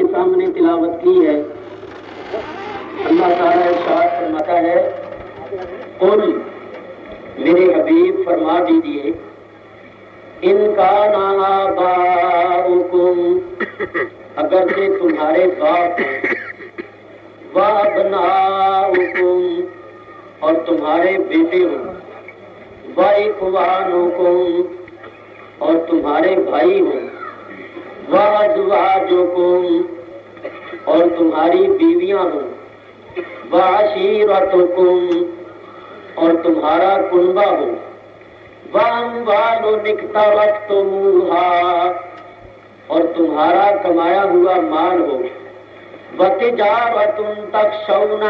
سامنے تلاوت کی ہے، اللہ تعالیٰ ارشاد فرماتا ہے قل میرے حبیب فرما دیجیے ان کان آباؤکم اگر سے تمہارے باپ ہیں وابناؤکم اور تمہارے بیٹے ہوں واخوانکم اور تمہارے بھائی ہوں وازواجکم اور تمہاری بیویاں ہوں وعشیرتکم اور تمہارا کنبہ ہو واموال اقترفتموها اور تمہارا کمایا ہوا مال ہو وتجارت تخشون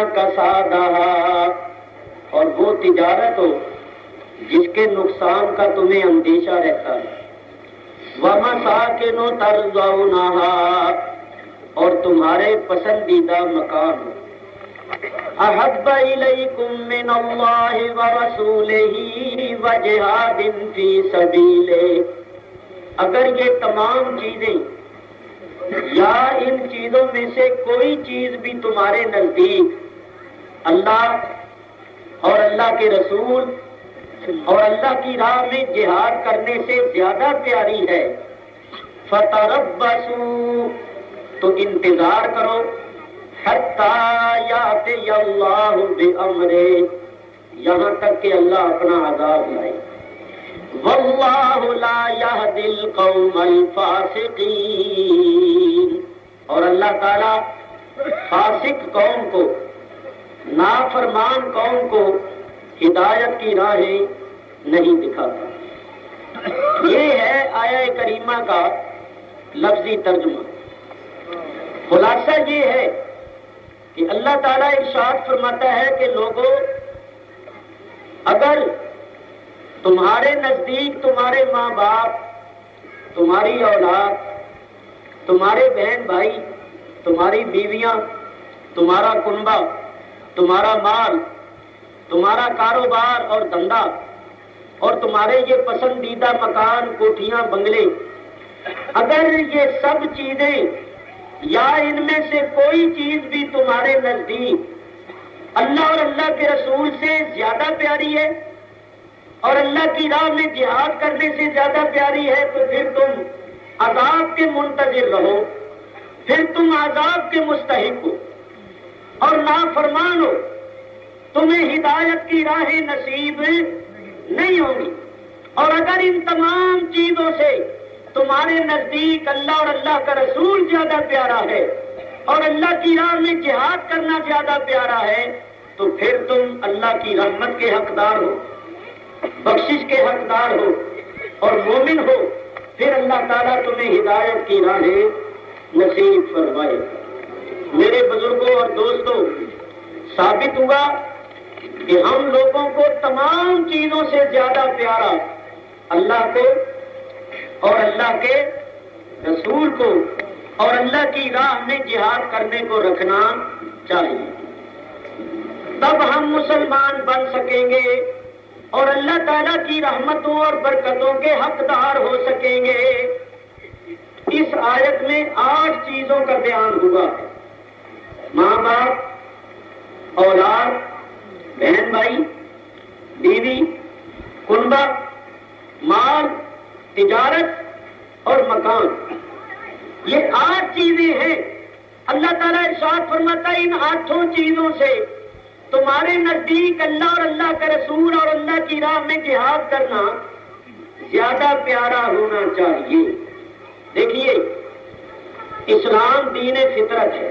کسادها اور وہ تجارت ہو جس کے نقصان کا تمہیں اندیشہ رہتا ہے ومساکن ترضونها اور تمہارے پسندیدہ مکان ہو احب الیکم من اللہ ورسولہ وجہاد فی سبیلہ اگر یہ تمام چیزیں یا ان چیزوں میں سے کوئی چیز بھی تمہارے نزدیک اللہ اور اللہ کے رسول اور اللہ کی راہ میں جہاد کرنے سے زیادہ پیاری ہے فتربصوا تو انتظار کرو حتی یاتی اللہ بامرہ یہاں تک کہ اللہ اپنا عذاب لائے واللہ لا یہدی القوم الفاسقین اور اللہ تعالی فاسق قوم کو نافرمان قوم کو ہدایت کی راہیں نہیں دکھاتا۔ یہ ہے آیہ کریمہ کا لفظی ترجمہ۔ خلاصہ یہ ہے کہ اللہ تعالیٰ ارشاد فرماتا ہے کہ لوگوں اگر تمہارے نزدیک تمہارے ماں باپ تمہاری اولاد تمہارے بہن بھائی تمہاری بیویاں تمہارا کنبہ تمہارا مال تمہارا کاروبار اور دھندا اور تمہارے یہ پسندیدہ مکان کوٹھیاں بنگلے اگر یہ سب چیزیں یا ان میں سے کوئی چیز بھی تمہارے نزدیک اللہ اور اللہ کے رسول سے زیادہ پیاری ہے اور اللہ کی راہ میں جہاد کرنے سے زیادہ پیاری ہے تو پھر تم عذاب کے منتظر رہو، پھر تم عذاب کے مستحق ہو اور نافرمان ہو، تمہیں ہدایت کی راہیں نصیب نہیں ہوں گی۔ اور اگر ان تمام چیزوں سے تمہارے نزدیک اللہ اور اللہ کا رسول زیادہ پیارا ہے اور اللہ کی راہ میں جہاد کرنا زیادہ پیارا ہے تو پھر تم اللہ کی رحمت کے حقدار ہو، بخشش کے حقدار ہو اور مومن ہو، پھر اللہ تعالیٰ تمہیں ہدایت کی راہیں نصیب فرمائے۔ میرے بزرگوں اور دوستوں، ثابت ہوا کہ ہم لوگوں کو تمام چیزوں سے زیادہ پیارا اللہ کو اور اللہ کے رسول کو اور اللہ کی راہ میں جہاد کرنے کو رکھنا چاہیے، تب ہم مسلمان بن سکیں گے اور اللہ تعالیٰ کی رحمتوں اور برکتوں کے حقدار ہو سکیں گے۔ اس آیت میں 8 چیزوں کا بیان ہوا ہے، ماں باپ، اولاد، بہن بھائی، بیوی، کنبہ، مال، تجارت اور مکان، یہ 8 چیزیں ہیں۔ اللہ تعالیٰ ارشاد فرماتا ہے ان 8 چیزوں سے تمہارے نزدیک اللہ اور اللہ کا رسول اور اللہ کی راہ میں جہاد کرنا زیادہ پیارا ہونا چاہیے۔ دیکھیے، اسلام دین فطرت ہے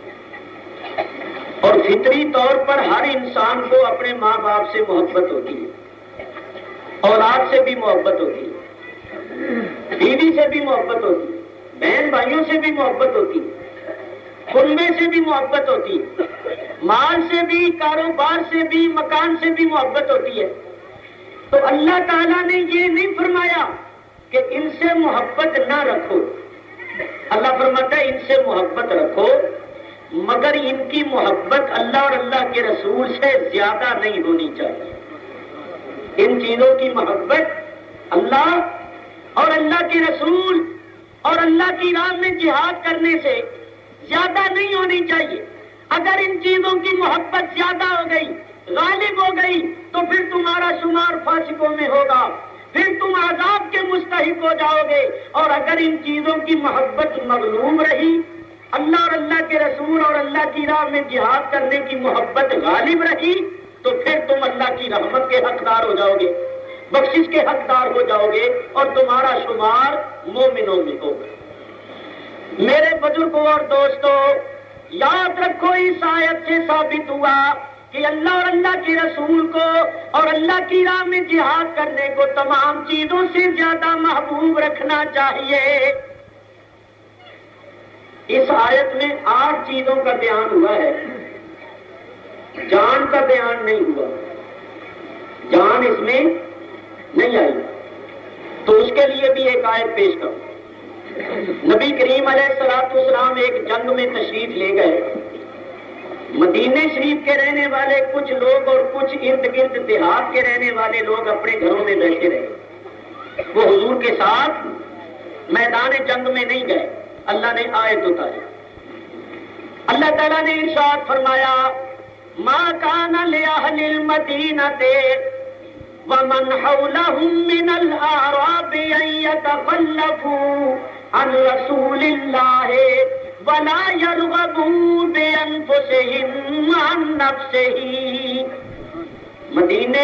اور فطری طور پر ہر انسان کو اپنے ماں باپ سے محبت ہوتی ہے، اولاد سے بھی محبت ہوتی ہے، بیوی سے بھی محبت ہوتی ہے، بہن بھائیوں سے بھی محبت ہوتی ہے، کنبے سے بھی محبت ہوتی ہے، مال سے بھی، کاروبار سے بھی، مکان سے بھی محبت ہوتی ہے۔ تو اللہ تعالیٰ نے یہ نہیں فرمایا کہ ان سے محبت نہ رکھو، اللہ فرماتا ہے ان سے محبت رکھو، مگر ان کی محبت اللہ اور اللہ کے رسول سے زیادہ نہیں ہونی چاہیے۔ ان چیزوں کی محبت اللہ اور اللہ کے رسول اور اللہ کی راہ میں جہاد کرنے سے زیادہ نہیں ہونی چاہیے. اگر ان چیزوں کی محبت زیادہ ہو گئی، غالب ہو گئی، تو پھر تمہارا شمار فاسقوں میں ہوگا، پھر تم عذاب کے مستحق ہو جاؤ گے. اور اگر ان چیزوں کی محبت مغلوب رہی، اللہ اور اللہ کے رسول اور اللہ کی راہ میں جہاد کرنے کی محبت غالب رہی، تو پھر تم اللہ کی رحمت کے حقدار ہو جاؤ گے، بخشش کے حقدار ہو جاؤ گے، اور تمہارا شمار مومنوں میں ہوگا. میرے بزرگوں اور دوستوں، یاد رکھو اس آیت سے ثابت ہوا کہ اللہ اور اللہ کے رسول کو اور اللہ کی راہ میں جہاد کرنے کو تمام چیزوں سے زیادہ محبوب رکھنا چاہیے. اس آیت میں 8 چیزوں کا بیان ہوا ہے، جان کا بیان نہیں ہوا، جان اس میں نہیں آئی. تو اس کے لیے بھی ایک آیت پیش کروں. نبی کریم علیہ الصلوۃ والسلام ایک جنگ میں تشریف لے گئے. مدینے شریف کے رہنے والے کچھ لوگ اور کچھ ارد گرد دیہات کے رہنے والے لوگ اپنے گھروں میں بیٹھے رہے، وہ حضور کے ساتھ میدان جنگ میں نہیں گئے. اللہ نے آیت اتاری. اللہ تعالیٰ نے ارشاد فرمایا ما کان لأہل المدینۃ ومن حولهم من الأعراب ان يتخلفوا عن رسول اللہ ولا يرغبوا بانفسهم عن نفسه. مدینہ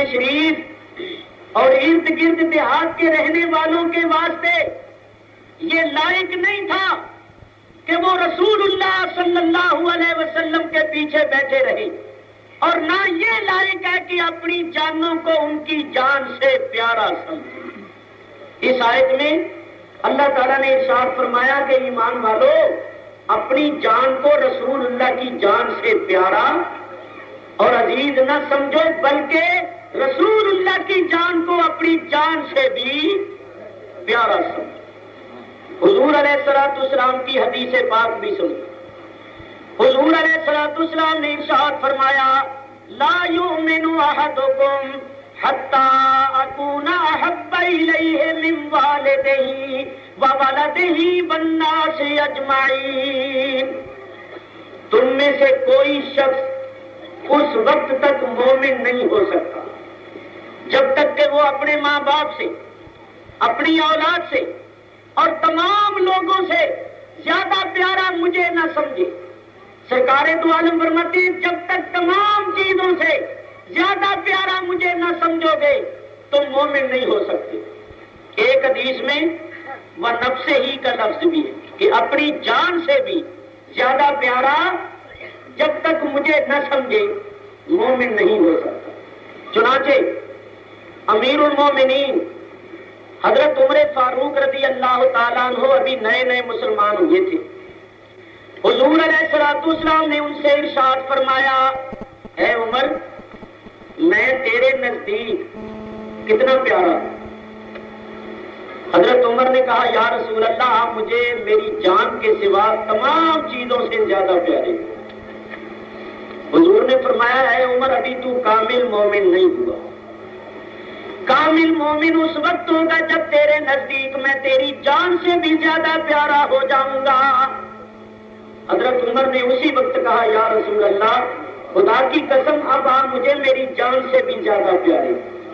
شریف اور ارد گرد دیہات کے رہنے والوں کے واسطے یہ لائق نہیں تھا کہ وہ رسول اللہ صلی اللہ علیہ وسلم کے پیچھے بیٹھے رہے، اور نہ یہ لائق ہے کہ اپنی جانوں کو ان کی جان سے پیارا سمجھے. اس آیت میں اللہ تعالیٰ نے ارشاد فرمایا کہ ایمان والو، اپنی جان کو رسول اللہ کی جان سے پیارا اور عزیز نہ سمجھو، بلکہ رسول اللہ کی جان کو اپنی جان سے بھی پیارا سمجھو. حضور علیہ الصلوۃ والسلام کی حدیث پاک بھی سنی. حضور علیہ الصلوۃ والسلام نے ارشاد فرمایا لا یؤمن احدکم حتی اکون احب الیہ من والدہ وولدہ والناس اجمعین. تم میں سے کوئی شخص اس وقت تک مومن نہیں ہو سکتا جب تک کہ وہ اپنے ماں باپ سے، اپنی اولاد سے اور تمام لوگوں سے زیادہ پیارا مجھے نہ سمجھے. سرکار دو عالم فرماتے ہیں جب تک تمام چیزوں سے زیادہ پیارا مجھے نہ سمجھو گے تم مومن نہیں ہو سکتے. ایک حدیث میں وہ نفس ہی کا لفظ بھی ہے کہ اپنی جان سے بھی زیادہ پیارا جب تک مجھے نہ سمجھے مومن نہیں ہو سکتا. چنانچہ امیر المومنین حضرت عمر فاروق رضی اللہ تعالیٰ عنہ ابھی نئے نئے مسلمان ہوئے تھے. حضور علیہ الصلوۃ والسلام نے ان سے ارشاد فرمایا اے عمر، میں تیرے نزدیک کتنا پیارا ہوں؟ حضرت عمر نے کہا یا رسول اللہ، آپ مجھے میری جان کے سوا تمام چیزوں سے زیادہ پیارے. حضور نے فرمایا اے عمر، ابھی تو کامل مومن نہیں ہوا. کامل مومن اس وقت ہوگا جب تیرے نزدیک میں تیری جان سے بھی زیادہ پیارا ہو جاؤں گا. حضرت عمر نے اسی وقت کہا یا رسول اللہ، خدا کی قسم اب آپ مجھے میری جان سے بھی زیادہ پیارے.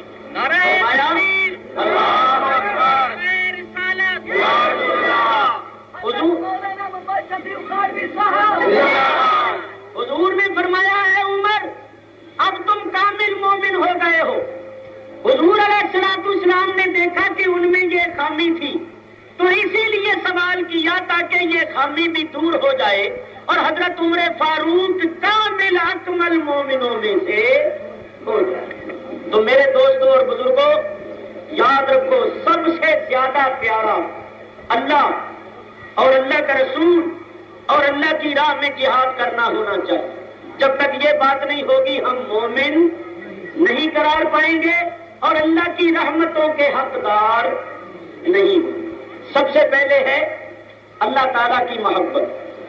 حضور نے فرمایا ہے عمر، اب تم کامل مومن ہو گئے ہو. حضور علیہ الصلوۃ والسلام نے دیکھا کہ ان میں یہ خامی تھی، تو اسی لیے سوال کیا تاکہ یہ خامی بھی دور ہو جائے اور حضرت عمر فاروق کامل اکمل مومنوں میں سے ہو جائے. تو میرے دوستوں اور بزرگوں، یاد رکھو سب سے زیادہ پیارا اللہ اور اللہ کا رسول اور اللہ کی راہ میں جہاد کرنا ہونا چاہیے. جب تک یہ بات نہیں ہوگی ہم مومن نہیں قرار پائیں گے اور اللہ کی رحمتوں کے حقدار نہیں ہوں. سب سے پہلے ہے اللہ تعالیٰ کی محبت.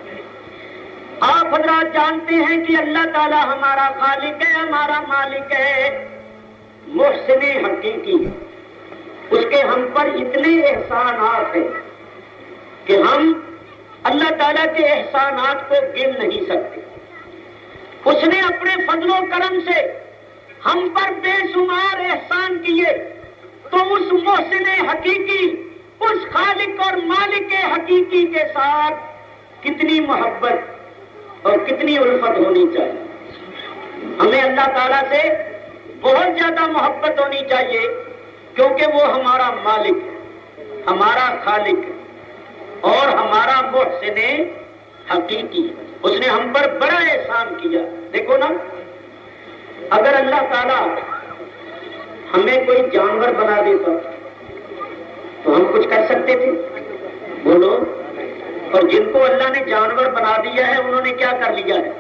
آپ حضرات جانتے ہیں کہ اللہ تعالیٰ ہمارا خالق ہے، ہمارا مالک ہے، محسن حقیقی ہے. اس کے ہم پر اتنے احسانات ہیں کہ ہم اللہ تعالیٰ کے احسانات کو گن نہیں سکتے. اس نے اپنے فضل و کرم سے ہم پر بے شمار احسان کیے، تو اس محسن حقیقی، اس خالق اور مالک حقیقی کے ساتھ کتنی محبت اور کتنی الفت ہونی چاہیے. ہمیں اللہ تعالیٰ سے بہت زیادہ محبت ہونی چاہیے، کیونکہ وہ ہمارا مالک ہے، ہمارا خالق ہے اور ہمارا محسن حقیقی ہے. اس نے ہم پر بڑا احسان کیا. دیکھو نا، اگر اللہ تعالیٰ ہمیں کوئی جانور بنا دیتا تو ہم کچھ کر سکتے تھے؟ بولو. اور جن کو اللہ نے جانور بنا دیا ہے انہوں نے کیا کر لیا ہے؟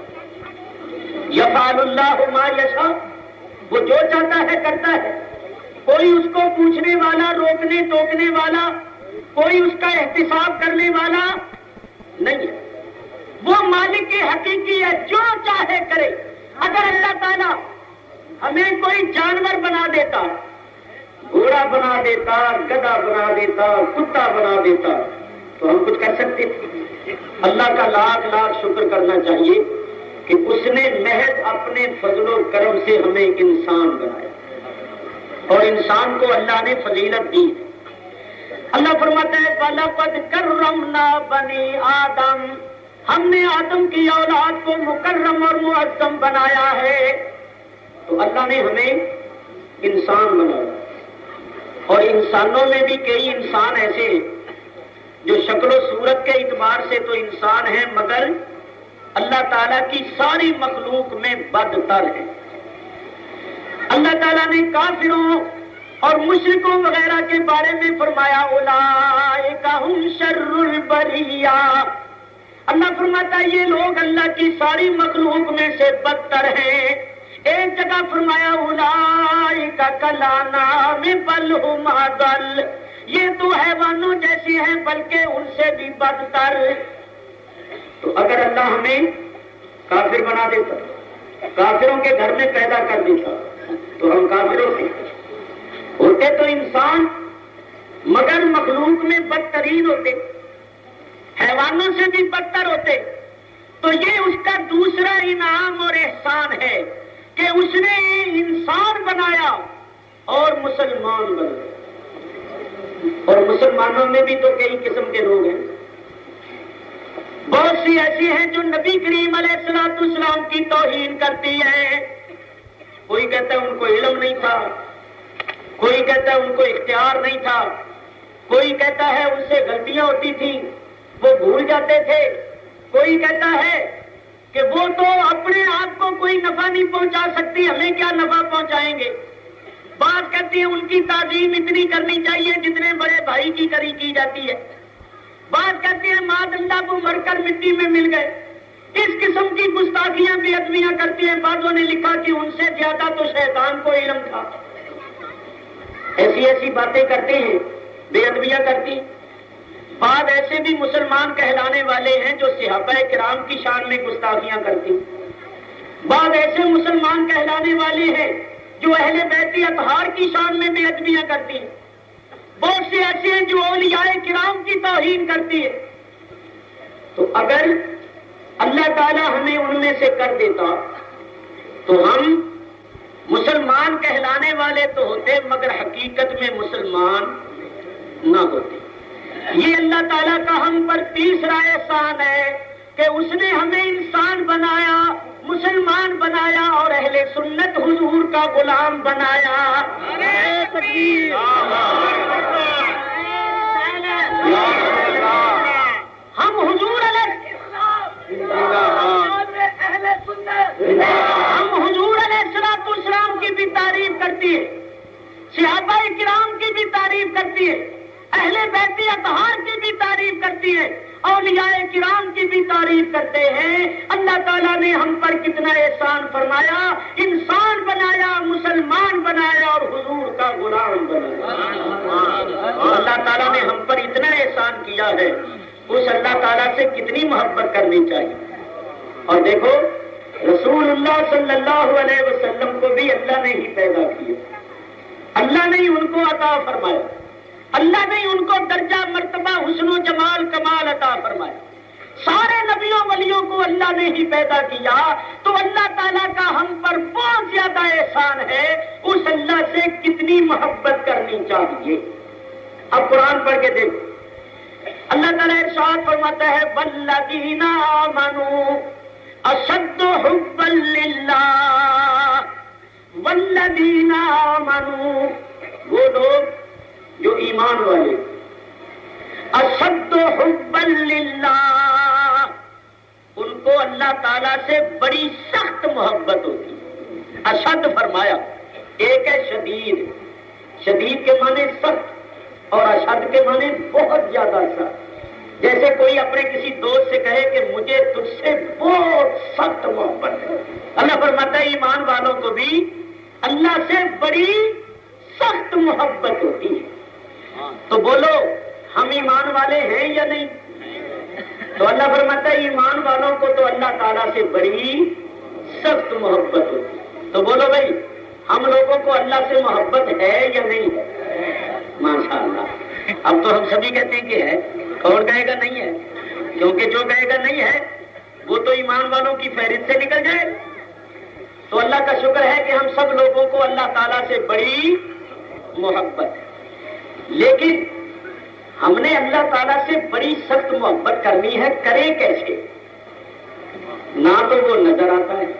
یفعل اللہ ما یشاء، وہ جو چاہتا ہے کرتا ہے. کوئی اس کو پوچھنے والا، روکنے ٹوکنے والا، کوئی اس کا احتساب کرنے والا نہیں ہے. وہ مالک کی حقیقی ہے، جو چاہے کرے. اگر اللہ تعالیٰ ہمیں کوئی جانور بنا دیتا، گھوڑا بنا دیتا، گدھا بنا دیتا، کتا بنا دیتا، تو ہم کچھ کر سکتے تھے؟ اللہ کا لاکھ لاکھ شکر کرنا چاہیے کہ اس نے محض اپنے فضل و کرم سے ہمیں انسان بنایا، اور انسان کو اللہ نے فضیلت دی. اللہ فرماتا ہے وَلَقَدْ كَرَّمْنَا بَنِي آدم، ہم نے آدم کی اولاد کو مکرم اور معظم بنایا ہے. تو اللہ نے ہمیں انسان بنایا، اور انسانوں میں بھی کئی انسان ایسے ہیں جو شکل و صورت کے اعتبار سے تو انسان ہیں، مگر اللہ تعالیٰ کی ساری مخلوق میں بدتر ہے. اللہ تعالیٰ نے کافروں اور مشرکوں وغیرہ کے بارے میں فرمایا اولئک ھم شر البریہ. اللہ فرماتا ہے یہ لوگ اللہ کی ساری مخلوق میں سے بدتر ہیں. ایک جگہ فرمایا اولئک کالانعام بل ھم اضل، یہ تو حیوانوں جیسی ہیں بلکہ ان سے بھی بدتر. تو اگر اللہ ہمیں کافر بنا دیتا، کافروں کے گھر میں پیدا کر دیتا، تو ہم کافروں سے ہوتے تو انسان، مگر مخلوق میں بدترین ہوتے، حیوانوں سے بھی بدتر ہوتے. تو یہ اس کا دوسرا انعام اور احسان ہے کہ اس نے انسان بنایا اور مسلمان بنایا. اور مسلمانوں میں بھی تو کئی قسم کے لوگ ہیں. بہت سی ایسی ہیں جو نبی کریم علیہ الصلوۃ والسلام کی توہین کرتی ہیں. کوئی کہتا ہے ان کو علم نہیں تھا، کوئی کہتا ہے ان کو اختیار نہیں تھا، کوئی کہتا ہے ان سے غلطیاں ہوتی تھیں وہ بھول جاتے تھے، کوئی کہتا ہے کہ وہ تو اپنے آپ کو کوئی نفع نہیں پہنچا سکتی، ہمیں کیا نفع پہنچائیں گے. بات کہتی ہے ان کی تعظیم اتنی کرنی چاہیے جتنے بڑے بھائی کی کی جاتی ہے. بات کہتی ہے ماذ اللہ کو مر کر مٹی میں مل گئے. اس قسم کی گستاخیاں بے ادبیاں کرتی ہیں. بعضوں نے لکھا کہ ان سے زیادہ تو شیطان کو علم تھا. ایسی ایسی باتیں کرتے ہیں، بے ادبیاں کرتی. بعض ایسے بھی مسلمان کہلانے والے ہیں جو صحابہ کرام کی شان میں گستاخیاں کرتی. بعض ایسے مسلمان کہلانے والے ہیں جو اہل بیت اطہار کی شان میں بے ادبیاں کرتی ہیں. بہت سے ایسے ہیں جو اولیاء کرام کی توہین کرتی ہے. تو اگر اللہ تعالیٰ ہمیں ان میں سے کر دیتا تو ہم مسلمان کہلانے والے تو ہوتے مگر حقیقت میں مسلمان نہ ہوتے. یہ اللہ تعالیٰ کا ہم پر تیسرا احسان ہے کہ اس نے ہمیں انسان بنایا، مسلمان بنایا اور اہل سنت حضور کا غلام بنایا. ہم حضور علیہ السلام کی بھی تعریف کرتی ہے، صحابہ کرام کی بھی تعریف کرتی ہے، اہل بیت اطہار کی بھی تعریف کرتی ہے، اولیاء کرام کی بھی تعریف کرتے ہیں. اللہ تعالیٰ نے ہم پر کتنا احسان فرمایا، انسان بنایا، مسلمان بنایا اور حضور کا غلام بنایا. اللہ تعالیٰ نے ہم پر اتنا احسان کیا ہے، اس اللہ تعالیٰ سے کتنی محبت کرنی چاہیے. اور دیکھو رسول اللہ صلی اللہ علیہ وسلم کو بھی اللہ نے ہی پیدا کیا، اللہ نے ہی ان کو عطا فرمایا، اللہ نے ان کو درجہ مرتبہ حسن و جمال کمال عطا فرمایا. سارے نبیوں ولیوں کو اللہ نے ہی پیدا کیا، تو اللہ تعالیٰ کا ہم پر بہت زیادہ احسان ہے، اس اللہ سے کتنی محبت کرنی چاہیے۔ اب قرآن پڑھ کے دیکھو، اللہ تعالیٰ ارشاد فرماتا ہے والذین آمنوا اشد حبا للہ، والذین آمنوا، وہ لوگ جو ایمان والے، اشد حبا للہ، ان کو اللہ تعالیٰ سے بڑی سخت محبت ہوتی ہے۔ اشد فرمایا، ایک ہے شدید، شدید کے معنی سخت، اور اشد کے معنی بہت زیادہ سخت۔ جیسے کوئی اپنے کسی دوست سے کہے کہ مجھے تجھ سے بہت سخت محبت ہے، اللہ فرماتا ہے ایمان والوں کو بھی اللہ سے بڑی سخت محبت ہوتی ہے۔ تو بولو ہم ایمان والے ہیں یا نہیں؟ تو اللہ فرماتا ہے ایمان والوں کو تو اللہ تعالیٰ سے بڑی سخت محبت ہوتی ہے۔ تو بولو بھائی ہم لوگوں کو اللہ سے محبت ہے یا نہیں ہے؟ ماشاء اللہ، اب تو ہم سبھی کہتے ہیں کہ ہے، کون کہے گا نہیں ہے؟ کیونکہ جو کہے گا نہیں ہے وہ تو ایمان والوں کی فہرست سے نکل جائے۔ تو اللہ کا شکر ہے کہ ہم سب لوگوں کو اللہ تعالیٰ سے بڑی محبت ہے، لیکن ہم نے اللہ تعالیٰ سے بڑی سخت محبت کرنی ہے، کریں کیسے؟ نہ تو وہ نظر آتا ہے،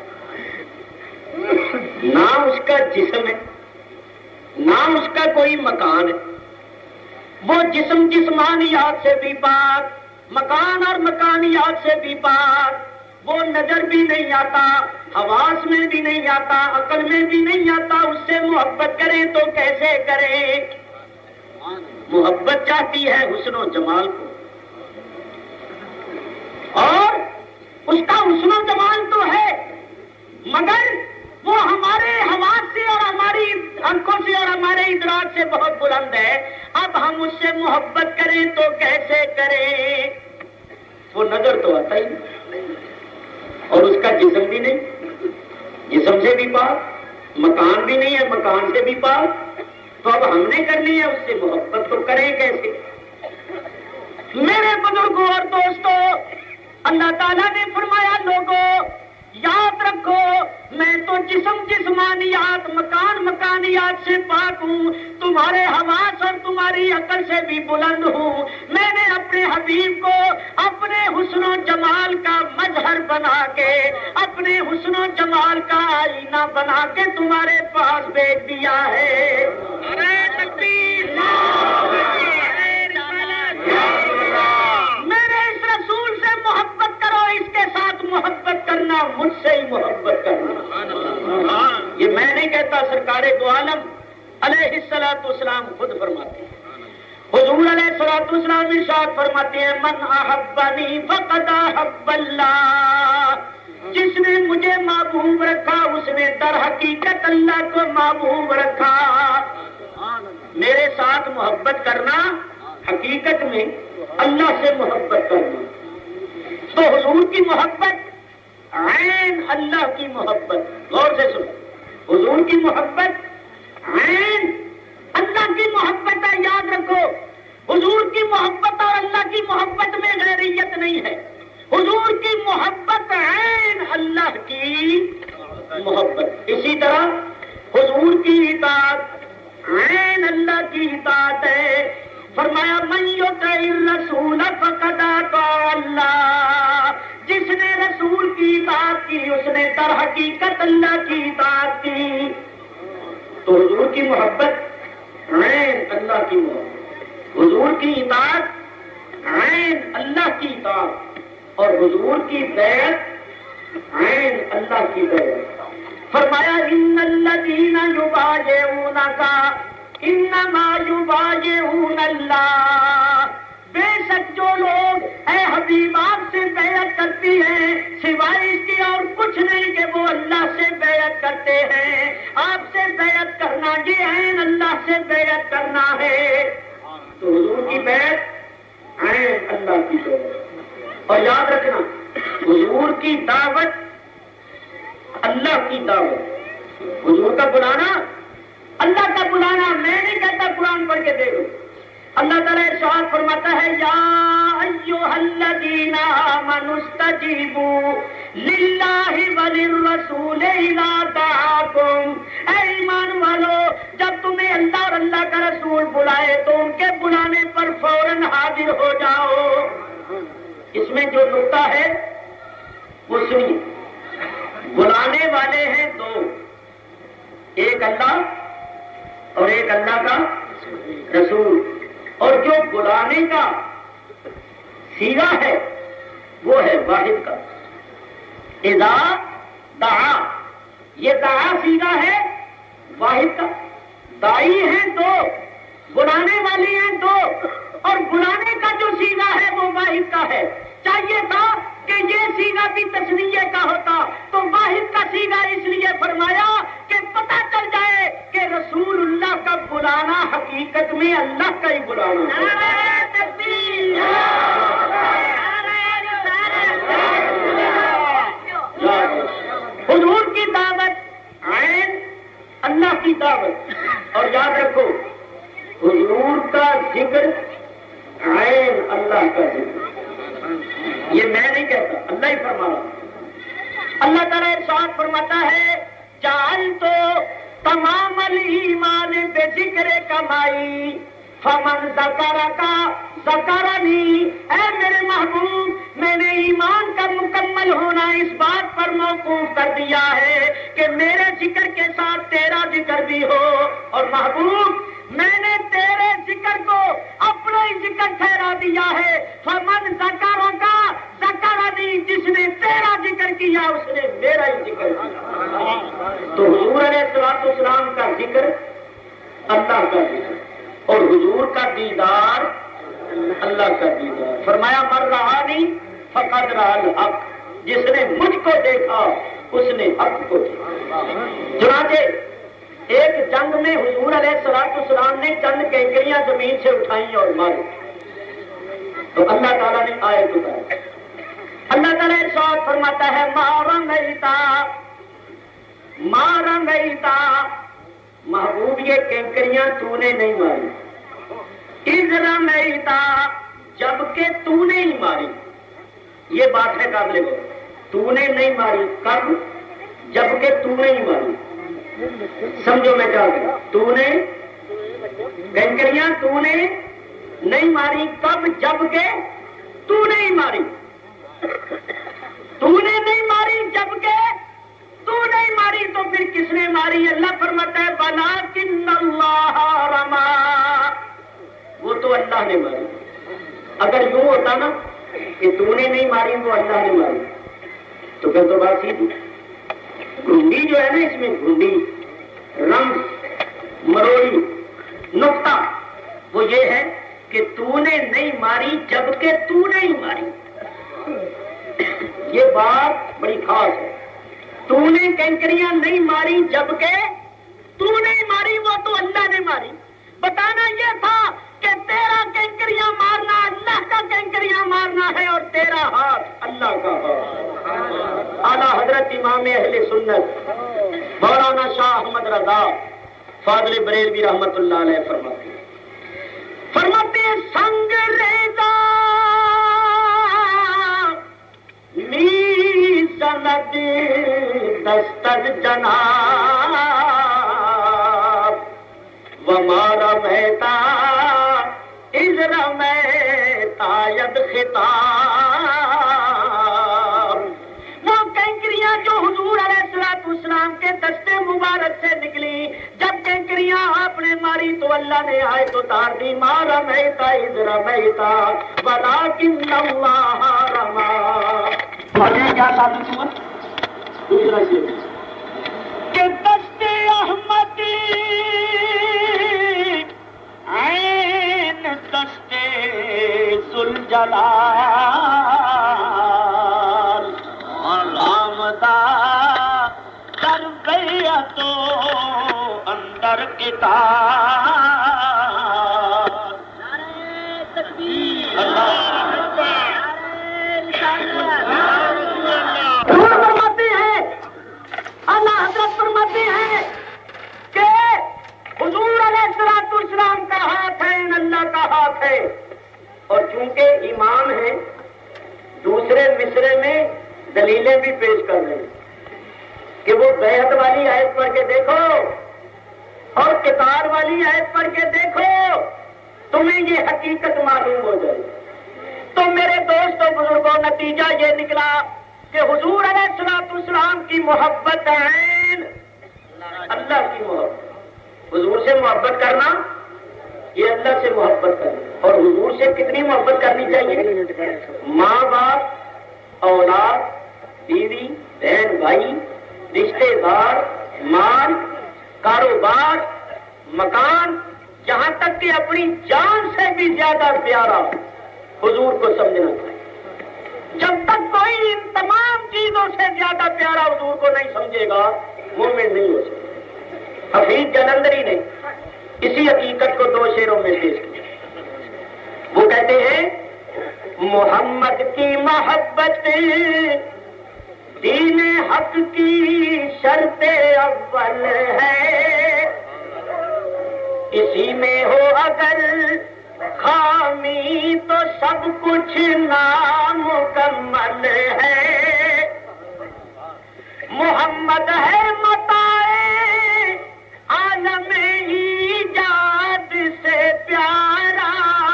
نہ اس کا جسم ہے، نہ اس کا کوئی مکان ہے، وہ جسم جسمانیات سے بھی پاک، مکان اور مکانیات سے بھی پاک، وہ نظر بھی نہیں آتا، حواس میں بھی نہیں آتا، عقل میں بھی نہیں آتا، اس سے محبت کریں تو کیسے کریں؟ محبت چاہتی ہے حسن و جمال کو، اور اس کا حسن و جمال تو ہے، مگر وہ ہمارے حواس سے اور ہماری آنکھوں سے اور ہمارے ادراک سے بہت بلند ہے۔ اب ہم اس سے محبت کریں تو کیسے کریں؟ وہ نظر تو آتا ہی نہیں، اور اس کا جسم بھی نہیں، جسم سے بھی پاک، مکان بھی نہیں ہے، مکان سے بھی پاک، تو اب ہم نے کرنی ہے اس سے محبت، تو کریں کیسے؟ میرے بزرگوں اور دوستوں، اللہ تعالیٰ نے فرمایا لوگوں یاد رکھو میں تو جسم جسمانیات مکان مکانیات سے پاک ہوں، تمہارے حواس اور تمہاری عقل سے بھی بلند ہوں۔ میں نے اپنے حبیب کو اپنے حسن و جمال کا مظہر بنا کے، اپنے حسن و جمال کا آئینہ بنا کے تمہارے پاس بھیج دیا ہے۔ میرے اس رسول سے محبت کرو، اس کے ساتھ محبت کرنا، مجھ سے ہی محبت کرنا۔ یہ میں نہیں کہتا، سرکار دو عالم علیہ الصلوۃ والسلام خود فرماتے ہیں۔ حضور علیہ الصلوۃ والسلام ارشاد فرماتے ہیں من احبنی فقد احب اللہ، جس نے مجھے محبوب رکھا اس نے در حقیقت اللہ کو محبوب رکھا۔ میرے ساتھ محبت کرنا حقیقت میں اللہ سے محبت کرنا۔ تو حضور کی محبت عین اللہ کی محبت، غور سے سنو، حضور کی محبت عین اللہ کی محبت ہے۔ یاد رکھو حضور کی محبت اور اللہ کی محبت میں غیریت نہیں ہے، حضور کی محبت عین اللہ کی محبت۔ اسی طرح حضور کی اطاعت عین اللہ کی اطاعت ہے۔ فرمایا من یطع الرسول فقد اطاع اللہ، جس نے رسول کی اطاعت کی اس نے در حقیقت اللہ کی اطاعت کی۔ تو حضور کی محبت عین اللہ کی محبت، حضور کی اطاعت عین اللہ کی اطاعت، اور حضور کی بیعت عین اللہ کی بیعت۔ فرمایا ان الذین یبایعونک انما یبایعون اللہ، بے شک جو لوگ اے حبیب آپ سے بیعت کرتی ہیں سوائے اس کی اور کچھ نہیں کہ وہ اللہ سے بیعت کرتے ہیں۔ آپ سے بیعت کرنا یہ عین اللہ سے بیعت کرنا ہے۔ تو حضور کی بیعت عین اللہ کی بیعت، اور یاد رکھنا حضور کی دعوت اللہ کی دعوت، حضور کا بلانا اللہ کا بلانا۔ میں نہیں کہتا قرآن پڑھ کے دیکھو، اللہ تعالیٰ ارشاد فرماتا ہے یا ایھا الذین آمنوا استجیبوا للہ وللرسول اذا دعاکم، اے ایمان والو جب تمہیں اللہ اور اللہ کا رسول بلائے تو ان کے بلانے پر فوراً حاضر ہو جاؤ۔ اس میں جو نقطہ ہے وہ سنیے، بلانے والے ہیں دو، ایک اللہ اور ایک اللہ کا رسول، اور جو بلانے کا سیغہ ہے وہ ہے واحد کا، اذا دعا، یہ دعا سیغہ ہے واحد کا، دائی ہیں دو، بلانے والی ہیں دو، اور بلانے کا جو سیغہ ہے وہ واحد کا ہے۔ چاہیے تھا کہ یہ سیغہ بھی تسنیہ کا ہوتا، تو واحد کا سیغہ اس لیے فرمایا کہ پتہ چل جائے کہ رسول اللہ کا بلانا حقیقت میں اللہ کا ہی بلانا ہے۔ حضور کی دعوت عین اللہ کی دعوت، اور یاد رکھو حضور کا ذکر عین اللہ کا ذکر، یہ میں نہیں کہتا، اللہ ہی فرما رہا۔ اللہ تعالیٰ ارشاد فرماتا ہے جعلت تمام الایمان بذکر کمائی فمن ذکرک ذکرنی، اے میرے محبوب میں نے ایمان کا مکمل ہونا اس بات پر موقوف کر دیا ہے کہ میرے ذکر کے ساتھ تیرا ذکر بھی ہو، اور محبوب میں نے تیرے ذکر کو اپنا ہی ذکر ٹھہرا دیا ہے، فمن ذکرک ذکرنی، جس نے تیرا ذکر کیا اس نے میرا ہی ذکر کیا۔ تو حضور علیہ الصلوۃ والسلام کا ذکر اللہ کا ذکر، اور حضور کا دیدار اللہ کا دیدار۔ فرمایا من رآنی فقد رأى الحق، جس نے مجھ کو دیکھا اس نے حق کو دیکھا۔ چنانچہ ایک جنگ میں حضور علیہ الصلوۃ والسلام نے چند کنکریاں زمین سے اٹھائیں اور ماری، تو اللہ تعالیٰ نے آیت اتاری۔ اللہ تعالیٰ ارشاد فرماتا ہے ما رمیتا ما رمیتا، محبوب یہ کنکریاں تو نے نہیں ماری، اذ رمیتا، جبکہ تو نے ہی ماری۔ یہ بات ہے قابل غور، تو نے نہیں ماری، کب؟ جبکہ تو نے ہی ماری۔ سمجھو میں کیا کہوں، تو نے کنکریاں تو نے نہیں ماری، کب؟ جبکہ تو نے ہی ماری۔ تو نے نہیں ماری جبکہ تو نہیں ماری، تو پھر کس نے ماری؟ اللہ فرماتا ہے وَلَٰكِنَّ اللَّهَ رَمَىٰ، وہ تو اللہ نے ماری۔ اگر یوں ہوتا نا کہ تو نے نہیں ماری وہ اللہ نے ماری تو پھر تو بات سیدھی۔ گھنڈی جو ہے نا، اس میں گھنڈی رنگ مروڑی نقطہ وہ یہ ہے کہ تو نے نہیں ماری جبکہ تو نہیں ماری۔ یہ بات بڑی خاص ہے، تو نے کنکریاں نہیں ماری جبکہ تو نہیں ماری، وہ تو اللہ نے ماری۔ بتانا یہ تھا کہ تیرا کنکریاں مارنا اللہ کا کنکریاں مارنا ہے، اور تیرا ہاتھ اللہ کا ہاتھ۔ اعلیٰ حضرت امام اہل سنت مولانا شاہ احمد رضا فاضل بریلوی رحمت اللہ علیہ فرماتے ہیں سنگ ریزا می سند دستر جناب ومارا مہتا اذ رمیتا ید خطاب۔ وہ کنکریاں جو حضور علیہ الصلوۃ والسلام کے دستے مبارک سے نکلی، جب کنکریاں آپ نے ماری تو اللہ نے آیت اتار دی مارا مہتا اذ رمیتا ولکن اللہ رمی۔ اور یہ کیا ثابت ہوا؟ دوسرا شعر کہ دستے احمدی عین دستے ذوالجلال آمدہ در بیعت و اندر کتاب۔ فرماتے ہیں اللہ حضرت فرماتے ہیں کہ حضور علیہ الصلوۃ والسلام کا ہاتھ ہے، اللہ کا ہاتھ دلیلیں بھی پیش کر رہے ہیں کہ وہ بیعت والی آیت پڑھ کے دیکھو اور قتال والی آیت پڑھ کے دیکھو، تمہیں یہ حقیقت معلوم ہو جائے۔ تو میرے دوستوں بزرگوں، نتیجہ یہ نکلا کہ حضور علیہ الصلوۃ والسلام کی محبت عین اللہ کی محبت، حضور سے محبت کرنا یہ اللہ سے محبت کرنا۔ اور حضور سے کتنی محبت کرنی چاہیے؟ ماں باپ، اولاد، بیوی، بہن بھائی، رشتے دار، مال، کاروبار، مکان، یہاں تک کہ اپنی جان سے بھی زیادہ پیارا حضور کو سمجھنا چاہیے۔ جب تک کوئی ان تمام چیزوں سے زیادہ پیارا حضور کو نہیں سمجھے گا، مومن نہیں ہو سکتا۔ حفیظ جلندری نے اسی حقیقت کو دو شعروں میں پیش کیا۔ وہ کہتے ہیں محمد کی محبت دین حق کی شرط اول ہے، اسی میں ہو اگر خامی تو سب کچھ نامکمل ہے۔ محمد ہے متاع عالم ایجاد سے پیارا،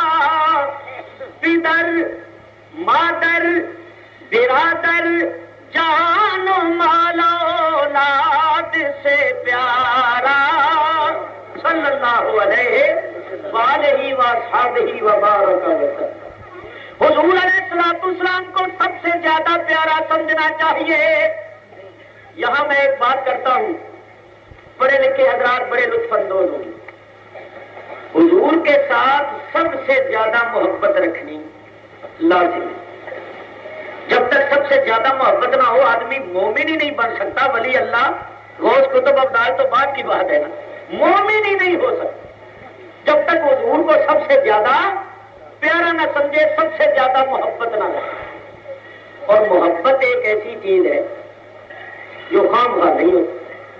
پدر مادر برادر جان و مال اولاد سے پیارا، صلی اللہ علیہ وآلہ وصحبہ وبارک وسلم۔ حضور علیہ الصلوۃ والسلام کو سب سے زیادہ پیارا سمجھنا چاہیے۔ یہاں میں ایک بات کرتا ہوں، پڑھے لکھے حضرات بڑے لطف اندوز ہوں گے۔ حضور کے ساتھ سب سے زیادہ محبت رکھنی لازم ہے۔ جب تک سب سے زیادہ محبت نہ ہو آدمی مومن ہی نہیں بن سکتا۔ ولی اللہ غوث قطب ابدال تو بات کی بات ہے نا، مومن ہی نہیں ہو سکتا جب تک حضور کو سب سے زیادہ پیارا نہ سمجھے، سب سے زیادہ محبت نہ رکھے۔ اور محبت ایک ایسی چیز ہے جو خام خواہ نہیں ہوتی۔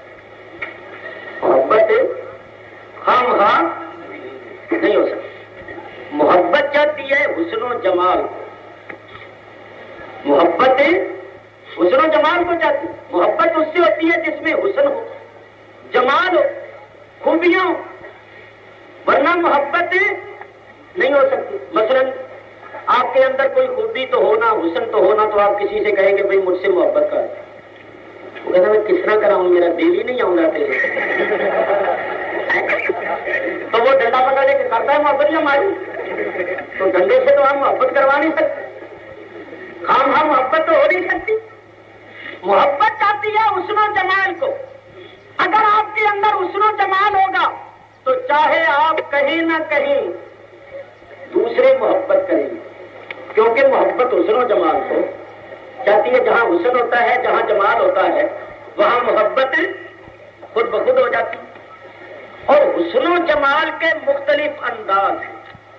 محبت خام خواہ نہیں ہو سکتی۔ محبت چاہتی ہے حسن و جمال، محبت حسن و جمال کو چاہتی ہے۔ محبت اس سے ہوتی ہے جس میں حسن ہو، جمال ہو، خوبیاں ہو، ورنہ محبت نہیں ہو سکتی۔ مثلا آپ کے اندر کوئی خوبی تو ہونا، حسن تو ہونا، تو آپ کسی سے کہیں کہ بھئی مجھ سے محبت کر، وہ کہتا میں کس طرح کراؤں، میرا دل ہی نہیں آؤں گا تیرے۔ تو وہ ڈنڈا پکڑ لے کے کرتا ہے محبت یا ماری؟ تو ڈنڈے سے تو آپ محبت کروا نہیں سکتے، خام خواہ محبت تو ہو نہیں سکتی۔ محبت چاہتی ہے حسن و جمال کو۔ اگر آپ کے اندر حسن و جمال ہوگا تو چاہے آپ کہیں نہ کہیں دوسرے محبت کریں گے، کیونکہ محبت حسن و جمال کو چاہتی ہے۔ جہاں حسن ہوتا ہے، جہاں جمال ہوتا ہے، وہاں محبت خود بخود ہو جاتی ہے۔ اور حسن و جمال کے مختلف انداز ہیں۔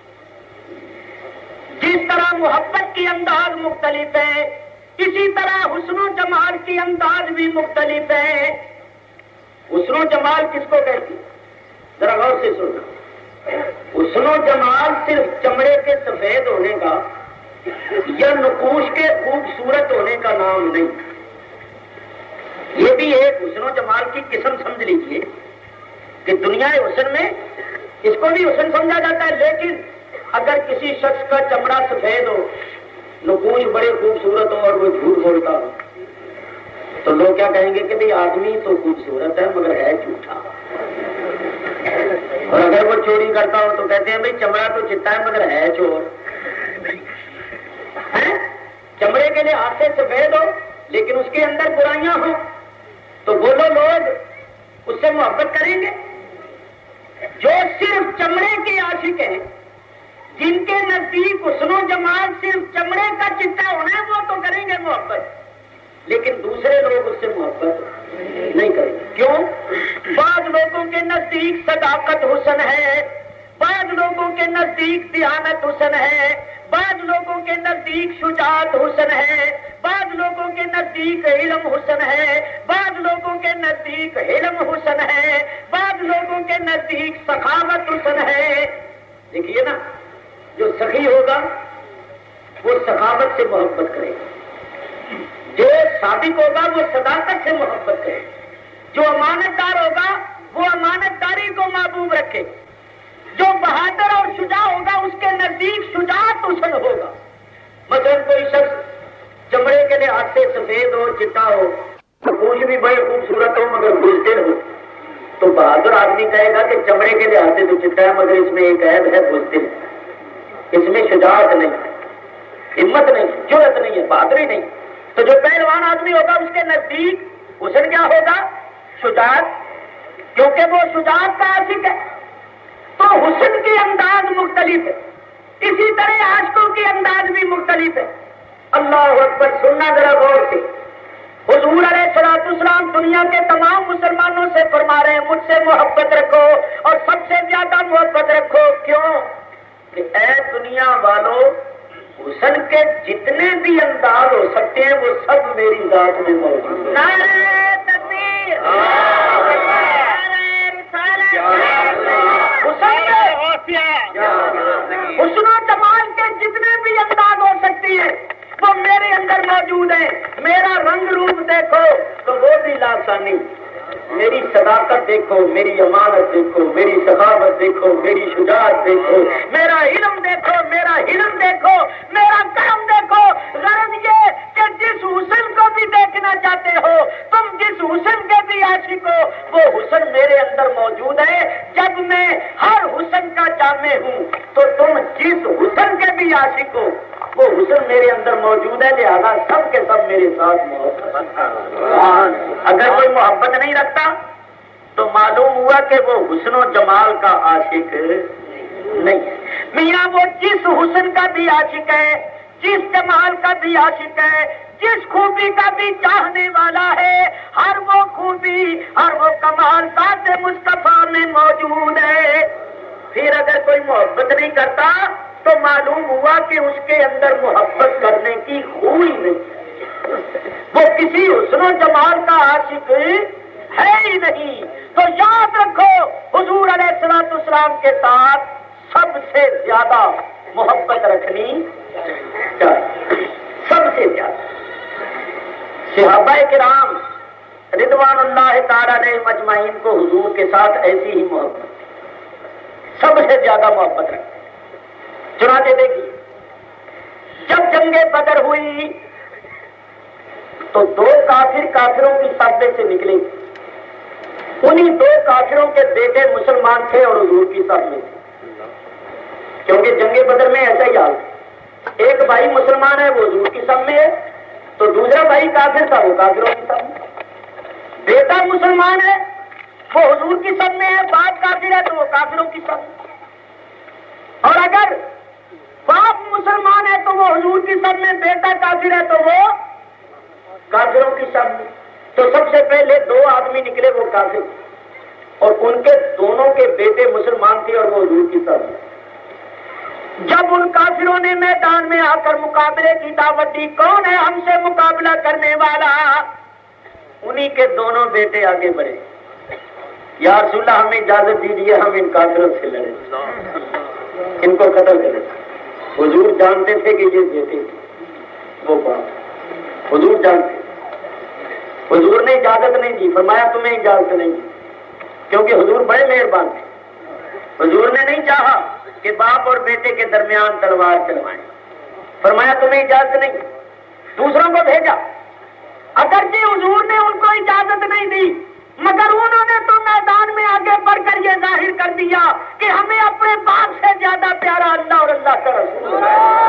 جس طرح محبت کی انداز مختلف ہے، اسی طرح حسن و جمال کی انداز بھی مختلف ہے۔ حسن و جمال کس کو کہتی؟ ذرا غور سے سننا۔ حسن و جمال صرف چمڑے کے سفید ہونے کا یا نقوش کے خوبصورت ہونے کا نام نہیں، یہ بھی ایک حسن و جمال کی قسم سمجھ لیجیے کہ دنیا حسن میں اس کو بھی حسن سمجھا جاتا ہے۔ لیکن اگر کسی شخص کا چمڑا سفید ہو، نقوش بڑے خوبصورت ہو اور وہ جھوٹ بولتا ہو، تو لوگ کیا کہیں گے کہ بھئی آدمی تو خوبصورت ہے مگر ہے جھوٹا۔ اور اگر وہ چوری کرتا ہو تو کہتے ہیں بھئی چمڑا تو چٹا ہے مگر ہے چور۔ چمڑے کے لحاظ سے سفید ہو لیکن اس کے اندر برائیاں ہوں تو بولو لوگ اس سے محبت کریں گے؟ جو صرف چمڑے کے عاشق ہیں، جن کے نزدیک حسن و جمال صرف چمڑے کا چٹا ہونا ہے، وہ تو کریں گے محبت، لیکن دوسرے لوگ اس سے محبت نہیں کریں گے۔ کیوں؟ بعض لوگوں کے نزدیک صداقت حسن ہے، بعض لوگوں کے نزدیک دیانت حسن ہے، بعض لوگوں کے نزدیک شجاعت حسن ہے، بعض لوگوں کے نزدیک علم حسن ہے، بعض لوگوں کے نزدیک علم حسن ہے، بعض لوگوں کے نزدیک سخاوت حسن ہے۔ دیکھیے نا، جو سخی ہوگا وہ سخاوت سے محبت کرے گا، جو صادق ہوگا وہ صداقت سے محبت کرے، جو امانت دار ہوگا وہ امانت داری کو محبوب رکھے، جو بہادر اور شجاع ہوگا اس کے نزدیک شجاعت حسن ہوگا۔ مثلا کوئی شخص چمڑے کے لحاظ سے سفید ہو، چٹا ہو، پوچھ بھی بڑے خوبصورت ہو مگر بزدل ہو، تو بہادر آدمی کہے گا کہ چمڑے کے لحاظ سے تو چٹا ہے مگر اس میں ایک عیب ہے، بزدل، اس میں شجاعت نہیں، ہمت نہیں، جرأت نہیں ہے، بہادری نہیں۔ تو جو پہلوان آدمی ہوگا اس کے نزدیک حسن کیا ہوگا؟ شجاعت، کیونکہ وہ شجاعت کا عاشق ہے۔ تو حسن کے انداز مختلف ہے، اسی طرح عاشقوں کے انداز بھی مختلف ہے۔ اللہ اکبر، سننا ذرا غور سے۔ حضور علیہ الصلوۃ والسلام دنیا کے تمام مسلمانوں سے فرما رہے ہیں مجھ سے محبت رکھو اور سب سے زیادہ محبت رکھو۔ کیوں؟ کہ اے دنیا والوں، حسن کے جتنے بھی انداز ہو سکتے ہیں وہ سب میری ذات میں موجود ہیں۔ نعرہ تکبیر، حسن و جمال کے جتنے بھی انداز ہو سکتی ہیں وہ میرے اندر موجود ہیں۔ میرا رنگ روپ دیکھو تو وہ بھی لاسانی، میری صداقت دیکھو، میری امانت دیکھو، میری سخاوت دیکھو، میری شجاعت دیکھو، میرا علم دیکھو، میرا حلم دیکھو، میرا کرم دیکھو۔ غرض یہ کہ جس حسن کو بھی دیکھنا چاہتے ہو، تم جس حسن کے بھی عاشق ہو، وہ حسن میرے اندر موجود ہے۔ جب میں ہر حسن کا جامع ہوں تو تم جس حسن کے بھی عاشق ہو وہ حسن میرے اندر موجود ہے، لہذا سب کے سب میرے ساتھ محبت۔ اگر کوئی محبت نہیں رکھتا تو معلوم ہوا کہ وہ حسن و جمال کا عاشق نہیں ہے۔ میاں وہ جس حسن کا بھی عاشق ہے، جس جمال کا بھی عاشق ہے، جس خوبی کا بھی چاہنے والا ہے، ہر وہ خوبی ہر وہ کمال ذات مصطفیٰ میں موجود ہے۔ پھر اگر کوئی محبت نہیں کرتا تو معلوم ہوا کہ اس کے اندر محبت کرنے کی خوبی نہیں، وہ کسی حسن و جمال کا عاشق ہے ہی نہیں۔ تو یاد رکھو حضور علیہ الصلوۃ والسلام کے ساتھ سب سے زیادہ محبت رکھنی چاہیے، سب سے زیادہ۔ صحابہ کرام رضوان اللہ تعالی علیہم اجمعین کو حضور کے ساتھ ایسی ہی محبت، سب سے زیادہ محبت رکھتے۔ چنانچہ دیکھیے جب جنگ بدر ہوئی تو دو کافروں کی صف سے نکلے، انہی دو کافروں کے بیٹے مسلمان تھے اور حضور کی صف میں تھے، کیونکہ جنگ بدر میں ایسا ہی حال تھا، ایک بھائی مسلمان ہے وہ حضور کی صف میں ہے تو دوسرا بھائی کافر تھا وہ کافروں کی صف میں۔ بیٹا مسلمان ہے وہ حضور کی صف میں ہے، باپ کافر ہے تو وہ کافروں کی صف میں۔ اور اگر باپ مسلمان ہے تو وہ حضور کی صف میں، بیٹا کافر ہے تو وہ کافروں کی صف میں۔ تو سب سے پہلے دو آدمی نکلے وہ کافر تھے اور ان کے دونوں کے بیٹے مسلمان تھے اور وہ حضور کی صف میں۔ جب ان کافروں نے میدان میں آ کر مقابلے کی دعوت دی، کون ہے ہم سے مقابلہ کرنے والا؟ انہی کے دونوں بیٹے آگے بڑھے، یا رسول اللہ ہمیں اجازت دیجیے ہم ان کافروں سے لڑیں، ان کو قتل کریں۔ حضور جانتے تھے کہ یہ بیٹے وہ باپ، حضور جانتے، حضور نے اجازت نہیں دی، فرمایا تمہیں اجازت نہیں دی، کیونکہ حضور بڑے مہربان تھے۔ حضور نے نہیں چاہا کہ باپ اور بیٹے کے درمیان تلوار چلوائیں، فرمایا تمہیں اجازت نہیں، دوسروں کو بھیجا۔ اگرچہ حضور نے ان کو اجازت نہیں دی مگر انہوں نے تو میدان میں آگے بڑھ کر یہ ظاہر کر دیا کہ ہمیں اپنے باپ سے زیادہ پیارا اللہ اور اللہ کا رسول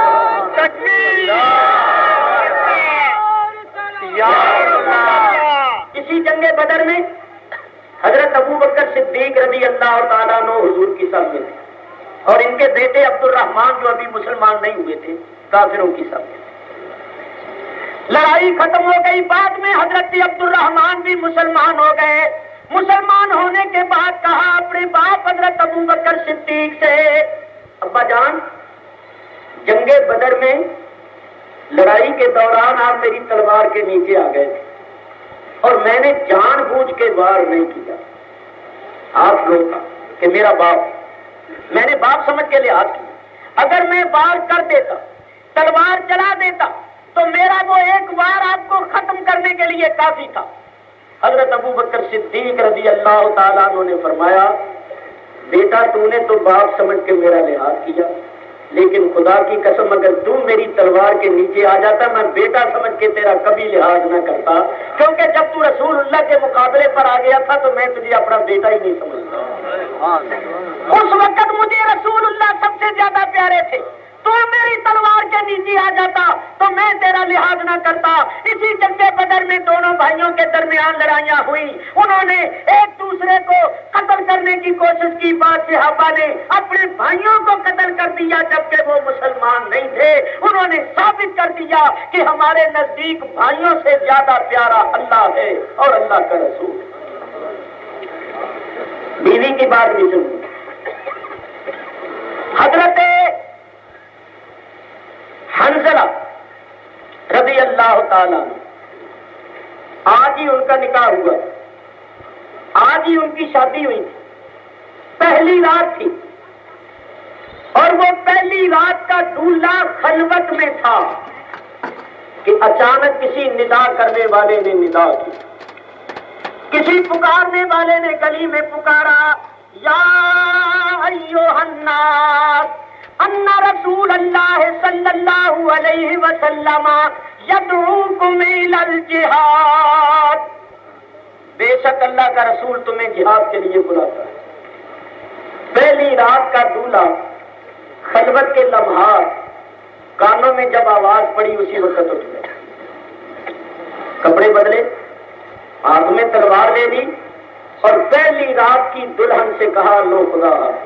ہے۔ اسی جنگ بدر میں حضرت ابو بکر صدیق رضی اللہ تعالیٰ عنہ حضور کی صف میں تھے اور ان کے بیٹے عبد الرحمان جو ابھی مسلمان نہیں ہوئے تھے کافروں کی صف میں۔ لڑائی ختم ہو گئی، بعد میں حضرت عبد الرحمان بھی مسلمان ہو گئے۔ مسلمان ہونے کے بعد کہا اپنے باپ حضرت ابو بکر صدیق سے، ابا جان جنگ بدر میں لڑائی کے دوران آپ میری تلوار کے نیچے آ گئے تھے اور میں نے جان بوجھ کے وار نہیں کیا، آپ روکا کہ میرا باپ، میں نے باپ سمجھ کے لحاظ کیا، اگر میں وار کر دیتا، تلوار چلا دیتا تو میرا وہ ایک وار آپ کو ختم کرنے کے لیے کافی تھا۔ حضرت ابو بکر صدیق رضی اللہ تعالیٰ عنہ نے فرمایا بیٹا تو نے تو باپ سمجھ کے میرا لحاظ کیا، لیکن خدا کی قسم اگر تم میری تلوار کے نیچے آ جاتا میں بیٹا سمجھ کے تیرا کبھی لحاظ نہ کرتا، کیونکہ جب تو رسول اللہ کے مقابلے پر آ گیا تھا تو میں تجھے اپنا بیٹا ہی نہیں سمجھتا۔ اس وقت مجھے رسول اللہ سب سے زیادہ پیارے تھے، تو میری تلوار کے نیچے آ جاتا تو میں تیرا لحاظ نہ کرتا۔ اسی جنگ بدر میں دونوں بھائیوں کے درمیان لڑائیاں ہوئی، انہوں نے ایک دوسرے کو قتل کرنے کی کوشش کی، بعض صحابہ نے اپنے بھائیوں کو قتل کر دیا جبکہ وہ مسلمان نہیں تھے۔ انہوں نے ثابت کر دیا کہ ہمارے نزدیک بھائیوں سے زیادہ پیارا اللہ ہے اور اللہ کا رسول۔ بیوی کی بات بھی سنی، حضرت حنظلہ رضی اللہ تعالیٰ آج ہی ان کا نکاح ہوا، آج ہی ان کی شادی ہوئی تھی، پہلی رات تھی اور وہ پہلی رات کا دولہا خلوت میں تھا کہ اچانک کسی ندا کرنے والے نے ندا کی، کسی پکارنے والے نے گلی میں پکارا یا ایھا الناس ان رسول اللہ صلی اللہ علیہ وسلم یدعوکم الی الجہاد، بے شک اللہ کا رسول تمہیں جہاد کے لیے بلاتا ہے۔ پہلی رات کا دولہا خلوت کے لمحات کانوں میں جب آواز پڑی اسی وقت اٹھ گیا، کپڑے بدلے، ہاتھ میں تلوار لے لی اور پہلی رات کی دلہن سے کہا لو خدا حافظ۔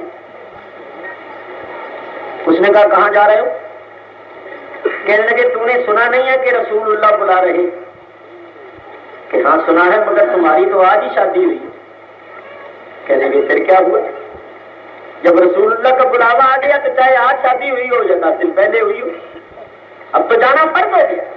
اس نے کہا کہاں جا رہے ہو؟ کہنے لگے تم نے سنا نہیں ہے کہ رسول اللہ بلا رہے؟ کہ ہاں سنا ہے مگر تمہاری تو آج ہی شادی ہوئی۔ کہنے لگے پھر کیا ہوا؟ جب رسول اللہ کا بلاوا آ گیا تو چاہے آج شادی ہوئی ہو یا 10 دن پہلے ہوئی ہو، اب تو جانا فرض ہو گیا۔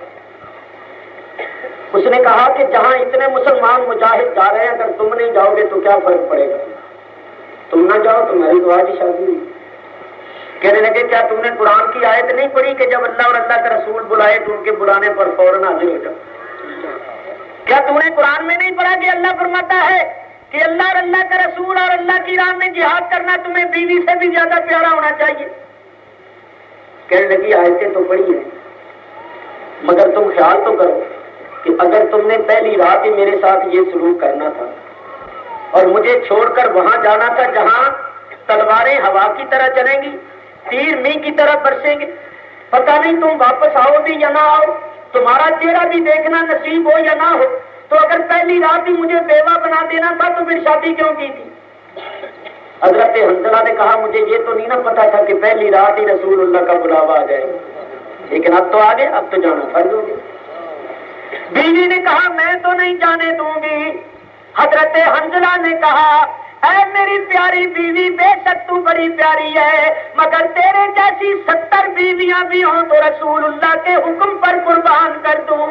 اس نے کہا کہ جہاں اتنے مسلمان مجاہد جا رہے ہیں اگر تم نہیں جاؤ گے تو کیا فرق پڑے گا؟ تم نہ جاؤ تمہاری تو آج ہی شادی ہوئی۔ کہنے لگے کیا تم نے قرآن کی آیت نہیں پڑھی کہ جب اللہ اور اللہ کا رسول بلائے تو ان کے بلانے پر فوراً حاضر ہو جاؤ؟ کیا تم نے قرآن میں نہیں پڑھا کہ اللہ فرماتا ہے کہ اللہ اور اللہ کا رسول اور اللہ کی راہ میں جہاد کرنا تمہیں بیوی سے بھی زیادہ پیارا ہونا چاہیے؟ کہنے لگی آیتیں تو پڑھی ہیں مگر تم خیال تو کرو کہ اگر تم نے پہلی رات ہی میرے ساتھ یہ سلوک کرنا تھا اور مجھے چھوڑ کر وہاں جانا تھا جہاں تلواریں ہوا کی طرح چلیں گی، تیر می کی طرح برسیں گے، پتہ نہیں تم واپس آؤ بھی یا نہ آؤ، تمہارا چہرہ بھی دیکھنا نصیب ہو یا نہ ہو، تو اگر پہلی رات ہی مجھے بیوہ بنا دینا تھا تو پھر شادی کیوں کی تھی؟ حضرت حنظلہ نے کہا مجھے یہ تو نہیں نہ پتا تھا کہ پہلی رات ہی رسول اللہ کا بلاوا آ جائے، لیکن اب تو آگے، اب تو جانا فرض ہو گیا۔ بیوی نے کہا میں تو نہیں جانے دوں گی۔ حضرت حنظلہ نے کہا اے میری پیاری بیوی بے شک تو بڑی پیاری ہے مگر تیرے جیسی 70 بیویاں بھی ہوں تو رسول اللہ کے حکم پر قربان کر دوں۔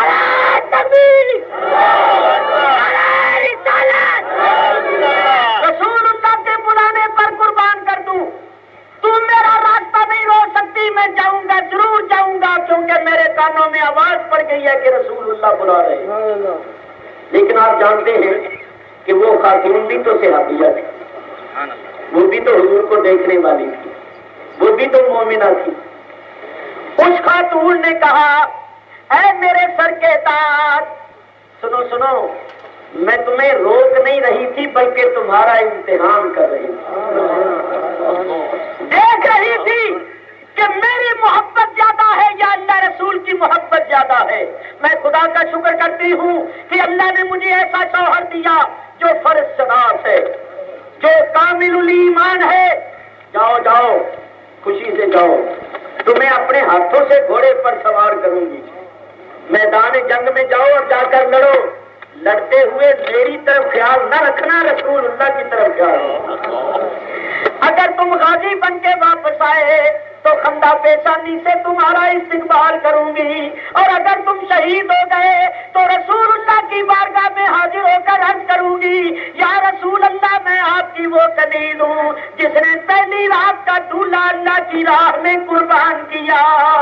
رسول اللہ کے بلانے پر قربان کر دوں، تم میرا راستہ نہیں روک سکتی، میں جاؤں گا، ضرور جاؤں گا، کیونکہ میرے کانوں میں آواز پڑ گئی ہے کہ رسول اللہ بلا رہے ہیں۔ لیکن آپ جانتے ہیں کہ وہ خاتون بھی تو صحابیہ تھی، وہ بھی تو حضور کو دیکھنے والی تھی، وہ بھی تو مومنہ تھی۔ اس خاتون نے کہا اے میرے سر کے تاج، سنو سنو، میں تمہیں روک نہیں رہی تھی بلکہ تمہارا امتحان کر رہی تھی، دیکھ رہی تھی کہ میری محبت زیادہ ہے یا اللہ رسول کی محبت زیادہ ہے۔ میں خدا کا شکر کرتی ہوں کہ اللہ نے مجھے ایسا شوہر دیا جو فرض شناس ہے، جو کامل الایمان ہے۔ جاؤ جاؤ، خوشی سے جاؤ، تمہیں اپنے ہاتھوں سے گھوڑے پر سوار کروں گی، میدان جنگ میں جاؤ اور جا کر لڑو، لڑتے ہوئے میری طرف خیال نہ رکھنا، رسول اللہ کی طرف خیال رکھنا۔ اگر تم غازی بن کے واپس آئے تو خندہ پیشانی سے تمہارا استقبال کروں گی، اور اگر تم شہید ہو گئے تو رسول اللہ کی بارگاہ میں حاضر ہو کر عرض کروں گی یا رسول اللہ میں آپ کی وہ کنیز ہوں جس نے پہلی رات کا دولہا اللہ کی راہ میں قربان کیا.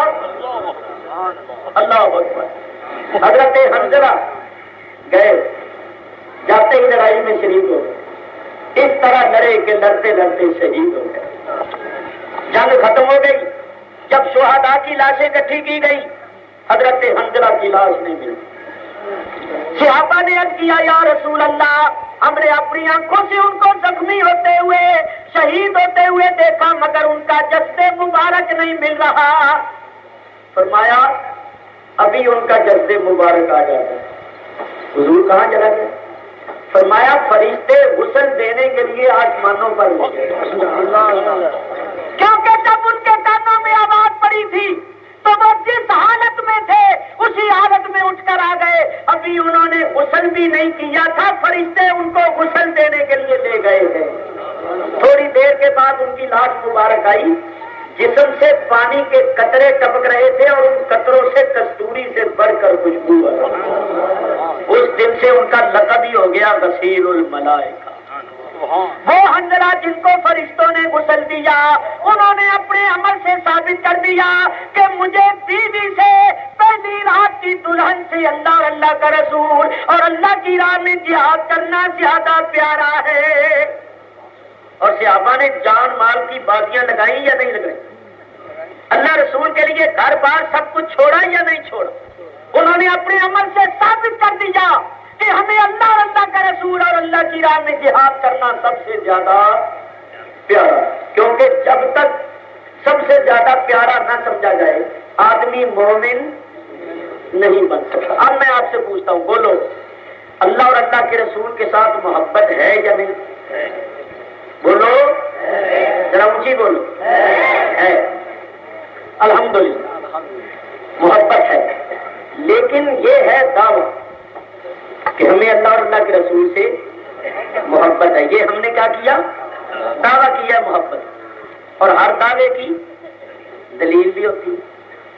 اللہ اکبر. حضرت حنظلہ گئے, جاتے ہی لڑائی میں شریک ہو گئے. اس طرح لڑے کہ لڑتے لڑتے شہید ہو گئے. جنگ ختم ہو گئی. جب شہداء کی لاشیں اکٹھی کی گئی, حضرت حنظلہ کی لاش نہیں ملی. صحابہ نے عرض کیا یا رسول اللہ, ہم نے اپنی آنکھوں سے ان کو زخمی ہوتے ہوئے شہید ہوتے ہوئے دیکھا مگر ان کا جسد مبارک نہیں مل رہا. فرمایا ابھی ان کا جسد مبارک آ جاتا ہے. حضور کہاں چلا گیا؟ فرمایا فرشتے غسل دینے کے لیے آسمانوں پر گئے. کیونکہ جب ان کے کانوں میں آواز پڑی تھی تو وہ جس حالت میں تھے اسی حالت میں اٹھ کر آ گئے. ابھی انہوں نے غسل بھی نہیں کیا تھا, فرشتے ان کو غسل دینے کے لیے لے گئے ہیں. تھوڑی دیر کے بعد ان کی لاش مبارک آئی. جسم سے پانی کے قطرے ٹپک رہے تھے اور ان قطروں سے کستوری سے بڑھ کر خوشبو آ رہی. اس دن سے ان کا لقب ہی ہو گیا غسیل الملائکہ. وہ حنظلہ جن کو فرشتوں نے غسل دیا, انہوں نے اپنے عمل سے ثابت کر دیا کہ مجھے بیوی سے پہلی رات کی دلہن سے اللہ اور اللہ کا رسول اور اللہ کی راہ میں جہاد کرنا زیادہ پیارا ہے. اور صحابہ نے جان مال کی بازیاں لگائی یا نہیں لگائی؟ اللہ رسول کے لیے گھر بار سب کچھ چھوڑا یا نہیں چھوڑا؟ انہوں نے اپنے عمل سے ثابت کر دیا کہ ہمیں اللہ اور اللہ کا رسول اور اللہ کی راہ میں جہاد کرنا سب سے زیادہ پیارا. کیونکہ جب تک سب سے زیادہ پیارا نہ سمجھا جائے آدمی مومن نہیں بن سکتا. اب میں آپ سے پوچھتا ہوں, بولو اللہ اور اللہ کے رسول کے ساتھ محبت ہے یا نہیں؟ بولو ذرا اونچی بولو. ہے, الحمدللہ محبت ہے. لیکن یہ ہے دعویٰ کہ ہمیں اللہ اور اللہ کے رسول سے محبت ہے. یہ ہم نے کیا کیا؟ دعویٰ کیا محبت. اور ہر دعوے کی دلیل بھی ہوتی ہے.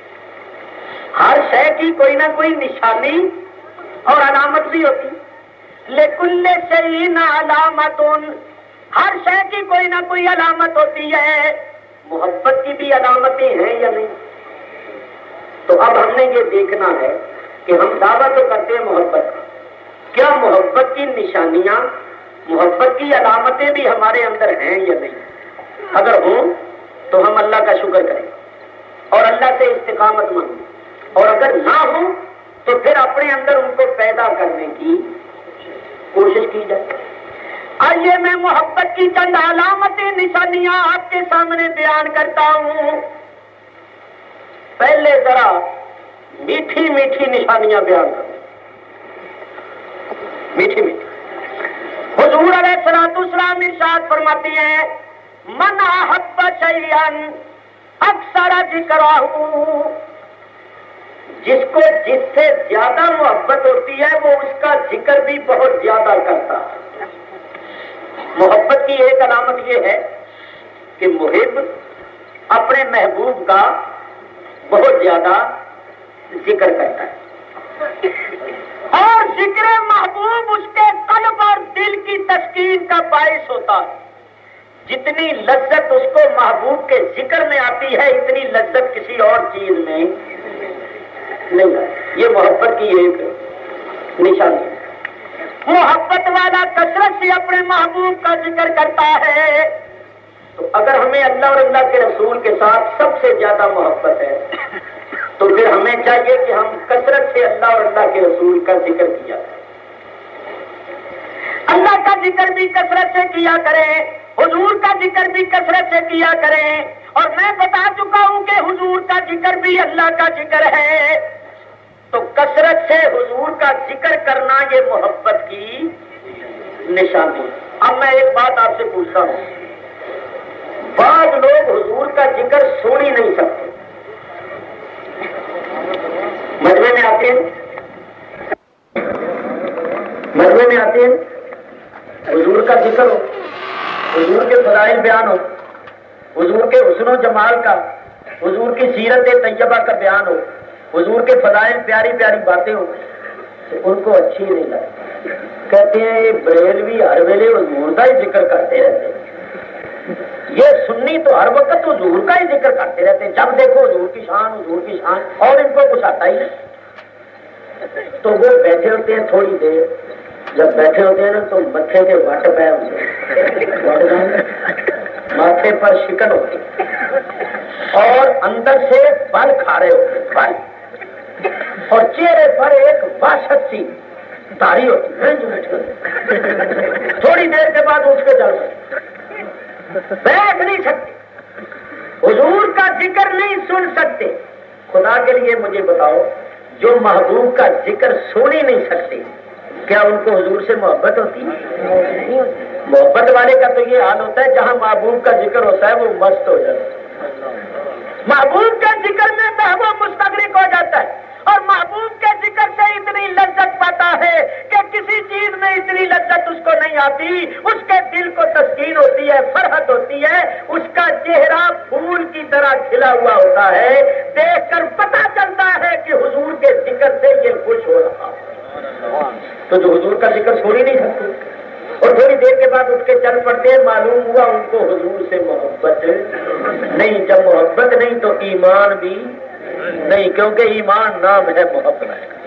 ہر شے کی کوئی نہ کوئی نشانی اور علامت بھی ہوتی. لکل شیء علامۃ, ہر شے کی کوئی نہ کوئی علامت ہوتی ہے. محبت کی بھی علامتیں ہیں یا نہیں؟ تو اب ہم نے یہ دیکھنا ہے کہ ہم دعویٰ تو کرتے ہیں محبت کا, کیا محبت کی نشانیاں, محبت کی علامتیں بھی ہمارے اندر ہیں یا نہیں؟ اگر ہوں تو ہم اللہ کا شکر کریں اور اللہ سے استقامت مانگیں, اور اگر نہ ہوں تو پھر اپنے اندر ان کو پیدا کرنے کی کوشش کی جائے. آئیے میں محبت کی چند علامتیں نشانیاں آپ کے سامنے بیان کرتا ہوں. پہلے ذرا میٹھی میٹھی نشانیاں بیان کروں. میٹھی میٹھی. حضور علیہ الصلوۃ والسلام ارشاد فرماتی ہیں من احب شیئا اکثر ذکرہ, جس کو جس سے زیادہ محبت ہوتی ہے وہ اس کا ذکر بھی بہت زیادہ کرتا ہے. محبت کی ایک علامت یہ ہے کہ محب اپنے محبوب کا بہت زیادہ ذکر کرتا ہے, اور ذکر محبوب اس کے قلب اور دل کی تسکین کا باعث ہوتا ہے. جتنی لذت اس کو محبوب کے ذکر میں آتی ہے اتنی لذت کسی اور چیز میں نہیں آتی. یہ محبت کی ایک نشانی ہے. محبت والا کثرت سے اپنے محبوب کا ذکر کرتا ہے. تو اگر ہمیں اللہ اور اللہ کے رسول کے ساتھ سب سے زیادہ محبت ہے تو پھر ہمیں چاہیے کہ ہم کثرت سے اللہ اور اللہ کے رسول کا ذکر کیا کریں. اللہ کا ذکر بھی کثرت سے کیا کریں, حضور کا ذکر بھی کثرت سے کیا کریں. اور میں بتا چکا ہوں کہ حضور کا ذکر بھی اللہ کا ذکر ہے. تو کثرت سے حضور کا ذکر کرنا یہ محبت کی نشانی. اب میں ایک بات آپ سے پوچھتا ہوں, بعض لوگ حضور کا ذکر سن ہی نہیں سکتے. مجمع میں آتے ہیں, مجمع میں آتے ہیں, حضور کا ذکر ہو, حضور کے فضائل بیان ہو, حضور کے حسن و جمال کا, حضور کی سیرت طیبہ کا بیان ہو, حضور کے فضائل پیاری پیاری باتیں ہوں, تو ان کو اچھی نہیں لگتی. کہتے ہیں یہ بریلوی ہر ویلے حضور کا ہی ذکر کرتے رہتے ہیں, یہ سنی تو ہر وقت حضور کا ہی ذکر کرتے رہتے ہیں, جب دیکھو حضور کی شان حضور کی شان, اور ان کو کچھ آتا ہی نہیں. تو وہ بیٹھے ہوتے ہیں تھوڑی دیر, جب بیٹھے ہوتے ہیں نا تو متھے کے وٹ پہ ماتھے پر شکن ہوتی اور اندر سے بل کھارے ہوتے ہیں, بل, اور چہرے پر ایک وحشت سی داڑھی ہوتی ہے. تھوڑی دیر کے بعد اٹھ کے چل سکتے, بیٹھ نہیں سکتے, حضور کا ذکر نہیں سن سکتے. خدا کے لیے مجھے بتاؤ, جو محبوب کا ذکر سن ہی نہیں سکتے, کیا ان کو حضور سے محبت ہوتی ہے؟ محبت والے کا تو یہ حال ہوتا ہے جہاں محبوب کا ذکر ہوتا ہے وہ مست ہو جاتا ہے, محبوب کے ذکر میں وہ مستغرق ہو جاتا ہے, اور محبوب کے ذکر سے اتنی لذت پاتا ہے کہ کسی چیز میں اتنی لذت اس کو نہیں آتی. اس کے دل کو تسکین ہوتی ہے, فرحت ہوتی ہے, اس کا چہرہ پھول کی طرح کھلا ہوا ہوتا ہے. دیکھ کر پتہ چلتا ہے کہ حضور کے ذکر سے یہ خوش ہو رہا ہے. تو جو حضور کا ذکر چھوڑ ہی نہیں سکتے اور تھوڑی دیر کے بعد اٹھ کے چل پڑتے ہیں, معلوم ہوا ان کو حضور سے محبت نہیں. جب محبت نہیں تو ایمان بھی نہیں, کیونکہ ایمان نام ہے محبت.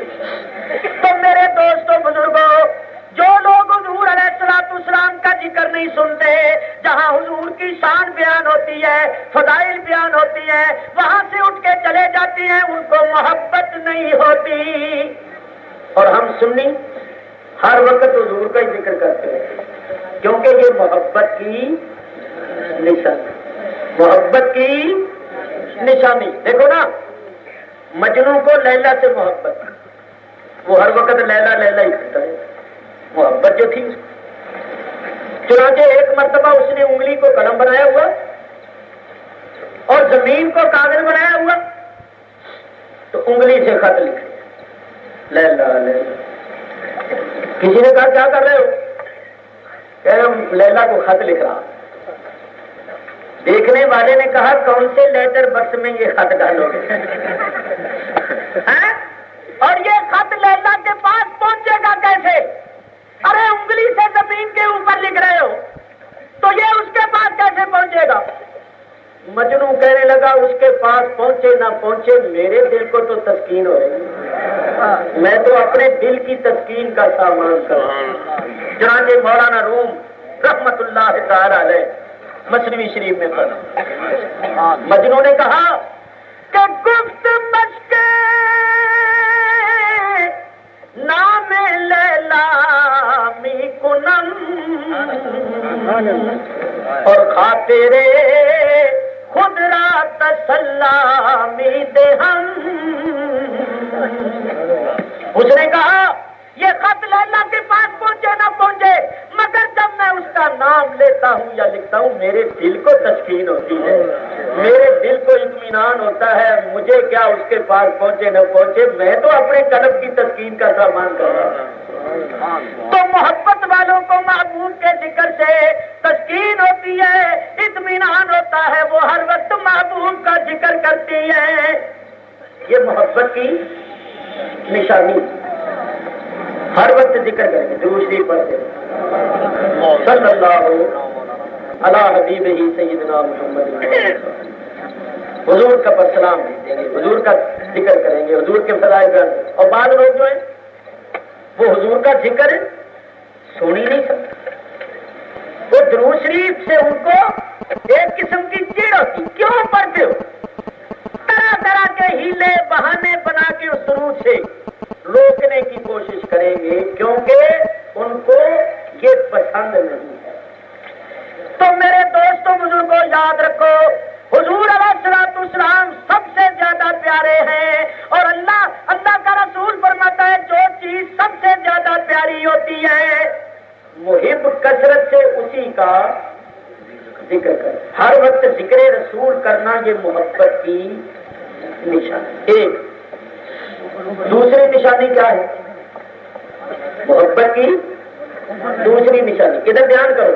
تو میرے دوستوں بزرگوں, جو لوگ حضور علیہ الصلوۃ والسلام کا ذکر نہیں سنتے, جہاں حضور کی شان بیان ہوتی ہے, فضائل بیان ہوتی ہے, وہاں سے اٹھ کے چلے جاتی ہیں, ان کو محبت نہیں ہوتی. اور ہم سنی ہر وقت حضور کا ہی ذکر کرتے ہیں, کیونکہ یہ محبت کی نشانی, محبت کی نشانی. دیکھو نا, مجنوں کو لیلا سے محبت, وہ ہر وقت لیلا لیلا ہی کرتا ہے, محبت جو تھی. چنانچہ ایک مرتبہ اس نے انگلی کو قلم بنایا ہوا اور زمین کو کاغذ بنایا ہوا, تو انگلی سے خط لکھ لیلا لیلا. کسی نے کہا کیا کر رہے ہو؟ کہ لیلا کو خط لکھ رہا. دیکھنے والے نے کہا کون سے لیٹر باکس میں یہ خط ڈالو گے؟ اور یہ خط لیلا کے پاس پہنچے گا کیسے؟ ارے انگلی سے زمین کے اوپر لکھ رہے ہو تو یہ اس کے پاس کیسے پہنچے گا؟ مجنو کہنے لگا اس کے پاس پہنچے نہ پہنچے میرے دل کو تو تسکین ہو رہی, میں تو اپنے دل کی تسکین کا سامان کروں. چنانچہ مولانا روم رحمت اللہ تعالی علیہ مثنوی شریف میں پڑھا, مجنو نے کہا کہ گفت مشکے نام لیلا می کنم اور خاطرے خود را تسلامی دے ہم. اس نے کہا یہ خط لیلا کے پاس پہنچے نہ پہنچے, مگر جب میں اس کا نام لیتا ہوں یا لکھتا ہوں میرے دل کو تسکین ہوتی ہے, میرے دل کو اطمینان ہوتا ہے. مجھے کیا اس کے پاس پہنچے نہ پہنچے, میں تو اپنے قلب کی تسکین کا سامان کر رہا ہوں. تو محبت والوں کو محبوب کے ذکر سے تسکین ہوتی ہے, اطمینان ہوتا ہے, وہ ہر وقت محبوب کا ذکر کرتی ہے. یہ محبت کی نشانی, ہر وقت ذکر کریں گے, درود شریف پڑھتے صلی اللہ علی حبیبہ سیدنا محمد. حضور کا پر سلام دیں گے, حضور کا ذکر کریں گے, حضور کے فضائل کا. اور بعض لوگ جو ہیں وہ حضور کا ذکر سن ہی نہیں سکتے, وہ درود شریف سے ان کو ایک قسم کی چڑ ہوتی, کیوں پڑھتے ہو؟ طرح طرح کے ہیلے بہانے بنا کے اس درود سے روکنے کی کوشش کریں گے, کیونکہ ان کو یہ پسند نہیں ہے. تو میرے دوستوں بزرگوں یاد رکھو, حضور علیہ الصلوۃ والسلام سب سے زیادہ پیارے ہیں, اور اللہ کا رسول فرماتا ہے جو چیز سب سے زیادہ پیاری ہوتی ہے محب کثرت سے اسی کا ذکر کر. ہر وقت ذکر رسول کرنا یہ محبت کی نشانی. ایک دوسری نشانی کیا ہے محبت کی؟ دوسری نشانی ادھر دھیان کرو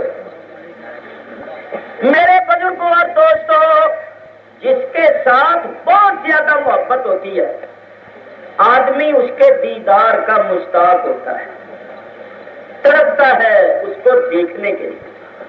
میرے بزرگوں اور دوستوں, جس کے ساتھ بہت زیادہ محبت ہوتی ہے آدمی اس کے دیدار کا مشتاق ہوتا ہے، تڑپتا ہے اس کو دیکھنے کے لیے،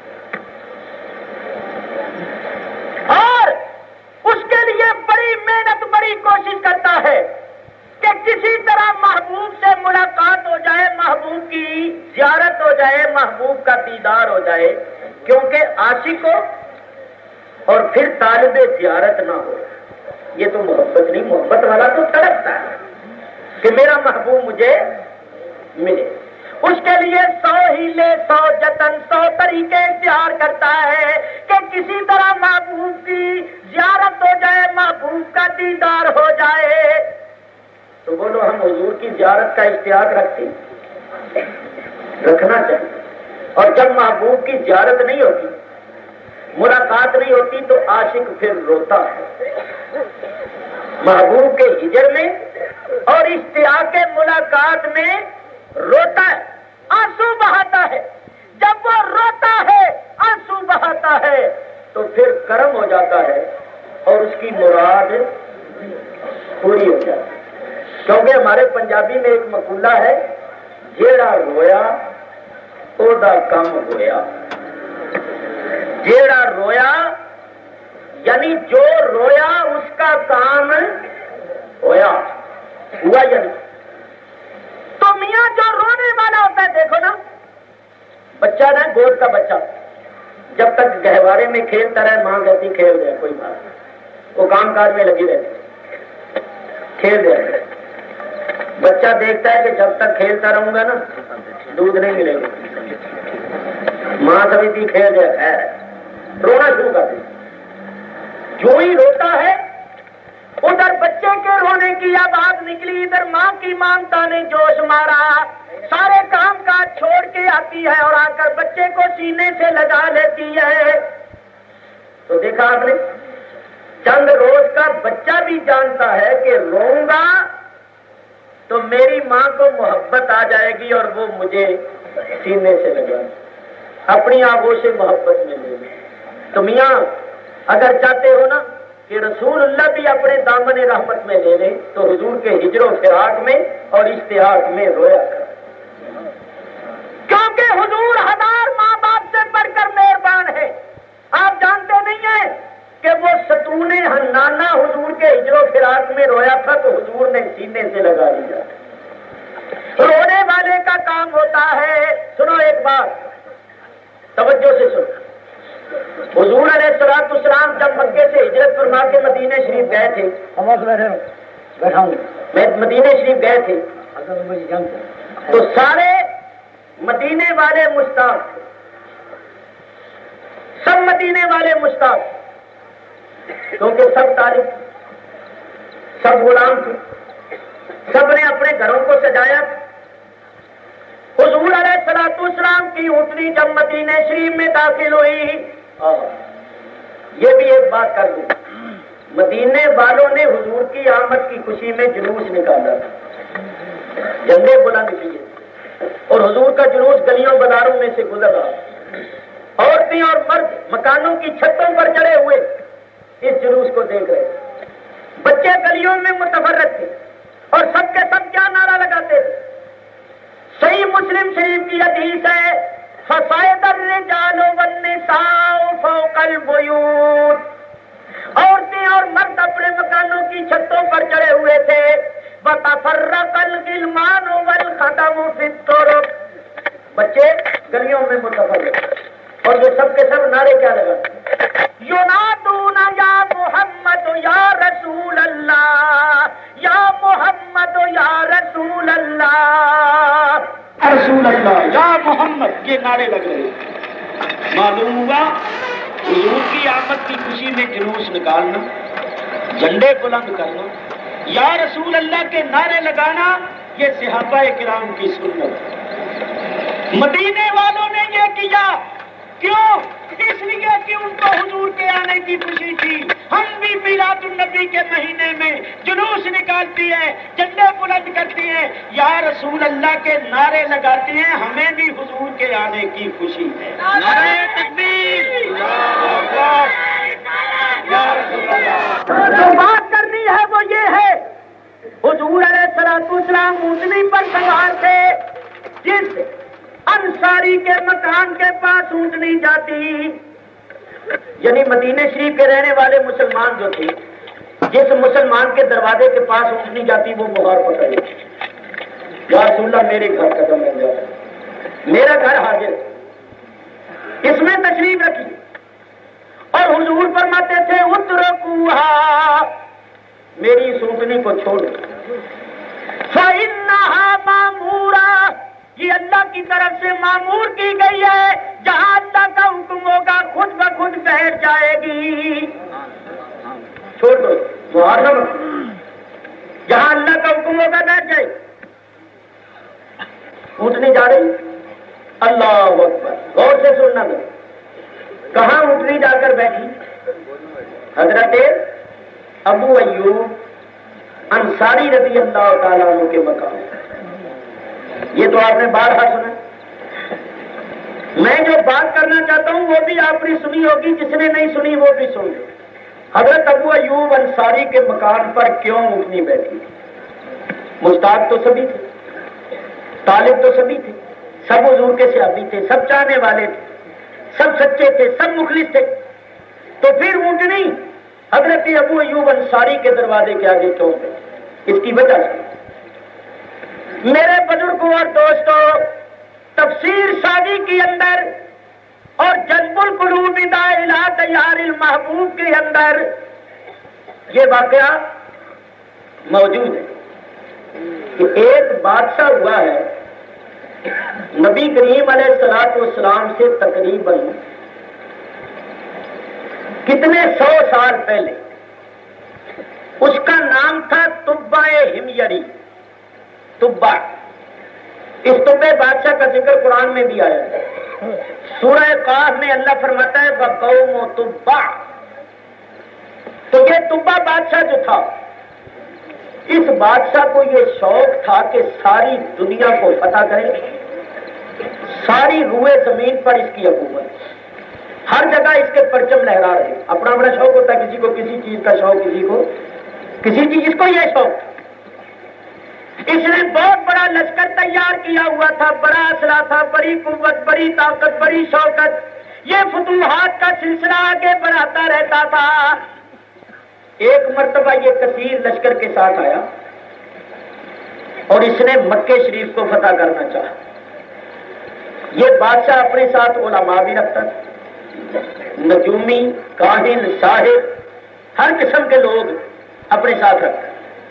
اور اس کے لیے بڑی محنت بڑی کوشش کرتا ہے کہ کسی طرح محبوب سے ملاقات ہو جائے، محبوب کی زیارت ہو جائے، محبوب کا دیدار ہو جائے، کیونکہ عاشق ہو اور پھر طالب زیارت نہ ہو، یہ تو محبت نہیں۔ محبت والا تو تڑپتا ہے کہ میرا محبوب مجھے ملے، اس کے لیے 100 ہیلے 100 جتن 100 طریقے اختیار کرتا ہے کہ کسی طرح محبوب کی زیارت ہو جائے، محبوب کا دیدار ہو جائے۔ تو بولو ہم حضور کی زیارت کا اشتیاق رکھتے ہیں؟ رکھنا چاہیے۔ اور جب محبوب کی زیارت نہیں ہوتی، ملاقات نہیں ہوتی، تو عاشق پھر روتا ہے محبوب کے ہجر میں اور اشتیاق ملاقات میں روتا ہے، آنسو بہاتا ہے۔ جب وہ روتا ہے، آنسو بہاتا ہے، تو پھر کرم ہو جاتا ہے اور اس کی مراد پوری ہو جاتی ہے۔ کیونکہ ہمارے پنجابی میں ایک مقولہ ہے، جیڑا رویا اودا کم ہویا۔ جیڑا رویا یعنی جو رویا اس کا کام ہویا، ہوا یعنی۔ تو میاں جو رونے والا ہوتا ہے، دیکھو نا بچہ نا، گود کا بچہ جب تک گہوارے میں کھیلتا رہے، ماں کہتی کھیل رہے کوئی بات نہیں، وہ کام کاج میں لگی رہتی، کھیل رہے۔ بچہ دیکھتا ہے کہ جب تک کھیلتا رہوں گا نا دودھ نہیں ملے گا، ماں سمجھتی کھیل رہے خیر، رونا شروع کر دے۔ جو ہی روتا ہے ادھر بچے کے رونے کی آواز نکلی، ادھر ماں کی مامتا نے جوش مارا، سارے کام کاج چھوڑ کے آتی ہے اور آ کر بچے کو سینے سے لگا لیتی ہے۔ تو دیکھا آپ نے، چند روز کا بچہ بھی جانتا ہے کہ روؤں گا تو میری ماں کو محبت آ جائے گی اور وہ مجھے سینے سے لگا اپنی آغوش سے محبت میں لے۔ تو میاں اگر چاہتے ہو نا کہ رسول اللہ بھی اپنے دامن رحمت میں لے لیں، تو حضور کے ہجر و فراق میں اور اشتیاق میں رویا کر، کیونکہ حضور 1000 ماں باپ سے بڑھ کر مہربان ہے۔ آپ جانتے نہیں ہیں کہ وہ ستون حنانہ حضور کے ہجر و فراق میں رویا تھا تو حضور نے سینے سے لگا لیا۔ رونے والے کا کام ہوتا ہے۔ سنو ایک بات، توجہ سے سنو۔ حضور علیہ الصلوۃ والسلام جب مکے سے ہجرت فرما کے مدینہ شریف گئے تھے، میں مدینہ شریف گئے تھے تو سارے مدینے والے مشتاق تھے، سب مدینے والے مشتاق، کیونکہ سب طالب، سب غلام تھے، سب نے اپنے گھروں کو سجایا۔ حضور علیہ الصلوۃ والسلام کی اونٹنی جب مدینہ شریف میں داخل ہوئی، یہ بھی ایک بات کر دوں، مدینے والوں نے حضور کی آمد کی خوشی میں جلوس نکالا تھا، جھنڈے بلند کیے، اور حضور کا جلوس گلیوں بازاروں میں سے گزر رہا۔ عورتیں اور مرد مکانوں کی چھتوں پر چڑھے ہوئے اس جلوس کو دیکھ رہے تھے، بچے گلیوں میں متفرق تھے اور سب کے سب کیا نعرہ لگاتے تھے؟ صحیح مسلم شریف کی حدیث ہے، فَصَعِدَ الرِّجَالُ وَالنِّسَاءُ فَوْقَ الْبُيُوتِ، عورتیں اور مرد اپنے مکانوں کی چھتوں پر چڑھے ہوئے تھے۔ وَتَفَرَّقَ الْغِلْمَانُ وَالْخَدَمُ فِي الطُّرُقِ، بچے گلیوں میں متفرق، اور جو سب کے سب نعرے کیا لگاتے؟ یونادون یا محمد یا رسول اللہ، یا محمد یا رسول اللہ، رسول اللہ یا محمد، یہ نعرے لگ رہے ہیں۔ معلوم ہوا حضور کی آمد کی خوشی میں جلوس نکالنا، جھنڈے بلند کرنا، یا رسول اللہ کے نعرے لگانا، یہ صحابہ کرام کی سنت۔ مدینے والوں نے یہ کیا، کیوں؟ اس لیے کہ ان کو حضور کے آنے کی خوشی تھی۔ ہم بھی میلاد النبی کے مہینے میں جلوس نکالتی ہیں، جھنڈے بلند کرتی ہیں، یا رسول اللہ کے نعرے لگاتی ہیں، ہمیں بھی حضور کے آنے کی خوشی ہے۔ نعرہ تکبیر، یا رسول اللہ۔ جو بات کرنی ہے وہ یہ ہے، حضور علیہ الصلوۃ والسلام اونٹنی پر سوار تھے، جس انصاری کے مکان کے پاس اونٹنی جاتی، یعنی مدینہ شریف کے رہنے والے مسلمان جو تھے، جس مسلمان کے دروازے کے پاس اونٹنی جاتی وہ مہار پکڑے، یا رسول اللہ میرے گھر قدم بن جاتا، میرا گھر حاضر، اس میں تشریف رکھی۔ اور حضور فرماتے تھے اترکوہا، میری اس اونٹنی کو چھوڑ دو، فإنہا مامورہ، یہ اللہ کی طرف سے معمور کی گئی ہے، جہاں اللہ کا حکم ہوگا خود بخود بیٹھ جائے گی، چھوڑ دو محرم، جہاں اللہ کا حکم ہوگا بیٹھ جائے۔ اونٹنی جا رہی، اللہ اکبر، غور سے سننا دو، کہاں اونٹنی جا کر بیٹھی؟ حضرت ابو ایوب انصاری رضی اللہ تعالیٰ عنہ کے مقام۔ یہ تو آپ نے بارہا سنا، میں جو بات کرنا چاہتا ہوں وہ بھی آپ نے سنی ہوگی، جس نے نہیں سنی وہ بھی سن لو۔ حضرت ابو ایوب انصاری کے مکان پر کیوں اونٹنی بیٹھی؟ مشتاق تو سبھی تھے، طالب تو سبھی تھے، سب حضور کے صحابی تھے، سب چاہنے والے تھے، سب سچے تھے، سب مخلص تھے، تو پھر اونٹنی حضرت ابو ایوب انصاری کے دروازے کے آگے کیوں بیٹھی؟ اس کی وجہ سے میرے بزرگوں اور دوستوں، تفسیر سادی کے اندر اور جذب القلوب الی دیار المحبوب کے اندر یہ واقعہ موجود ہے کہ ایک بادشاہ ہوا ہے نبی کریم علیہ الصلوۃ والسلام سے تقریباً کتنے 100 سال پہلے، اس کا نام تھا تبع ہمیری، تبع، اس تبع بادشاہ کا ذکر قرآن میں بھی آیا ہے، سورہ قاف میں اللہ فرماتا ہے وَقَوْمُ تُبَّعْ، تو یہ تبع بادشاہ جو تھا، اس بادشاہ کو یہ شوق تھا کہ ساری دنیا کو فتح کرے، ساری روئے زمین پر اس کی حکومت، ہر جگہ اس کے پرچم لہرا رہے۔ اپنا اپنا شوق ہوتا ہے، کسی کو کسی چیز کا شوق، کسی کو کسی چیز کو یہ شوق تھا۔ اس نے بہت بڑا لشکر تیار کیا ہوا تھا، بڑا اسلحہ تھا، بڑی قوت، بڑی طاقت، بڑی شوکت، یہ فتوحات کا سلسلہ آگے بڑھاتا رہتا تھا۔ ایک مرتبہ یہ کثیر لشکر کے ساتھ آیا اور اس نے مکے شریف کو فتح کرنا چاہا۔ یہ بادشاہ اپنے ساتھ علماء بھی رکھتا تھا، نجومی، کاہن، ساحر، ہر قسم کے لوگ اپنے ساتھ رکھتا۔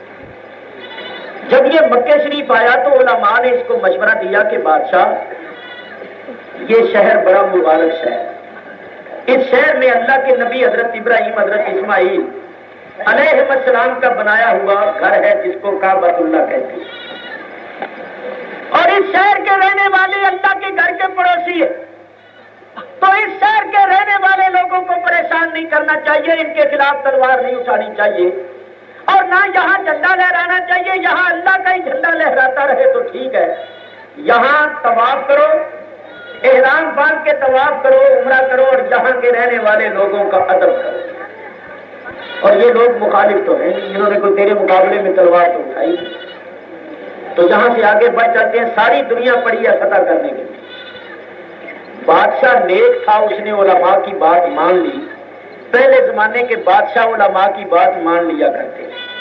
جب یہ مکے شریف آیا تو علماء نے اس کو مشورہ دیا کہ بادشاہ، یہ شہر بڑا مبارک شہر ہے، اس شہر میں اللہ کے نبی حضرت ابراہیم، حضرت اسماعیل علیہ السلام کا بنایا ہوا گھر ہے جس کو کعبۃ اللہ کہتے ہیں، اور اس شہر کے رہنے والے اللہ کے گھر کے پڑوسی ہیں، تو اس شہر کے رہنے والے لوگوں کو پریشان نہیں کرنا چاہیے، ان کے خلاف تلوار نہیں اٹھانی چاہیے، اور نہ یہاں جھنڈا لہرانا چاہیے، یہاں اللہ کا ہی جھنڈا لہراتا رہے تو ٹھیک ہے۔ یہاں طواف کرو، احرام باندھ کے طواف کرو، عمرہ کرو، اور یہاں کے رہنے والے لوگوں کا ادب کرو۔ اور یہ لوگ مخالف تو ہیں، انہوں نے کوئی تیرے مقابلے میں تلوار تو اٹھائی، تو یہاں سے آگے بڑھ چلتے ہیں، ساری دنیا پڑی ہے فتح کرنے کے لیے۔ بادشاہ نیک تھا، اس نے علماء کی بات مان لی۔ پہلے زمانے کے بادشاہ علماء کی بات مان لیا کرتے،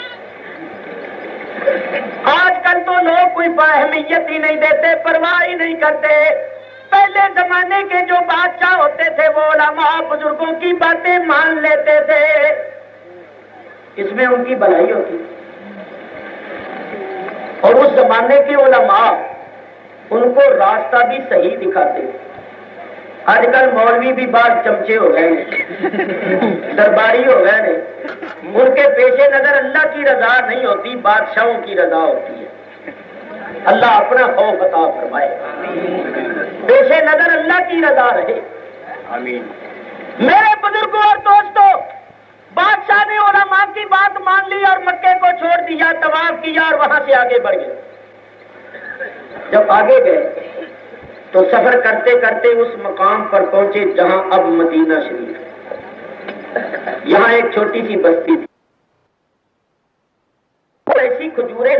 آج کل تو لوگ کوئی اہمیت ہی نہیں دیتے، پرواہ ہی نہیں کرتے۔ پہلے زمانے کے جو بادشاہ ہوتے تھے وہ علماء بزرگوں کی باتیں مان لیتے تھے، اس میں ان کی بھلائی ہوتی، اور اس زمانے کے علماء ان کو راستہ بھی صحیح دکھاتے تھے۔ آج کل مولوی بھی بعض چمچے ہو گئے ہیں، درباری ہو گئے ہیں، ان کے پیش نظر اللہ کی رضا نہیں ہوتی، بادشاہوں کی رضا ہوتی ہے۔ اللہ اپنا خوف عطا فرمائے، پیش نظر اللہ کی رضا رہے، آمین۔ میرے بزرگوں اور دوستوں، بادشاہ نے علماء کی بات مان لی اور مکے کو چھوڑ دیا، طواف کیا اور وہاں سے آگے بڑھ گئے۔ جب آگے گئے تو سفر کرتے کرتے اس مقام پر پہنچے جہاں اب مدینہ شریف، یہاں ایک چھوٹی سی بستی تھی، ایسی کھجوریں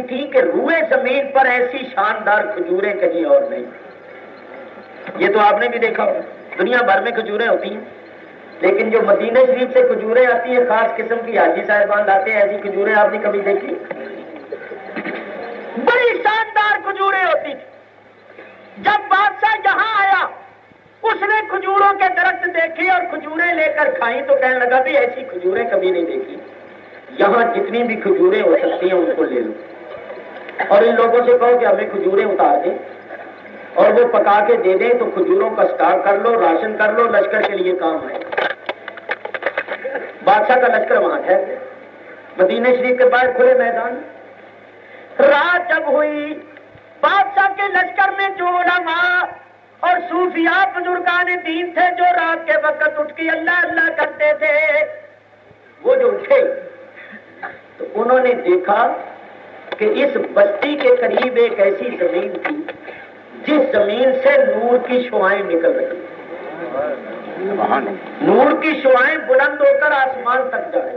تھی کہ روئے زمین پر ایسی شاندار کھجوریں کہیں اور نہیں. یہ تو آپ نے بھی دیکھا ہوگا، دنیا بھر میں کھجوریں ہوتی ہیں، لیکن جو مدینہ شریف سے کھجوریں آتی ہیں خاص قسم کی حاجی صاحبان لاتے ہیں، ایسی کھجوریں آپ نے کبھی دیکھی؟ بڑی شاندار کھجوریں ہوتی تھی. جب بادشاہ یہاں آیا اس نے کھجوروں کے درخت دیکھے اور کھجوریں لے کر کھائیں تو کہنے لگا بھی ایسی کھجوریں کبھی نہیں دیکھی، یہاں جتنی بھی کھجوریں ہو سکتی ہیں ان کو لے لو، اور ان لوگوں سے کہو کہ ہمیں کھجوریں اتار دیں اور وہ پکا کے دے دیں تو کھجوروں کا اسٹاک کر لو، راشن کر لو، لشکر کے لیے کام آئے. بادشاہ کا لشکر وہاں ٹھہر گیا مدینہ شریف کے باہر کھلے میدان. رات جب ہوئی بادشاہ کے لشکر میں جو علماء اور صوفیاء بزرگان دین تھے جو رات کے وقت اٹھ کے اللہ اللہ کرتے تھے، وہ جو اٹھے تو انہوں نے دیکھا کہ اس بستی کے قریب ایک ایسی زمین تھی جس زمین سے نور کی شعائیں نکل رہی، نور کی شعائیں بلند ہو کر آسمان تک جا رہی.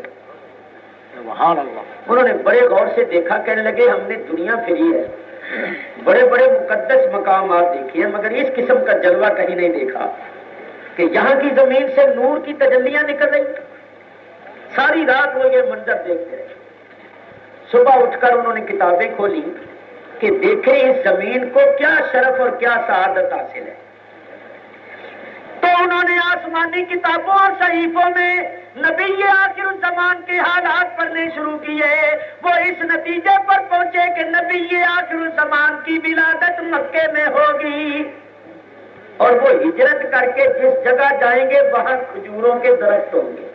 انہوں نے بڑے غور سے دیکھا، کہنے لگے ہم نے دنیا پھری ہے، بڑے بڑے مقدس مقامات دیکھے ہیں، مگر اس قسم کا جلوہ کہیں نہیں دیکھا کہ یہاں کی زمین سے نور کی تجلیاں نکل رہی. ساری رات وہ یہ منظر دیکھتے رہے. صبح اٹھ کر انہوں نے کتابیں کھولی کہ دیکھیں اس زمین کو کیا شرف اور کیا سعادت حاصل ہے. تو انہوں نے آسمانی کتابوں اور صحیفوں میں نبی آخر الزمان کے حالات پڑھنے شروع کیے. وہ اس نتیجے پر پہنچے کہ نبی آخر الزمان کی ولادت مکے میں ہوگی اور وہ ہجرت کر کے جس جگہ جائیں گے وہاں کھجوروں کے درخت ہوں گے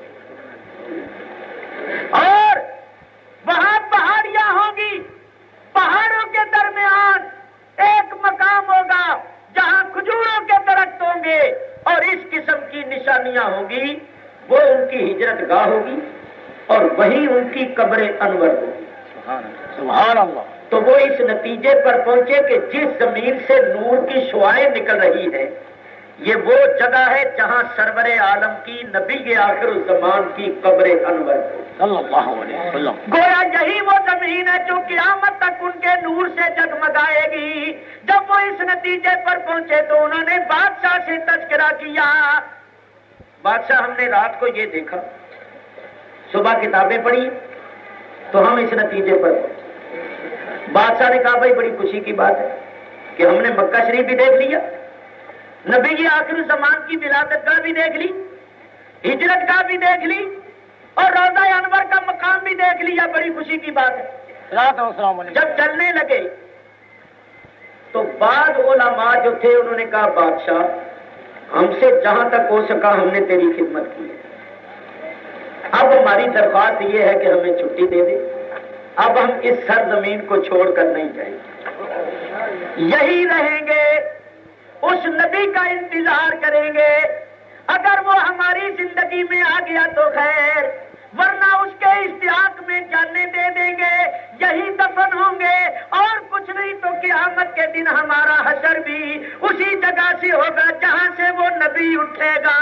اور وہاں پہاڑیاں ہوں گی. پہاڑوں کے درمیان ایک مقام ہوگا جہاں کھجوروں کے درخت ہوں گے اور اس قسم کی نشانیاں ہوں گی. وہ ان کی ہجرت گاہ ہوگی اور وہی ان کی قبر انور ہوگی. سبحان اللہ. تو وہ اس نتیجے پر پہنچے کہ جس زمین سے نور کی شعائیں نکل رہی ہیں یہ وہ جگہ ہے جہاں سرور عالم کی نبی آخر الزمان کی قبر انور صلی اللہ علیہ وسلم. گویا یہی وہ زمین ہے جو قیامت تک ان کے نور سے جگمگائے گی. جب وہ اس نتیجے پر پہنچے تو انہوں نے بادشاہ سے تذکرہ کیا. بادشاہ ہم نے رات کو یہ دیکھا، صبح کتابیں پڑھی تو ہم اس نتیجے پر پہنچے. بادشاہ نے کہا بھائی بڑی خوشی کی بات ہے کہ ہم نے مکہ شریف بھی دیکھ لیا، نبی آخر الزمان کی ولادت کا بھی دیکھ لی، ہجرت کا بھی دیکھ لی اور روضہ انور کا مقام بھی دیکھ لیا. بڑی خوشی کی بات ہے. جب چلنے لگے تو بعض علماء جو تھے انہوں نے کہا بادشاہ ہم سے جہاں تک ہو سکا ہم نے تیری خدمت کی ہے، اب ہماری درخواست یہ ہے کہ ہمیں چھٹی دے دے، اب ہم اس سرزمین کو چھوڑ کر نہیں جائیں گے، یہی رہیں گے، اس نبی کا انتظار کریں گے. اگر وہ ہماری زندگی میں آ گیا تو خیر، ورنہ اس کے اشتیاق میں جانے دے دیں گے، یہی دفن ہوں گے اور کچھ نہیں تو قیامت کے دن ہمارا حشر بھی اسی جگہ سے ہوگا جہاں سے وہ نبی اٹھے گا.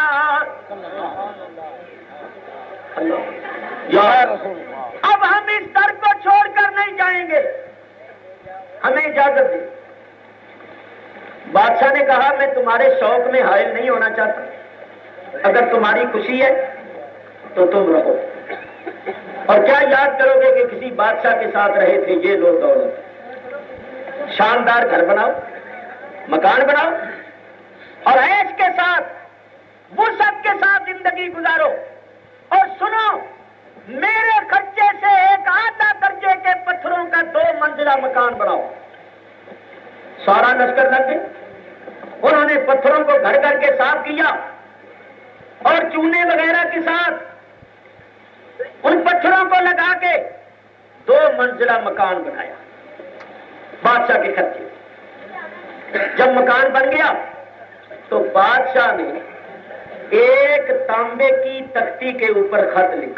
اب ہم اس در کو چھوڑ کر نہیں جائیں گے، ہمیں اجازت دیں. بادشاہ نے کہا میں تمہارے شوق میں حائل نہیں ہونا چاہتا، اگر تمہاری خوشی ہے تو تم رہو. اور کیا یاد کرو گے کہ کسی بادشاہ کے ساتھ رہے تھے یہ لوگ دولت، شاندار گھر بناؤ، مکان بناؤ اور عیش کے ساتھ وسعت کے ساتھ زندگی گزارو. اور سنو میرے خرچے سے ایک آدھا درجے کے پتھروں کا 2 منزلہ مکان بناؤ. سارا لشکر لگ گئے، انہوں نے پتھروں کو گھر گھر کے صاف کیا اور چونے وغیرہ کے ساتھ ان پتھروں کو لگا کے 2 منزلہ مکان بنایا بادشاہ کے خرچے. جب مکان بن گیا تو بادشاہ نے ایک تانبے کی تختی کے اوپر خط لکھا.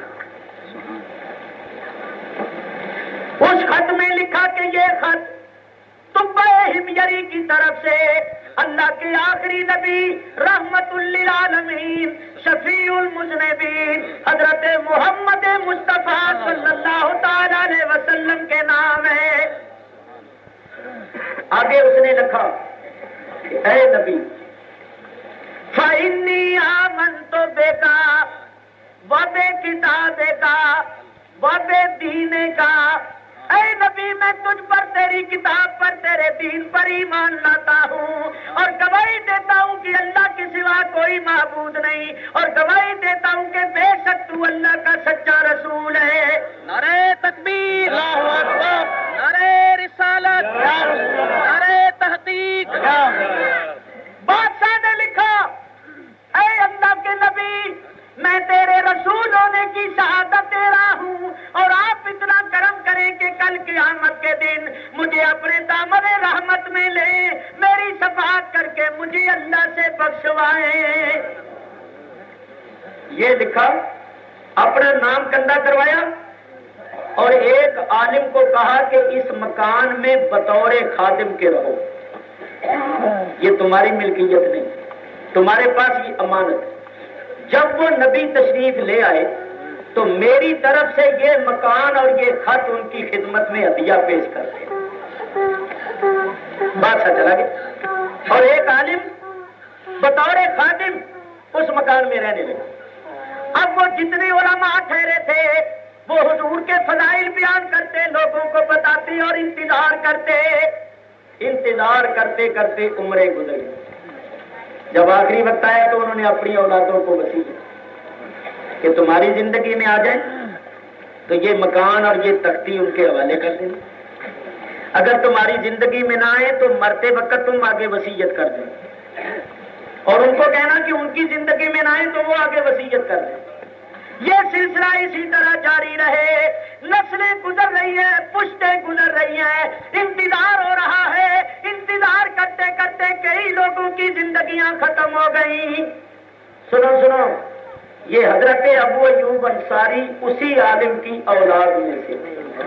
اس خط میں لکھا کہ یہ خط تبع حمیری کی طرف سے اللہ کے آخری نبی رحمت للعالمین شفیع المذنبین حضرت محمد مصطفیٰ صلی اللہ تعالی علیہ وسلم کے نام ہے. آگے اس نے لکھا کہ اے نبی فَإِنِّي آمَنْتُ بِكَ وَبِكِتَابِكَ وَبِدِينِكَ، اے نبی میں تجھ پر، تیری کتاب پر، تیرے دین پر ایمان لاتا ہوں، اور گواہی دیتا ہوں کہ اللہ کے سوا کوئی معبود نہیں، اور گواہی دیتا ہوں کہ بے شک تو اللہ کا سچا رسول ہے۔ نعرہ تکبیر، اللہ اکبر، نعرہ رسالت، نعرہ تحقیق۔ بادشاہ نے لکھا اے اللہ کے نبی میں تیرے رسول ہونے کی شہادت دے رہا ہوں، اور آپ اتنا کرم کریں کہ کل قیامت کے دن مجھے اپنے دامن رحمت میں لیں، میری شفاعت کر کے مجھے اللہ سے بخشوائیں۔ یہ لکھا، اپنا نام کندہ کروایا، اور ایک عالم کو کہا کہ اس مکان میں بطور خادم کے رہو، یہ تمہاری ملکیت نہیں، تمہارے پاس یہ امانت ہے۔ جب وہ نبی تشریف لے آئے تو میری طرف سے یہ مکان اور یہ خط ان کی خدمت میں عطیہ پیش کرتے ہیں۔ بادشاہ چلا گیا، اور ایک عالم بطور خادم اس مکان میں رہنے لگا۔ اب وہ جتنے علماء ٹھہرے تھے وہ حضور کے فضائل بیان کرتے، لوگوں کو بتاتے اور انتظار کرتے۔ انتظار کرتے کرتے عمریں گزر گئی۔ جب آخری وقت آیا تو انہوں نے اپنی اولادوں کو وصیت کہ تمہاری زندگی میں آ جائیں تو یہ مکان اور یہ تختی ان کے حوالے کر دیں، اگر تمہاری زندگی میں نہ آئے تو مرتے وقت تم آگے وصیت کر دیں، اور ان کو کہنا کہ ان کی زندگی میں نہ آئے تو وہ آگے وصیت کر دیں۔ یہ سلسلہ اسی طرح جاری رہے، نسلیں گزر رہی ہیں، پشتیں گزر رہی ہیں، انتظار ہو رہا ہے۔ انتظار کرتے کرتے کئی لوگوں کی زندگیاں ختم ہو گئیں۔ سنو سنو، یہ حضرت ابو ایوب انصاری اسی عالم کی اولاد میں سے،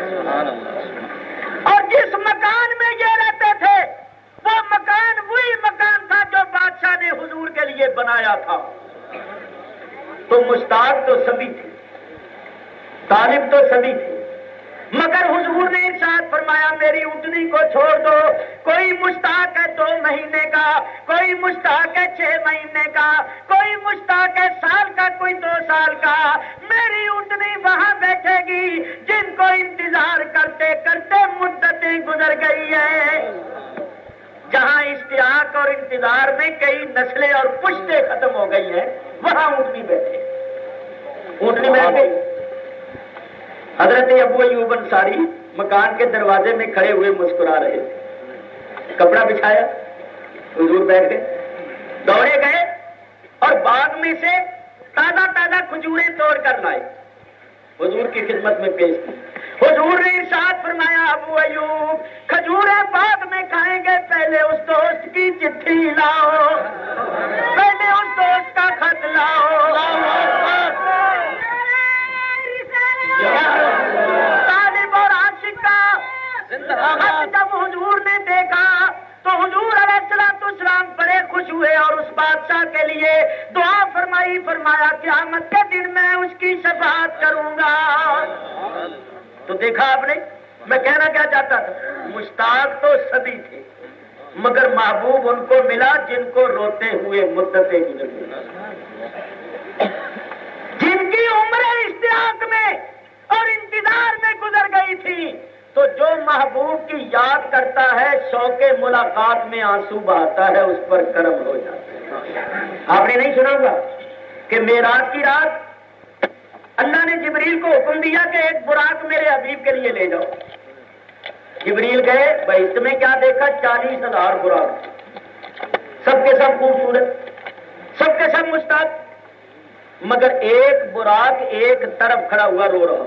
اور جس مکان میں یہ رہتے تھے وہ مکان وہی مکان تھا جو بادشاہ نے حضور کے لیے بنایا تھا۔ تو مشتاق تو سبھی تھے، طالب تو سبھی تھے، مگر حضور نے ارشاد فرمایا میری اونٹنی کو چھوڑ دو، کوئی مشتاق ہے 2 مہینے کا، کوئی مشتاق ہے 6 مہینے کا، کوئی مشتاق ہے سال کا، کوئی 2 سال کا، میری اونٹنی وہاں بیٹھے گی جن کو انتظار کرتے کرتے مدتیں گزر گئی ہے۔ جہاں اشتیاق اور انتظار میں کئی نسلیں اور پشتیں ختم ہو گئی ہیں وہاں اونٹنی بیٹھے، اونٹنی بیٹھ گئی۔ حضرت ابو ایوب انصاری مکان کے دروازے میں کھڑے ہوئے مسکرا رہے تھے، کپڑا بچھایا، حضور بیٹھ گئے، دوڑے گئے اور باغ میں سے تازہ تازہ کھجوریں توڑ کر لائے، حضور کی خدمت میں پیش کی۔ حضور نے ارشاد فرمایا ابو ایوب کھجوریں بعد میں کھائیں گے، پہلے اس دوست کی چٹھی لاؤ، پہلے اس دوست کا خط لاؤ۔ طالب اور عاشق کا خط جب حضور نے دیکھا تو حضور علیہ السلام بڑے خوش ہوئے اور اس بادشاہ کے لیے دعا فرمائی، فرمایا قیامت کے دن میں اس کی شفاعت کروں گا۔ تو دیکھا آپ نے، میں کہنا کیا چاہتا تھا، مشتاق تو سبھی تھے مگر محبوب ان کو ملا جن کو روتے ہوئے مدتیں گزر گئی، جن کی عمریں اشتیاق میں اور انتظار میں گزر گئی تھی۔ تو جو محبوب کی یاد کرتا ہے شوق ملاقات میں آنسو بہاتا ہے، اس پر کرم ہو جاتا ہے۔ آپ نے نہیں سنا ہوگا کہ معراج کی رات اللہ نے جبریل کو حکم دیا کہ ایک براق میرے حبیب کے لیے لے جاؤ۔ جبریل گئے، بھائی اس میں کیا دیکھا، 40,000 براق، سب کے سب خوبصورت، سب کے سب مشتاق، مگر ایک براق ایک طرف کھڑا ہوا رو رہا۔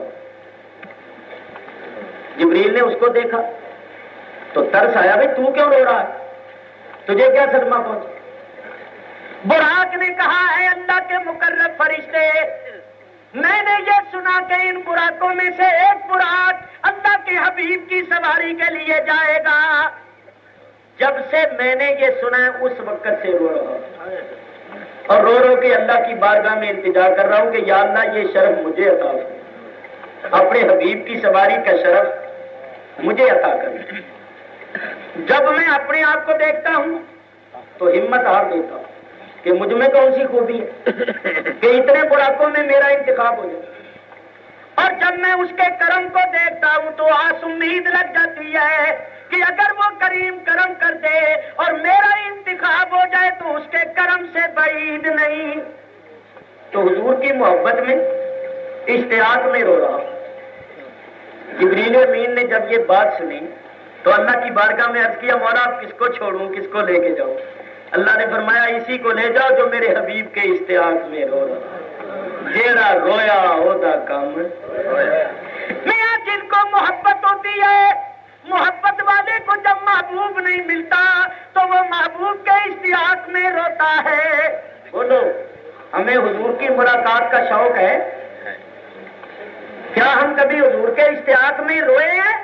جبریل نے اس کو دیکھا تو ترس آیا، بھائی تو کیوں رو رہا ہے، تجھے کیا صدمہ پہنچا؟ براق نے کہا ہے اللہ کے مقرب فرشتے، میں نے یہ سنا کہ ان براقوں میں سے ایک براق اللہ کے حبیب کی سواری کے لیے جائے گا۔ جب سے میں نے یہ سنا اس وقت سے رو رہا ہوں، اور رو رو کے اللہ کی بارگاہ میں انتظار کر رہا ہوں کہ یا اللہ یہ شرف مجھے عطا ہو، اپنے حبیب کی سواری کا شرف مجھے عطا کر۔ جب میں اپنے آپ کو دیکھتا ہوں تو ہمت ہار دیتا ہوں کہ مجھ میں کون سی خوبی ہے کہ اتنے بڑھاپوں میں میرا انتخاب ہو جائے. اور جب میں اس کے کرم کو دیکھتا ہوں تو آس امید لگ جاتی ہے کہ اگر وہ کریم کرم کر دے اور میرا انتخاب ہو جائے تو اس کے کرم سے بعید نہیں. تو حضور کی محبت میں اشتیاق میں رو رہا. جبریل امین نے جب یہ بات سنی تو اللہ کی بارگاہ میں عرض کیا مولا کس کو چھوڑوں کس کو لے کے جاؤں. اللہ نے فرمایا اسی کو لے جاؤ جو میرے حبیب کے اشتیاق میں رو رہا. جیڑا رویا ہوتا کم میاں. جن کو محبت ہوتی ہے محبت والے کو جب محبوب نہیں ملتا تو وہ محبوب کے اشتیاق میں روتا ہے. بولو ہمیں حضور کی ملاقات کا شوق ہے؟ کیا ہم کبھی حضور کے اشتیاق میں روئے ہیں؟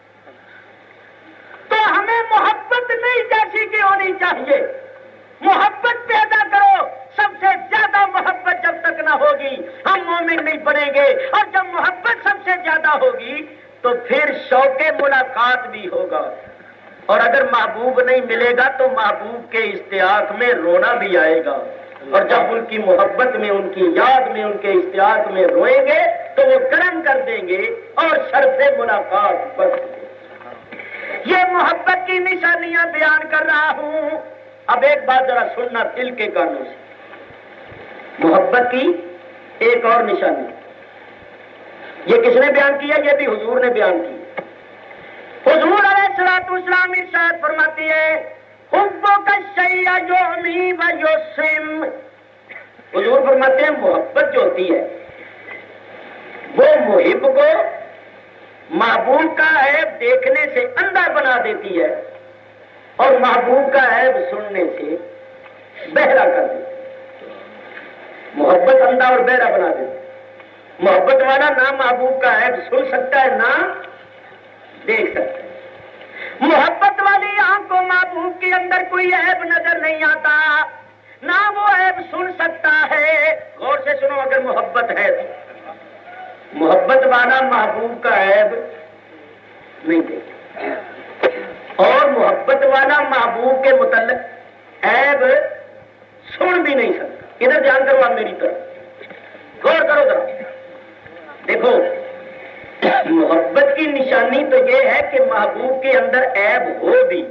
تو ہمیں محبت نہیں جیسی کی ہونی چاہیے. محبت پیدا کرو. سب سے زیادہ محبت جب تک نہ ہوگی ہم مومن نہیں بنیں گے. اور جب محبت سب سے زیادہ ہوگی تو پھر شوق ملاقات بھی ہوگا. اور اگر محبوب نہیں ملے گا تو محبوب کے اشتیاق میں رونا بھی آئے گا. اور جب ان کی محبت میں ان کی یاد میں ان کے اشتیاق میں روئیں گے تو وہ کرم کر دیں گے اور شرف ملاقات بس. یہ محبت کی نشانیاں بیان کر رہا ہوں. اب ایک بات ذرا سننا دل کے کانوں سے. محبت کی ایک اور نشانی یہ کس نے بیان کیا؟ یہ بھی حضور نے بیان کی. حضور علیہ الصلوۃ والسلام ارشاد فرماتی ہے حبو کا شیء یعمی و یسم. حضور فرماتے ہیں محبت جو ہوتی ہے وہ محب کو محبوب کا عیب دیکھنے سے اندھا بنا دیتی ہے اور محبوب کا عیب سننے سے بہرا کر دیتی ہے. محبت اندھا اور بہرا بنا دیتی ہے. محبت والا نہ محبوب کا عیب سن سکتا ہے نہ دیکھ سکتا ہے. محبت والی آنکھ کو محبوب کے اندر کوئی عیب نظر نہیں آتا نہ وہ عیب سن سکتا ہے. غور سے سنو اگر محبت ہے تو محبت والا محبوب کا عیب نہیں دیکھتا اور محبت والا محبوب کے متعلق عیب سن بھی نہیں سکتا. ادھر دھیان کرو آپ میری طرف غور کرو ذرا. دیکھو محبت کی نشانی تو یہ ہے کہ محبوب کے اندر عیب ہو بھی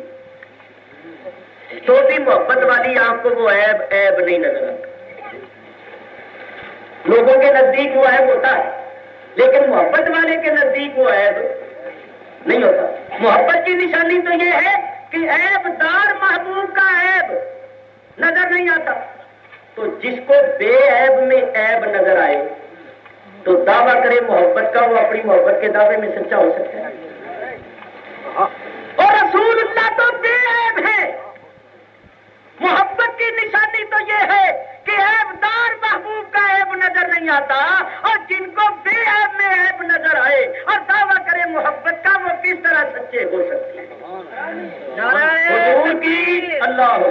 تو بھی محبت والی آنکھ کو وہ عیب نہیں نظر آتا. لوگوں کے نزدیک وہ عیب ہوتا ہے لیکن محبت والے کے نزدیک وہ عیب نہیں ہوتا. محبت کی نشانی تو یہ ہے کہ عیب دار محبوب کا عیب نظر نہیں آتا. تو جس کو بے عیب میں عیب نظر آئے تو دعویٰ کرے محبت کا وہ اپنی محبت کے دعوے میں سچا ہو سکتا ہے. اور رسول اللہ تو بے عیب ہے. محبت کی نشانی تو یہ ہے کہ عیب دار محبوب کا عیب نظر نہیں آتا اور جن کو بے عیب میں عیب نظر آئے اور دعویٰ کرے محبت کا وہ کس طرح سچے ہو سکتے ہیں. حضور کی اللہ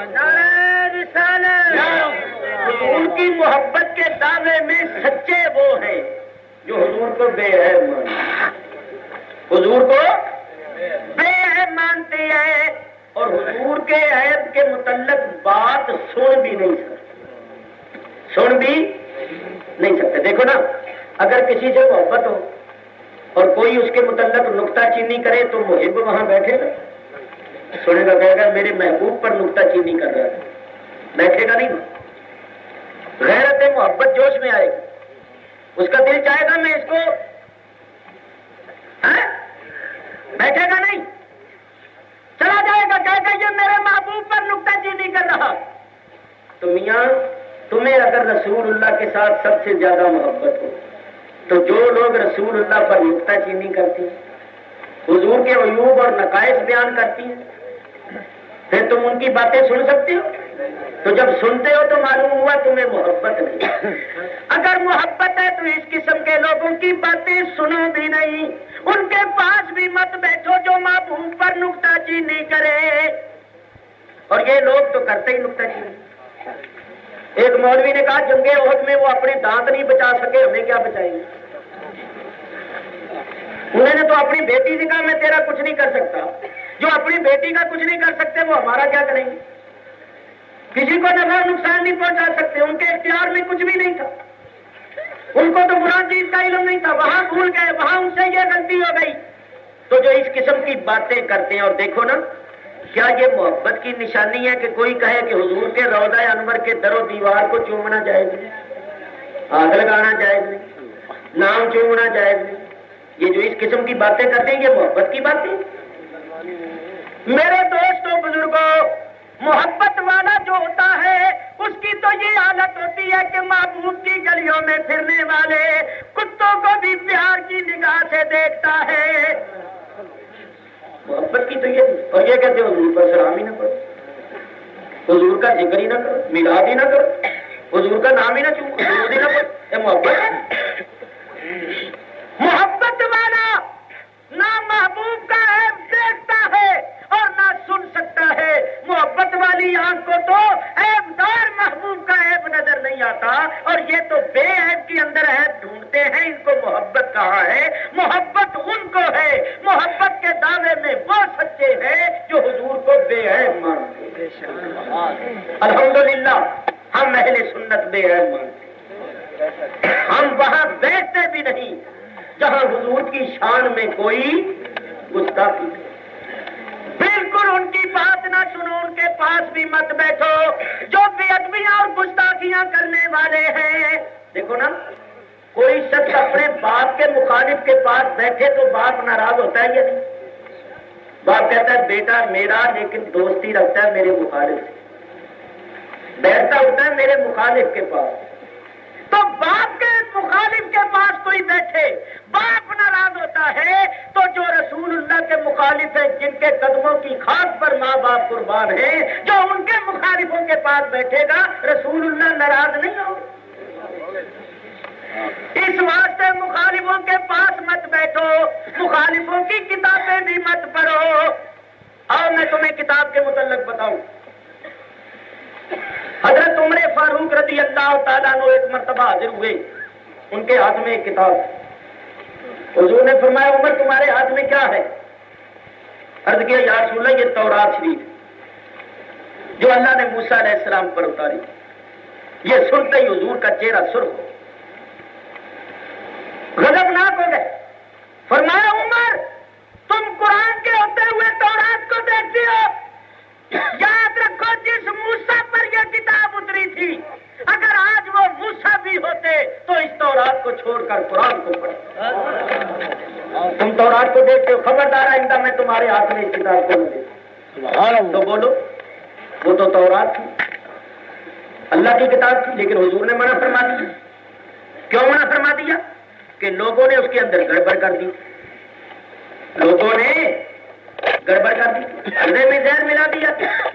حضور کی محبت کے دعوے میں سچے وہ ہیں جو حضور کو بے عیب مانتے حضور کو بے عیب مانتے ہیں اور حضور کے عیب کے متعلق بات سن بھی نہیں سکتے. دیکھو نا اگر کسی سے محبت ہو اور کوئی اس کے متعلق نکتہ چینی کرے تو محب وہاں بیٹھے گا سنے گا کہے گا میرے محبوب پر نکتہ چینی کر رہا ہے. بیٹھے گا نہیں. غیرت محبت جوش میں آئے گی. اس کا دل چاہے گا میں اس کو بیٹھے گا نہیں چلا جائے گا کہے گا یہ میرے محبوب پر نکتہ چینی کر رہا. تو میاں تمہیں اگر رسول اللہ کے ساتھ سب سے زیادہ محبت ہو تو جو لوگ رسول اللہ پر نکتہ چینی کرتی ہیں حضور کے عیوب اور نقائص بیان کرتی ہیں پھر تم ان کی باتیں سن سکتے ہو؟ تو جب سنتے ہو تو معلوم ہوا تمہیں محبت نہیں. اگر محبت ہے تو اس قسم کے لوگوں کی باتیں سنو بھی نہیں. ان کے پاس بھی مت بیٹھو جو محبوب پر نکتہ چینی کرے. اور یہ لوگ تو کرتے ہی نکتہ چینی. ایک مولوی نے کہا جنگ احد میں وہ اپنے دانت نہیں بچا سکے ہمیں کیا بچائیں گے. انہوں نے تو اپنی بیٹی سے کہا میں تیرا کچھ نہیں کر سکتا جو اپنی بیٹی کا کچھ نہیں کر سکتے وہ ہمارا کیا کریں گے؟ کسی کو نفع نقصان نہیں پہنچا سکتے، ان کے اختیار میں کچھ بھی نہیں تھا، ان کو تو مراد چیز کا علم نہیں تھا، وہاں بھول گئے، وہاں ان سے یہ غلطی ہو گئی۔ تو جو اس قسم کی باتیں کرتے ہیں، اور دیکھو نا کیا یہ محبت کی نشانی ہے کہ کوئی کہے کہ حضور کے روضہ انور کے در و دیوار کو چومنا جائز نہیں، ہاتھ لگانا جائز نہیں، نام چومنا جائز نہیں، یہ جو اس قسم کی باتیں کرتے ہیں یہ محبت کی باتیں؟ میرے دوستوں بزرگوں، محبت والا جو ہوتا ہے اس کی تو یہ حالت ہوتی ہے کہ محبوب کی گلیوں میں پھرنے والے کتوں کو بھی پیار کی نگاہ سے دیکھتا ہے۔ محبت کی تو یہ، اور یہ کہتے ہیں حضور پر سلام ہی نہ کرو، حضور کا ذکر ہی نہ کرو، میلاد ہی نہ کرو، حضور کا نام ہی نہ چومو، حضور ہی نہ کرو، یہ محبت ہے؟ محبت والا نہ محبوب کا عیب دیکھتا ہے اور نہ سن سکتا ہے، محبت والی آنکھ کو تو عیب دار محبوب کا عیب نظر نہیں آتا، اور یہ تو بے عیب کے اندر عیب ڈھونڈتے ہیں، ان کو محبت کہا ہے؟ محبت ان کو ہے، محبت کے دعوے میں وہ سچے ہیں جو حضور کو بے عیب مانتے ہیں۔ الحمدللہ ہم اہل سنت بے عیب مانتے ہیں، ہم وہاں بیٹھتے بھی نہیں جہاں حضور کی شان میں کوئی گستاخی نہیں، بالکل ان کی بات نہ سنو، ان کے پاس بھی مت بیٹھو جو بے ادبیاں اور گستاخیاں کرنے والے ہیں۔ دیکھو نا، کوئی شخص اپنے باپ کے مخالف کے پاس بیٹھے تو باپ ناراض ہوتا ہے یا نہیں؟ باپ کہتا ہے بیٹا میرا لیکن دوستی رکھتا ہے میرے مخالف سے، بیٹھتا ہوتا ہے میرے مخالف کے پاس، تو باپ کے مخالف کے پاس کوئی بیٹھے باپ ناراض ہوتا ہے، تو جو رسول اللہ کے مخالف ہیں، جن کے قدموں کی خاک پر ماں باپ قربان ہیں، جو ان کے مخالفوں کے پاس بیٹھے گا رسول اللہ ناراض نہیں ہوگا؟ اس واسطے مخالفوں کے پاس مت بیٹھو، مخالفوں کی کتابیں بھی مت پڑھو۔ اور میں تمہیں کتاب کے متعلق بتاؤں، حضرت عمر فاروق رضی اللہ تعالیٰ عنہ ایک مرتبہ حاضر ہوئے، ان کے ہاتھ میں ایک کتاب، حضور نے فرمایا عمر تمہارے ہاتھ میں کیا ہے؟ عرض کیا یا رسول اللہ یہ تورات شریف جو اللہ نے موسیٰ علیہ السلام پر اتاری۔ یہ سنتے ہی حضور کا چہرہ سرخ ہو، غضبناک ہو گئے، فرمایا عمر تم قرآن کے ہوتے ہوئے تورات کو دیکھتے ہو؟ یاد رکھو جس موسیٰ پر یہ کتاب اتری تھی، اگر آج وہ موسیٰ بھی ہوتے تو اس تورات کو چھوڑ کر قرآن کو پڑھتے۔ تم تورات کو دیکھتے ہو، خبردار آئندہ میں تمہارے ہاتھ میں اس کتاب کو دے تو بولو وہ تو تورات تھی، اللہ کی کتاب تھی، لیکن حضور نے منع فرما دیا۔ کیوں منع فرما دیا؟ کہ لوگوں نے اس کے اندر گڑبڑ کر دی، لوگوں نے گڑبڑ کر دی، ہردے میں زہر ملا دیا،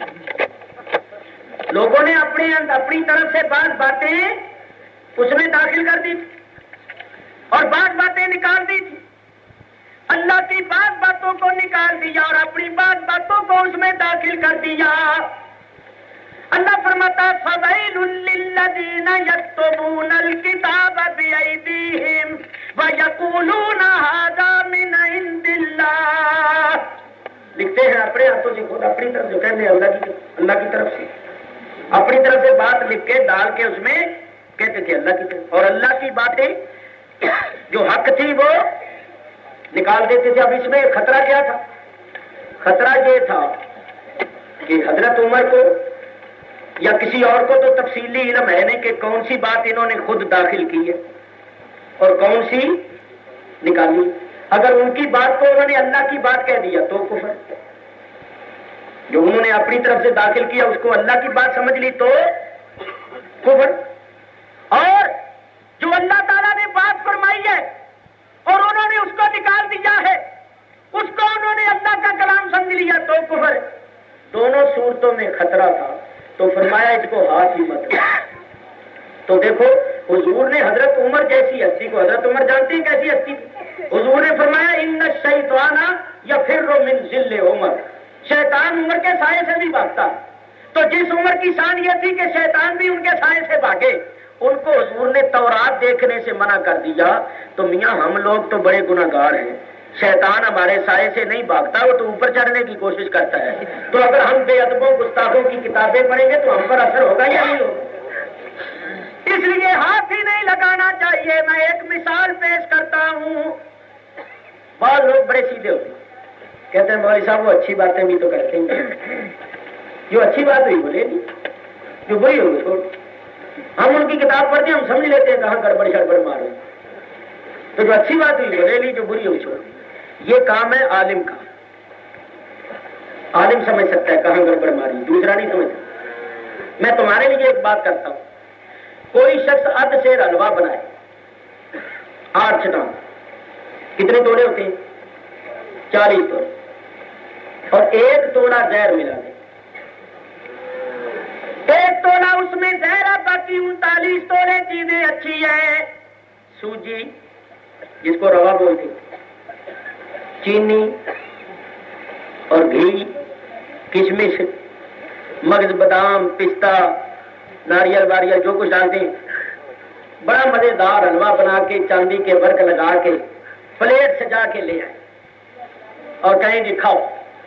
لوگوں نے اپنی طرف سے بعض باتیں اس میں داخل کر دی اور بعض باتیں نکال دی تھی، اللہ کی بعض باتوں کو نکال دیا اور اپنی بعض باتوں کو اس میں داخل کر دیا۔ اللہ فرماتا فَوَيْلٌ لِّلَّذِينَ يَكْتُبُونَ الْكِتَابَ بِأَيْدِيهِمْ وَيَقُولُونَ هَٰذَا مِنْ عِندِ اللَّهِ، لکھتے ہیں اپنے ہاتھوں سے خود، اپنی طرف سے کہتے ہیں اللہ کی طرف سے، اپنی طرف سے بات لکھ کے ڈال کے اس میں کہتے تھے اللہ کی طرف، اور اللہ کی باتیں جو حق تھی وہ نکال دیتے تھے۔ اب اس میں خطرہ کیا تھا؟ خطرہ یہ تھا کہ حضرت عمر کو یا کسی اور کو تو تفصیلی علم ہے نہیں کہ کون سی بات انہوں نے خود داخل کی ہے اور کون سی نکالی۔ اگر ان کی بات کو انہوں نے اللہ کی بات کہہ دیا تو کفر، جو انہوں نے اپنی طرف سے داخل کیا اس کو اللہ کی بات سمجھ لی تو کفر، اور جو اللہ تعالیٰ نے بات فرمائی ہے اور انہوں نے اس کو نکال دیا ہے، اس کو انہوں نے اللہ کا کلام سمجھ لیا تو کفر۔ دونوں صورتوں میں خطرہ تھا، تو فرمایا اس کو ہاتھ ہی مت۔ تو دیکھو حضور نے حضرت عمر جیسی ہستی کو، حضرت عمر جانتے ہیں کیسی ہستی تھی، حضور نے فرمایا ان الشیطان یفر من ظل عمر، شیطان عمر کے سائے سے بھی بھاگتا۔ تو جس عمر کی شان یہ تھی کہ شیطان بھی ان کے سائے سے بھاگے، ان کو حضور نے تورات دیکھنے سے منع کر دیا۔ تو میاں ہم لوگ تو بڑے گناہگار ہیں، شیطان ہمارے سائے سے نہیں بھاگتا، وہ تو اوپر چڑھنے کی کوشش کرتا ہے. تو اگر ہم بے ادبوں گستاخوں کی کتابیں پڑھیں گے تو ہم پر اثر ہوگا یا نہیں ہوگا؟ اس لیے ہاتھ ہی نہیں لگانا چاہیے. میں ایک مثال پیش کرتا ہوں. بعض لوگ بڑے سیدھے ہوتے ہیں، کہتے ہیں مولوی صاحب وہ اچھی باتیں بھی تو کرتے ہیں، جو اچھی بات ہوئی بولے گی، جو بری ہوگی چھوڑ. ہم ان کی کتاب پڑھتے ہیں، ہم سمجھ لیتے ہیں کہاں گڑبڑ شڑبڑ مارو. تو جو اچھی بات ہوئی بولے گی، جو بری ہوئی چھوڑ. یہ کام ہے عالم کا. عالم سمجھ سکتا ہے کہاں گڑبڑ ماری، دوسرا نہیں سمجھ سکتا. میں تمہارے لیے ایک بات کرتا ہوں. کوئی شخص اد سے حلوہ بنائے 8 چٹان، کتنے توڑے ہوتے ہیں؟ 40 توڑے، اور 1 توڑا زہر ملا دے. 1 توڑا اس میں زہر ہے، باقی 39 توڑے چیزیں اچھی ہیں. سوجی جس کو روا بولتے، چینی اور گھی، کشمش، مغز، بادام، پستہ، ناریل واریل جو کچھ ڈالتے ہیں. بڑا مزیدار حلوہ بنا کے چاندی کے ورق لگا کے پلیٹ سجا کے لے آئے اور کہیں جی کھاؤ.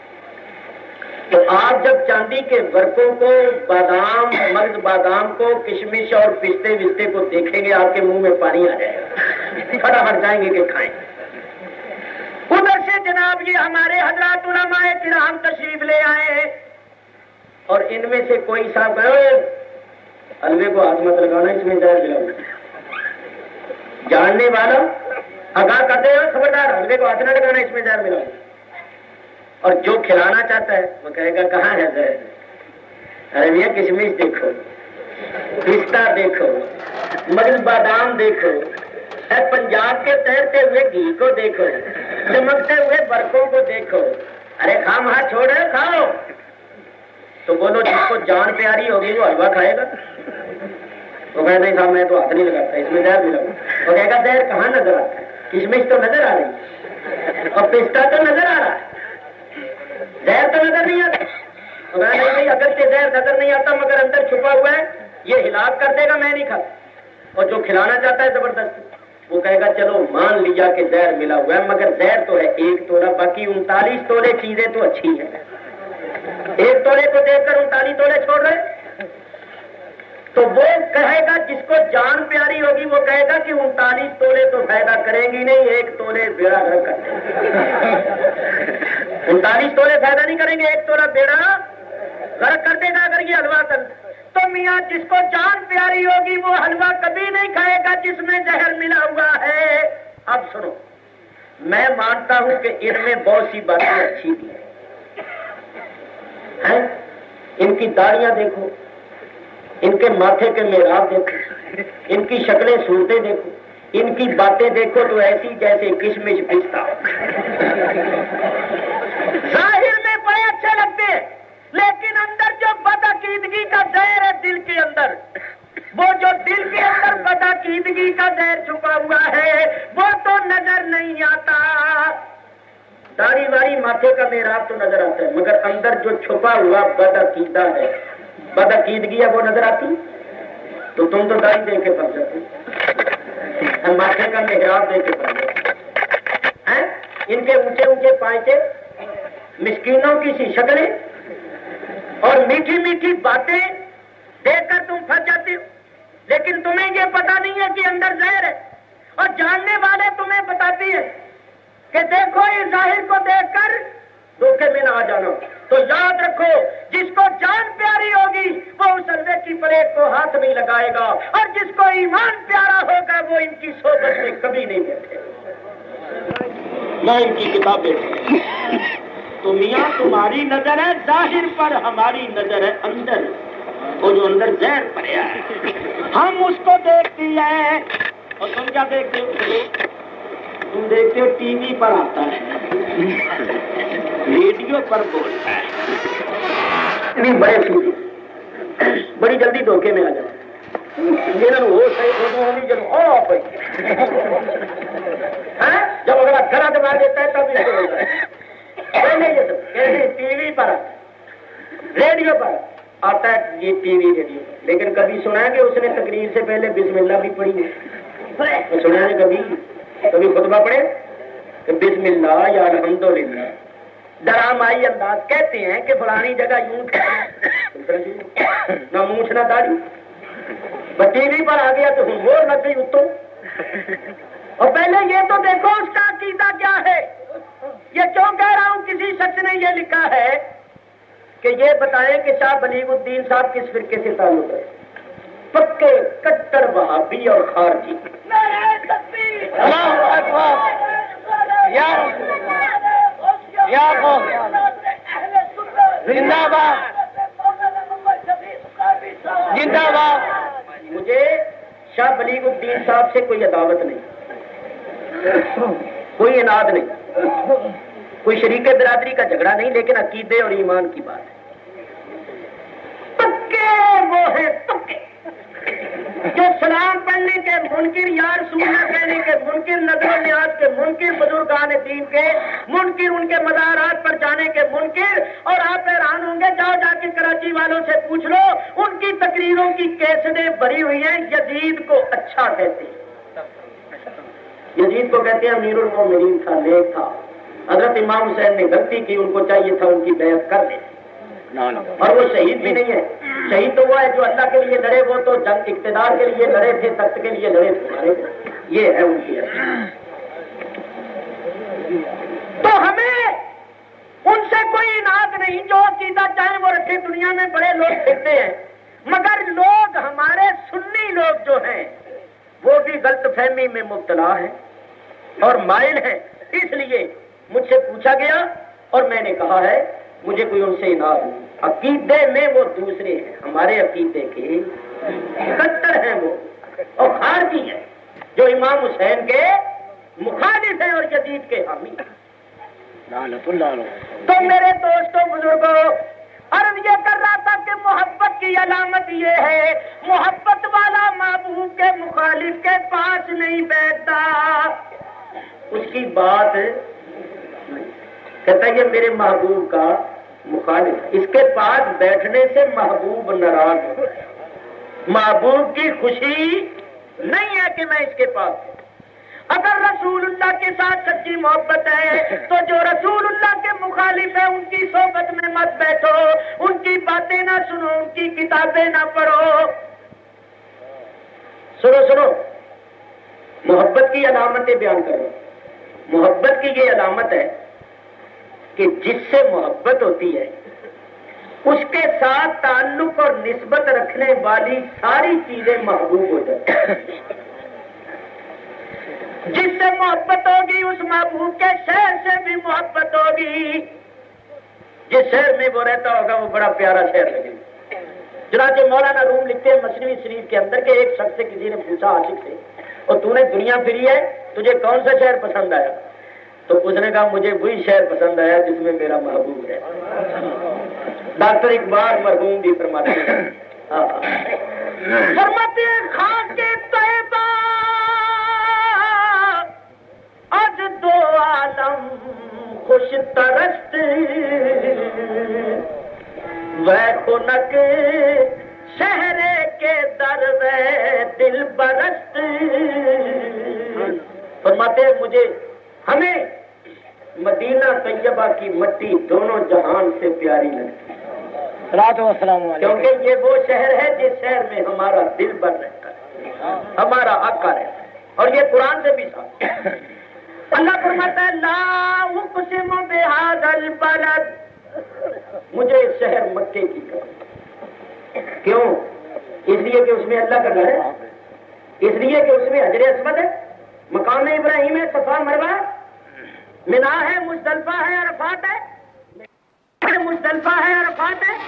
تو آپ جب چاندی کے ورقوں کو، بادام، مغز بادام کو، کشمش اور پستے وستے کو دیکھیں گے آپ کے منہ میں پانی آ جائے گا، فٹافٹ جائیں گے کہ کھائیں. ادھر سے جناب یہ ہمارے حضرات علماء کرام تشریف لے آئے اور ان میں سے کوئی صاحب کہے حلوے کو ہاتھ مت لگانا، اس میں زہر ملا. جاننے والا آگاہ کرتے ہیں خبردار حلوے کو ہاتھ نہ لگانا، اس میں زہر ملا. اور جو کھلانا چاہتا ہے وہ کہے گا کہاں ہے زہر؟ ارے بھیا کشمش دیکھو، پستہ دیکھو، مغز بادام دیکھو، پنجاب کے تیرتے ہوئے گھی کو دیکھو، چمکتے ہوئے برقوں کو دیکھو. ارے خام ہاتھ چھوڑے کھاؤ. تو بولو جس کو جان پیاری ہوگی وہ حلوہ کھائے گا؟ وہ کہے نہیں صاحب میں تو ہاتھ نہیں لگاتا، اس میں زہر ملا. وہ کہے گا زہر کہاں نظر آتا ہے؟ کشمش تو نظر آ رہی اور پستہ تو نظر آ رہا ہے، زہر تو نظر نہیں آتا. وہ کہا نہیں اگر سے زہر نظر نہیں آتا مگر اندر چھپا ہوا ہے، یہ ہلاک کر دے گا، میں نہیں کھاتا. اور جو کھلانا چاہتا ہے زبردست وہ کہے گا چلو مان لیا کہ زہر ملا ہوا ہے، مگر زہر تو ہے 1 توڑا، باقی 39 توڑے چیزیں تو اچھی ہیں. 1 توڑے کو دیکھ کر 39 توڑے چھوڑ رہے. تو وہ کہے گا جس کو جان پیاری ہوگی وہ کہے گا کہ 39 توڑے تو فائدہ کریں گی نہیں، 1 توڑے بیڑا گھر کر دیں گے. 39 توڑے فائدہ نہیں کریں گے، 1 توڑا بیڑا غرق کر دے گا اگر یہ حلوہ کر. تو میاں جس کو جان پیاری ہوگی وہ حلوہ کبھی نہیں کھائے گا جس میں زہر ملا ہوا ہے. اب سنو، میں مانتا ہوں کہ ان میں بہت سی باتیں اچھی بھی ہیں. ان کی داڑیاں دیکھو، ان کے ماتھے کے محراب دیکھو، ان کی شکلیں صورتیں دیکھو، ان کی باتیں دیکھو تو ایسی جیسے کشمش پستہ. ظاہر میں بڑے اچھے لگتے ہیں لیکن اندر جو بدعقیدگی کا زہر ہے دل کے اندر، وہ جو دل کے اندر بدعقیدگی کا زہر چھپا ہوا ہے وہ تو نظر نہیں آتا. داڑھی واری ماتھے کا محراب تو نظر آتا ہے مگر اندر جو چھپا ہوا بدعقیدہ ہے، بدعقیدگی ہے، وہ نظر آتی. تو تم تو داڑھی دیکھ کے پھنس جاتے، ماتھے کا محراب دیکھ کے پھنس جاتے. ان کے اونچے اونچے پائچے، مسکینوں کی سی شکلیں اور میٹھی میٹھی باتیں دیکھ کر تم پھنس جاتے ہو. لیکن تمہیں یہ پتا نہیں ہے کہ اندر زہر ہے، اور جاننے والے تمہیں بتاتی ہیں کہ دیکھو اس ظاہر کو دیکھ کر دھوکے میں نہ آ جانا. تو یاد رکھو جس کو جان پیاری ہوگی وہ اس حلوے کی پلیٹ کو ہاتھ نہیں لگائے گا، اور جس کو ایمان پیارا ہوگا وہ ان کی صحبت میں کبھی نہیں بیٹھے گا، نہ ان کی کتابیں. تو میاں تمہاری نظر ہے ظاہر پر، ہماری نظر ہے اندر. وہ جو اندر زہر پڑیا ہے ہم اس کو دیکھتے ہیں. اور تم کیا دیکھتے ہو؟ تم دیکھتے ہو ٹی وی پر آتا ہے، ریڈیو پر بولتا ہے. بڑے سیدھے بڑی جلدی دھوکے میں آ جاتے جب اگلا گلا دبا دیتا ہے تب اس کو ہوتا ہے. ٹی وی پر ریڈیو پر آتا ہے، یہ ٹی وی ریڈیو. لیکن کبھی سنا ہے کہ اس نے تقریر سے پہلے بسم اللہ بھی پڑھی ہے؟ سنا ہے کبھی خطبہ پڑھے؟ کہ بسم اللہ یا الحمدللہ ڈرامائی انداز کہتے ہیں کہ فلانی جگہ یوں نہ مونچھ نہ داڑھی ٹی وی پر آ گیا تو ہوں وہ نہ گئی اتوں. اور پہلے یہ تو دیکھو اس کا عقیدہ کیا ہے. یہ کیوں کہہ رہا ہوں کسی شخص نے یہ لکھا ہے کہ یہ بتائیں کہ شاہ بلیغ الدین صاحب کس فرقے سے تعلق ہے. پکے کٹر وہابی اور خارجی. زندہ باد زندہ باد. مجھے شاہ بلیغ الدین صاحب سے کوئی عداوت نہیں, کوئی اناد نہیں, کوئی شریک برادری کا جھگڑا نہیں, لیکن عقیدے اور ایمان کی بات ہے. پکے وہ ہے پکے جو سلام پڑھنے کے منکر, یا رسول اللہ کہنے کے منکر, نظر و نیاز کے منکر, بزرگان دین کے منکر, ان کے مزارات پر جانے کے منکر. اور آپ حیران ہوں گے, جاؤ جا کے کراچی والوں سے پوچھ لو, ان کی تقریروں کی کیسٹیں بھری ہوئی ہیں. یزید کو اچھا کہتے ہیں, یزید کو کہتے ہیں امیر المومنین تھا, نیک تھا. حضرت امام حسین نے غلطی کی, ان کو چاہیے تھا ان کی بیعت کر لیں. اور وہ شہید بھی نہیں ہے. شہید تو وہ ہے جو اللہ کے لیے لڑے, وہ تو جنگ اقتدار کے لیے لڑے تھے, تخت کے لیے لڑے تھے. یہ ہے ان کی. تو ہمیں ان سے کوئی اناد نہیں, جو عقیدہ چاہیں وہ رکھے. دنیا میں بڑے لوگ پھرتے ہیں, مگر لوگ ہمارے سنی لوگ جو ہیں وہ بھی غلط فہمی میں مبتلا ہیں اور مائل ہیں. اس لیے مجھ سے پوچھا گیا اور میں نے کہا ہے مجھے کوئی ان سے اناد نہیں. عقیدے میں وہ دوسرے ہیں, ہمارے عقیدے کے کٹر ہیں وہ, اور خارجی ہیں جو امام حسین کے مخالف ہیں اور یزید کے حامی. تو میرے دوستوں بزرگوں, عرض یہ کر رہا تھا کہ محبت کی علامت یہ ہے, محبت والا محبوب کے مخالف کے پاس نہیں بیٹھتا. اس کی بات کہتا ہے یہ میرے محبوب کا مخالف, اس کے پاس بیٹھنے سے محبوب ناراض ہو. محبوب کی خوشی نہیں ہے کہ میں اس کے پاس ہوں. اگر رسول اللہ کے ساتھ سچی محبت ہے تو جو رسول اللہ کے مخالف ہے ان کی صحبت میں مت بیٹھو, ان کی باتیں نہ سنو, ان کی کتابیں نہ پڑھو. سنو محبت کی علامتیں بیان کرو. محبت کی یہ علامت ہے کہ جس سے محبت ہوتی ہے اس کے ساتھ تعلق اور نسبت رکھنے والی ساری چیزیں محبوب ہو جاتی ہیں. جس سے محبت ہوگی اس محبوب کے شہر سے بھی محبت ہوگی. جس شہر میں وہ رہتا ہوگا وہ بڑا پیارا شہر لگے. چنانچہ مولانا روم لکھتے ہیں مثنوی شریف کے اندر کہ ایک شخص سے کسی نے پوچھا عاشق سے, اور تو نے دنیا پھری ہے, تجھے کون سا شہر پسند آیا؟ تو اس نے کہا مجھے وہی شہر پسند آیا جس میں میرا محبوب ہے. ڈاکٹر اقبال مرحوم بھی فرماتے ہیں, فرماتے ہیں خاک طیبہ آج دو عالم خوش ترست, وہ خنک شہر کے در وے دل برست. فرماتے ہیں مجھے ہمیں مدینہ طیبہ کی مٹی دونوں جہان سے پیاری لگتی ہے, کیونکہ یہ وہ شہر ہے جس شہر میں ہمارا دل بر رہتا ہے, ہمارا آقا رہتا ہے. اور یہ قرآن سے بھی صاف. اللہ فرماتا ہے لا اقسم بہذا البلد, مجھے شہر مکے کی قسم. کیوں؟ اس لیے کہ اس میں اللہ کا گھر ہے, اس لیے کہ اس میں حجر اسود ہے, مقام ابراہیم ہے, صفا مروہ, منا ہے, مزدلفہ ہے, عرفات ہے. مزدلفہ ہے, عرفات ہے,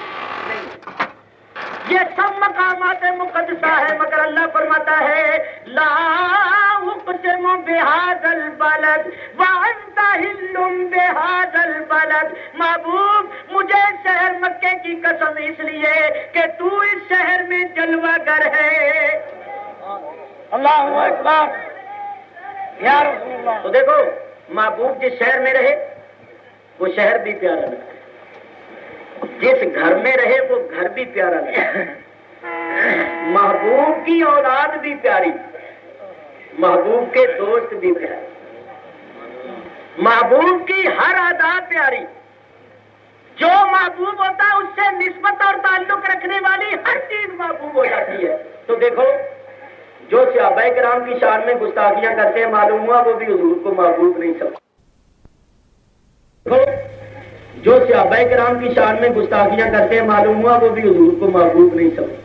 یہ سب مقامات مقدسہ ہے, مگر اللہ فرماتا ہے لا اقسم بہذا البلد وانت حل بہذا البلد. محبوب مجھے شہر مکے کی قسم اس لیے کہ تو اس شہر میں جلوہ گر ہے. اللہ اکبر یا رسول اللہ. تو دیکھو محبوب جس شہر میں رہے وہ شہر بھی پیارا لگتا ہے, جس گھر میں رہے وہ گھر بھی پیارا لگتا ہے. محبوب کی اولاد بھی پیاری, محبوب کے دوست بھی پیارے. محبوب کی ہر ادا پیاری، جو محبوب ہوتا ہے اس سے نسبت اور تعلق رکھنے والی ہر چیز محبوب ہو جاتی ہے۔ تو دیکھو جو صحابہ کرام کی شان میں گستاخیاں کرتے ہیں، معلوم ہوا وہ بھی حضور کو محبوب نہیں سمجھتے۔ جو صحابہ کرام کی شان میں گستاخیاں کرتے ہیں، معلوم ہوا وہ بھی حضور کو محبوب نہیں سمجھتے،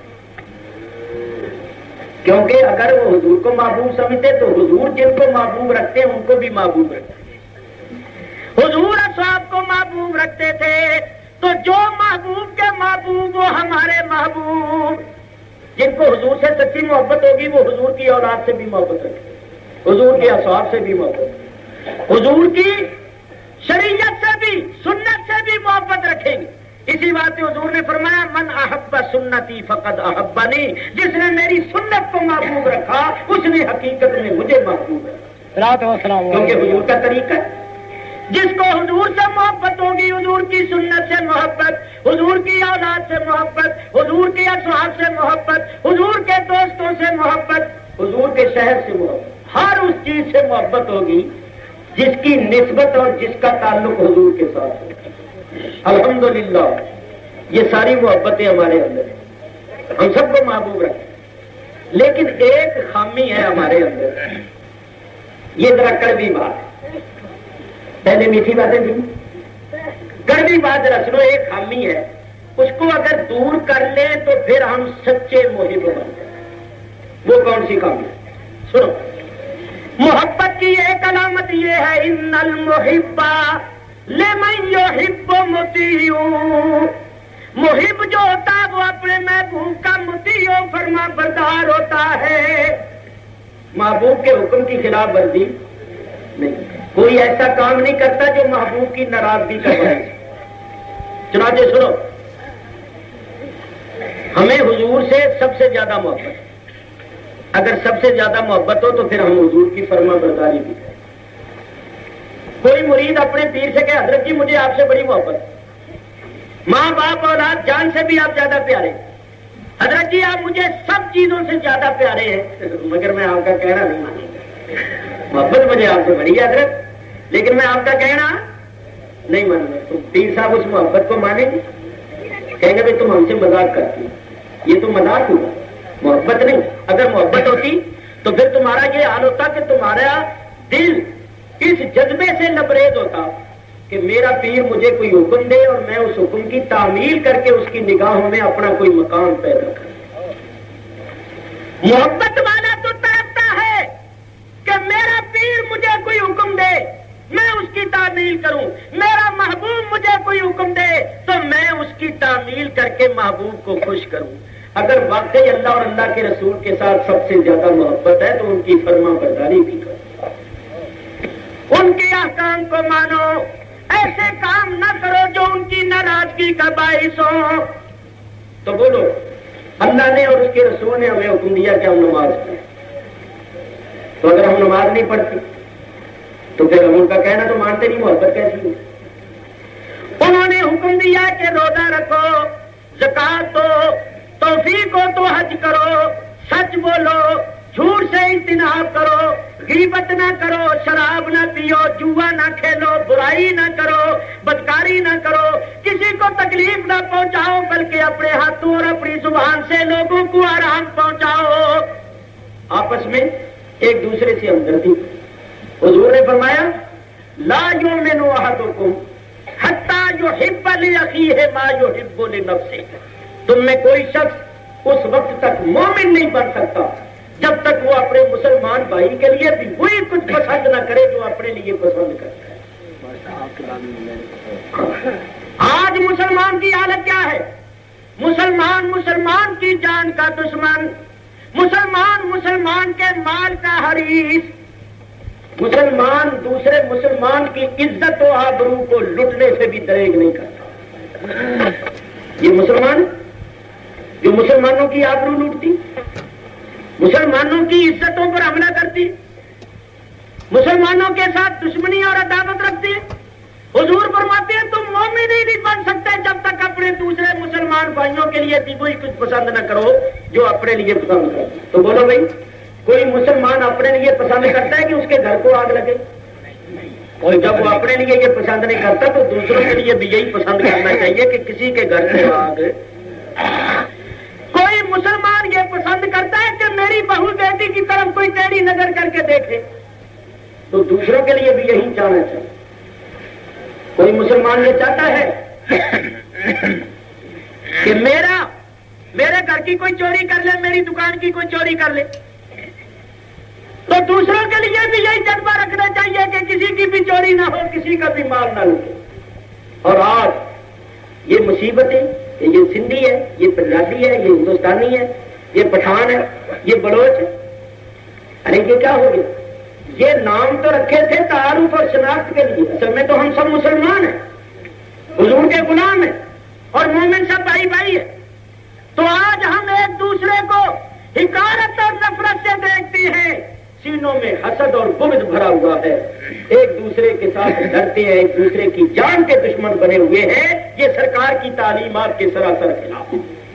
کیونکہ اگر وہ حضور کو محبوب سمجھتے تو حضور جن کو محبوب رکھتے ہیں ان کو بھی محبوب رکھتے ہیں۔ حضور اصحاب کو محبوب رکھتے تھے، تو جو محبوب کے محبوب وہ ہمارے محبوب، جن کو حضور سے سچی محبت ہوگی وہ حضور کی اولاد سے بھی محبت رکھیں گے، حضور کے اصحاب سے بھی محبت رکھیں گے، حضور کی شریعت سے بھی سنت سے بھی محبت رکھیں گے۔ اسی بات پہ حضور نے فرمایا من احب سنتی فقد احبنی، جس نے میری سنت کو محبوب رکھا اس نے حقیقت میں مجھے محبوب رکھا، کیونکہ حضور کا طریقہ ہے۔ جس کو حضور سے محبت ہوگی، حضور کی سنت سے محبت، حضور کی اولاد سے محبت، حضور کے اصحاب سے محبت، حضور کے دوستوں سے محبت، حضور کے شہر سے محبت، ہر اس چیز سے محبت ہوگی جس کی نسبت اور جس کا تعلق حضور کے ساتھ ہے۔ الحمدللہ یہ ساری محبتیں ہمارے اندر ہیں، ہم سب کو محبوب رکھیں، لیکن ایک خامی ہے ہمارے اندر، یہ ذرا کڑوی بات ہے، پہلے میٹھی باتیں تھی، کڑوی بات ذرا سنو، ایک خامی ہے، اس کو اگر دور کر لیں تو پھر ہم سچے محب بن جائیں۔ وہ کون سی خامی ہے؟ سنو، محبت کی ایک علامت یہ ہے ان المحب لمن یحب مطیع، محب جو ہوتا ہے وہ اپنے محبوب کا مطیع و فرما بردار ہوتا ہے، محبوب کے حکم کی خلاف ورزی نہیں، کوئی ایسا کام نہیں کرتا جو محبوب کی ناراضگی کا باعث۔ چنانچہ سنو، ہمیں حضور سے سب سے زیادہ محبت، اگر سب سے زیادہ محبت ہو تو پھر ہم حضور کی فرما برداری بھی کریں۔ کوئی مرید اپنے پیر سے کہ حضرت جی مجھے آپ سے بڑی محبت، ماں باپ اولاد جان سے بھی آپ زیادہ پیارے، حضرت جی آپ مجھے سب چیزوں سے زیادہ پیارے ہیں، مگر میں آپ کا کہنا نہیں مانوں گا، محبت مجھے آپ سے بڑی ہے حضرت، لیکن میں آپ کا کہنا نہیں مانوں گا۔ تو پیر صاحب اس محبت کو مانیں گے؟ کہیں گے بھائی تم ہم سے مذاق کرتی، یہ تو مذاق ہوا، محبت نہیں۔ اگر محبت ہوتی تو پھر تمہارا یہ حال ہوتا کہ تمہارا دل اس جذبے سے لبریز ہوتا کہ میرا پیر مجھے کوئی حکم دے اور میں اس حکم کی تعمیل کر کے اس کی نگاہوں میں اپنا کوئی مقام پیدا کروں۔ محبت والا تو تڑپتا ہے کہ میرا پیر مجھے کوئی حکم دے میں اس کی تعمیل کروں، میرا محبوب مجھے کوئی حکم دے تو میں اس کی تعمیل کر کے محبوب کو خوش کروں۔ اگر واقعی اللہ اور اللہ کے رسول کے ساتھ سب سے زیادہ محبت ہے تو ان کی فرما برداری بھی کرو، ان کے احکام کو مانو، ایسے کام نہ کرو جو ان کی ناراضگی کا باعث ہو۔ تو بولو، اللہ نے اور اس کے رسول نے ہمیں حکم دیا کہ ہم نماز پڑھیں، تو اگر ہم نماز نہیں پڑھتے تو پھر ہم ان کا کہنا تو مانتے نہیں، محبت کیسی ہے؟ انہوں نے حکم دیا کہ روزہ رکھو، زکات دو، توفیق ہو تو حج کرو، سچ بولو، جھوٹ سے اجتناب کرو، غیبت نہ کرو، شراب نہ پیو، جوا نہ کھیلو، برائی نہ کرو، بدکاری نہ کرو، کسی کو تکلیف نہ پہنچاؤ بلکہ اپنے ہاتھوں اور اپنی زبان سے لوگوں کو آرام پہنچاؤ، آپس میں ایک دوسرے سے ہمدردی۔ حضور نے فرمایا لا یؤمن احدکم حتی یحب لاخیہ ما یحب لنفسہ، تم میں کوئی شخص اس وقت تک مومن نہیں بن سکتا جب تک وہ اپنے مسلمان بھائی کے لیے بھی وہی کچھ پسند نہ کرے جو اپنے لیے پسند کرتا ہے۔ آج مسلمان کی حالت کیا ہے؟ مسلمان کی جان کا دشمن، مسلمان کے مال کا حریص، مسلمان دوسرے مسلمان کی عزت و آبرو کو لٹنے سے بھی دریغ نہیں کرتا۔ یہ مسلمان جو مسلمانوں کی آبرو لوٹتی، مسلمانوں کی عزتوں پر حملہ کرتی، مسلمانوں کے ساتھ دشمنی اور عداوت رکھتی، حضور فرماتے ہیں تم مومن ہی نہیں بن سکتے جب تک اپنے دوسرے مسلمان بھائیوں کے لیے بھی وہی کچھ پسند نہ کرو جو اپنے لیے پسند کرو۔ تو بولو بھائی، کوئی مسلمان اپنے لیے پسند کرتا ہے کہ اس کے گھر کو آگ لگے؟ اور جب وہ اپنے لیے یہ پسند نہیں کرتا تو دوسروں کے لیے بھی یہی پسند کرنا چاہیے کہ کسی کے گھر سے آگ. کوئی مسلمان یہ پسند کرتا ہے کہ میری بہو بیٹی کی طرف کوئی ٹیڑھی نظر کر کے دیکھے تو دوسروں کے لیے بھی یہی چاہنا چاہیے. کوئی مسلمان یہ چاہتا ہے کہ میرے گھر کی کوئی چوری کر لے, میری دکان کی کوئی چوری کر لے, تو دوسروں کے لیے بھی یہی جذبہ رکھنا چاہیے کہ کسی کی بھی چوری نہ ہو, کسی کا بھی مال نہ لوٹے. اور آج یہ مصیبتیں, یہ سندھی ہے, یہ پنجابی ہے, یہ ہندوستانی ہے, یہ پٹھان ہے, یہ بلوچ ہے, ارے یہ کیا ہو گیا؟ یہ نام تو رکھے تھے تعارف اور شناخت کے لیے, اصل میں تو ہم سب مسلمان ہیں, حضور کے غلام ہیں اور مومن سب بھائی بھائی ہیں. تو آج ہم ایک دوسرے کو حقارت اور نفرت سے دیکھتے ہیں, سینوں میں حسد اور بغض بھرا ہوا ہے, ایک دوسرے کے ساتھ ڈرتے ہیں, ایک دوسرے کی جان کے دشمن بنے ہوئے ہیں. یہ سرکار کی تعلیمات کے سراسر خلاف.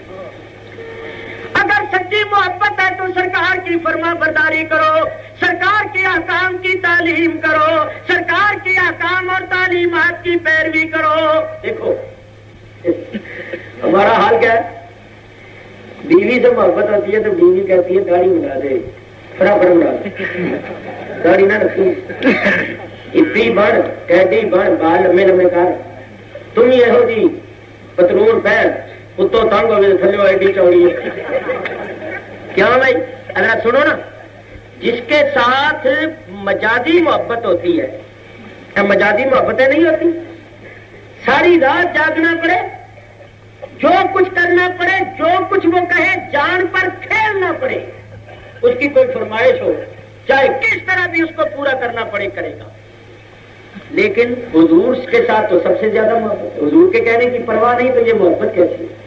اگر سچی محبت ہے تو سرکار کی فرما برداری کرو, سرکار کے احکام کی تعلیم کرو, سرکار کے احکام اور تعلیمات کی پیروی کرو. دیکھو ہمارا حال کیا ہے, بیوی سے محبت ہوتی ہے تو بیوی کہتی ہے داڑھی بنا دے, برابر بنا دے, داڑھی نہ رکھی, اتنی بڑھ کیڈی بڑھ, بال لمے لمے کر, تم یہ ہو جی پتلون پیر, اتو تنگ ہو تھلو ایڈی چوڑی ہے. کیا بھائی اگر سنو نا, جس کے ساتھ مجازی محبت ہوتی ہے, مجازی محبتیں نہیں ہوتی, ساری رات جاگنا پڑے, جو کچھ کرنا پڑے, جو کچھ وہ کہے جان پر کھیلنا پڑے, اس کی کوئی فرمائش ہو چاہے کس طرح بھی اس کو پورا کرنا پڑے کرے گا. لیکن حضور کے ساتھ تو سب سے زیادہ محبت, حضور کے کہنے کی پرواہ نہیں تو یہ محبت کیسی ہے؟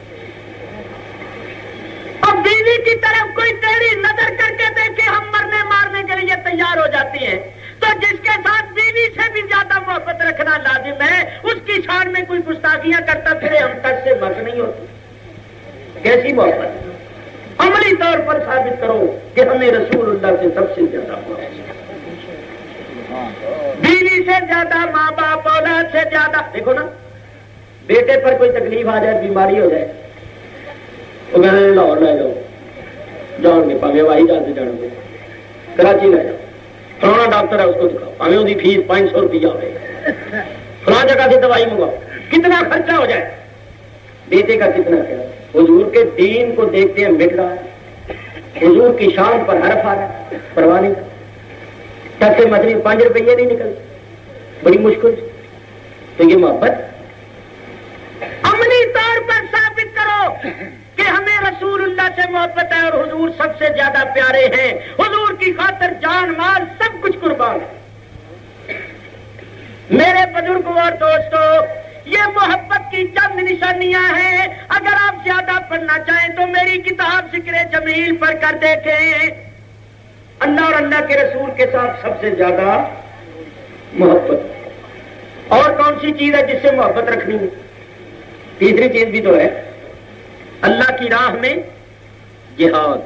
اب بیوی کی طرف کوئی ٹیڑھی نظر کر کے دیکھے ہم مرنے مارنے کے لیے تیار ہو جاتی ہیں, تو جس کے ساتھ بیوی سے بھی زیادہ محبت رکھنا لازم ہے, اس کی شان میں کوئی گستاخیاں کرتا پھرے ہم تک سے بس نہیں ہوتی. کیسی محبت؟ عملی طور پر ثابت کرو کہ ہمیں رسول اللہ سے سب سے زیادہ محبت, بیوی سے زیادہ, ماں باپ اولاد سے زیادہ. دیکھو نا, بیٹے پر کوئی تکلیف آ جائے, بیماری ہو جائے, وہ کہنے لاہور لے جاؤ, جان گے پاوے ہوائی جہاز سے جان گے, کراچی لے جاؤ, فلانا ڈاکٹر ہے اس کو دکھاؤ, ہمیں اس کی فیس 500 روپیہ ہوئے, فلاں جگہ سے دوائی منگواؤ, کتنا خرچہ ہو جائے. بیٹے کا کتنا کیا؟ حضور کے دین کو دیکھتے ہیں مٹ رہا ہے, حضور کی شان پر حرف آ رہا ہے, پرواہ نہیں. سے مچھلی 5 روپیے نہیں نکلتی, بڑی مشکل. تو یہ محبت عملی طور پر ثابت کرو کہ ہمیں رسول اللہ سے محبت ہے اور حضور سب سے زیادہ پیارے ہیں, حضور کی خاطر جان مال سب کچھ قربان ہے. میرے بزرگوں اور دوستوں, یہ محبت کی چند نشانیاں ہیں. اگر آپ زیادہ پڑھنا چاہیں تو میری کتاب ذکر جمیل پر کر دیکھیں. اللہ اور اللہ کے رسول کے ساتھ سب سے زیادہ محبت. اور کون سی چیز ہے جس سے محبت رکھنی ہے؟ تیسری چیز بھی تو ہے, اللہ کی راہ میں جہاد.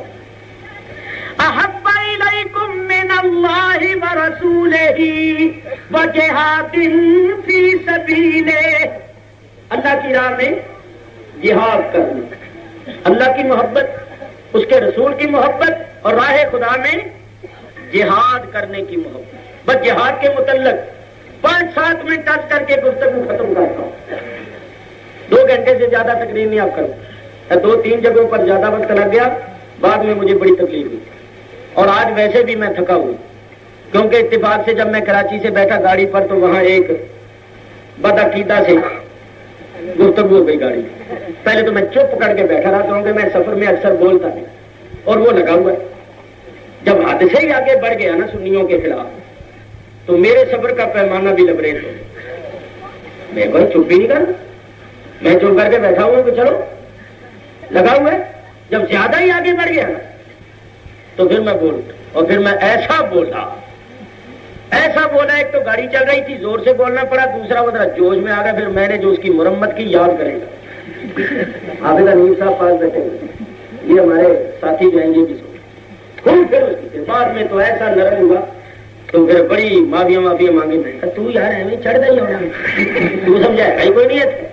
احب الیکم من اللہ ورسولہ وجہاد فی سبیلہ. اللہ کی راہ میں جہاد کرنا, اللہ کی محبت, اس کے رسول کی محبت اور راہ خدا میں جہاد کرنے کی محبت. بس جہاد کے متعلق 5-7 منٹ ٹچ کر کے گفتگو ختم کرتا ہوں. 2 گھنٹے سے زیادہ تقریر نہیں آپ کروں. 2-3 جگہوں پر زیادہ وقت لگ گیا, بعد میں مجھے بڑی تکلیف ہوئی. اور آج ویسے بھی میں تھکا ہوں, کیونکہ اتفاق سے جب میں کراچی سے بیٹھا گاڑی پر تو وہاں ایک بدعقیدہ سے گفتگو ہو گئی گاڑی. پہلے تو میں چپ کر کے بیٹھا رہا, کیونکہ میں سفر میں اکثر بولتا نہیں, اور وہ لگا ہوا ہے. جب حادثے ہی آگے بڑھ گیا نا سنیوں کے خلاف, تو میرے صبر کا پیمانہ بھی لبریز ہو. میں بس چپ بھی نہیں کرنا, میں چپ کر کے بیٹھا ہوں کہ چلو لگا ہوا ہے. جب زیادہ ہی آگے بڑھ گیا نا تو پھر میں بول, اور پھر میں ایسا بولا. ایک تو گاڑی چل رہی تھی, زور سے بولنا پڑا, دوسرا وہ ذرا جوش میں آ گیا. پھر میں نے جو اس کی مرمت کی یاد کرے گا. حافظ حنیف صاحب پاس بیٹھے ہوئے, یہ ہمارے ساتھی جو ہیں یہ بھی سو. پھر اس کی بعد میں تو ایسا نرم ہوا تو پھر بڑی معافیا مانگی. میں کہا تو یار ایویں چڑھتا ہی ہونا, تو سمجھایا ہی کوئی نہیں ہے.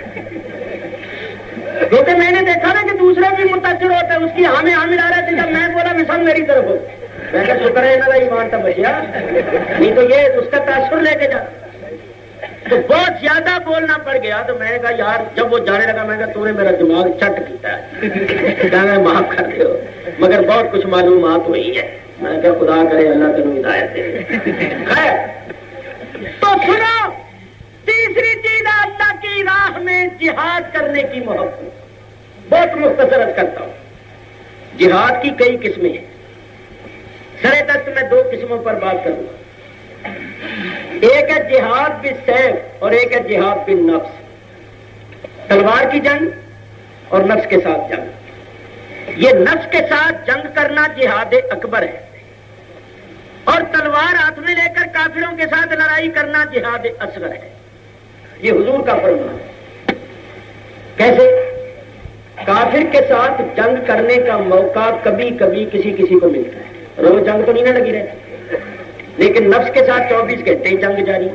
کیونکہ میں نے دیکھا نا کہ دوسرے بھی متاثر ہوتے ہیں, اس کی ہاں میں آ رہے تھے. جب میں بولا مثال میری طرف ہو, میں کہا شکر ہے نا ایمان تھا بچیا, نہیں تو یہ اس کا تاثر لے کے جاتا. تو بہت زیادہ بولنا پڑ گیا. تو میں نے کہا یار, جب وہ جانے لگا میں کہا تو نے میرا دماغ چٹ کیتا ہے, معاف کر دو, مگر بہت کچھ معلومات ہوئی ہے. میں نے کہا خدا کرے اللہ تمہیں ہدایت دے. خیر تو سنو, تیسری چیز اللہ کی راہ میں جہاد کرنے کی محبت. بہت مختصر کرتا ہوں. جہاد کی کئی قسمیں ہیں. سر دست میں 2 قسموں پر بات کروں گا. ایک ہے جہاد بالسیف اور ایک ہے جہاد بالنفس. تلوار کی جنگ اور نفس کے ساتھ جنگ. یہ نفس کے ساتھ جنگ کرنا جہاد اکبر ہے, اور تلوار ہاتھ میں لے کر کافروں کے ساتھ لڑائی کرنا جہاد اصغر ہے. یہ حضور کا فرمان ہے. کیسے؟ کافر کے ساتھ جنگ کرنے کا موقع کبھی کبھی کسی کو ملتا ہے. روز جنگ تو نہیں نہ لگی رہتی, لیکن نفس کے ساتھ 24 گھنٹے ہی جنگ جاری.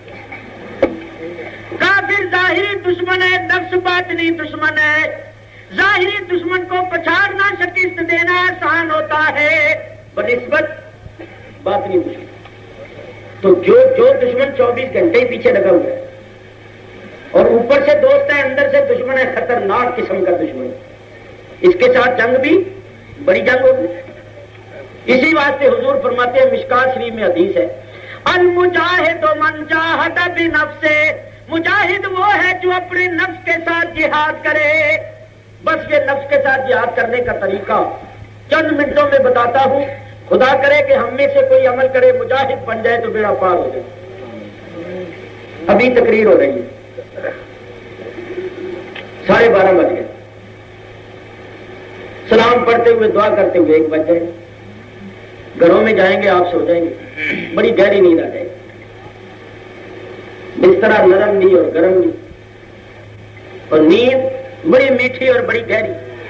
کافر ظاہری دشمن ہے, نفس باطنی دشمن ہے. ظاہری دشمن کو پچھاڑنا, شکست دینا آسان ہوتا ہے بنسبت باطنی دشمن. تو جو دشمن 24 گھنٹے ہی پیچھے لگا ہوا ہے اور اوپر سے دوست ہے اندر سے دشمن ہے, خطرناک قسم کا دشمن, اس کے ساتھ جنگ بھی بڑی جنگ ہوگی. اسی واسطے حضور فرماتے ہیں, مشکات شریف میں حدیث ہے, المجاہد من جاہد بنفسہ. مجاہد وہ ہے جو اپنے نفس کے ساتھ جہاد کرے. بس یہ نفس کے ساتھ جہاد کرنے کا طریقہ چند منٹوں میں بتاتا ہوں. خدا کرے کہ ہم میں سے کوئی عمل کرے, مجاہد بن جائے تو بیڑا پار ہو جائے. ابھی تقریر ہو رہی ہے, 12:30 بج گئے. سلام پڑھتے ہوئے دعا کرتے ہوئے 1 بج جائے. گھروں میں جائیں گے آپ سو جائیں گے, بڑی گہری نیند آ جائے گی. بستر نرم نہیں اور گرم نہیں, اور نیند بڑی میٹھی اور بڑی گہری.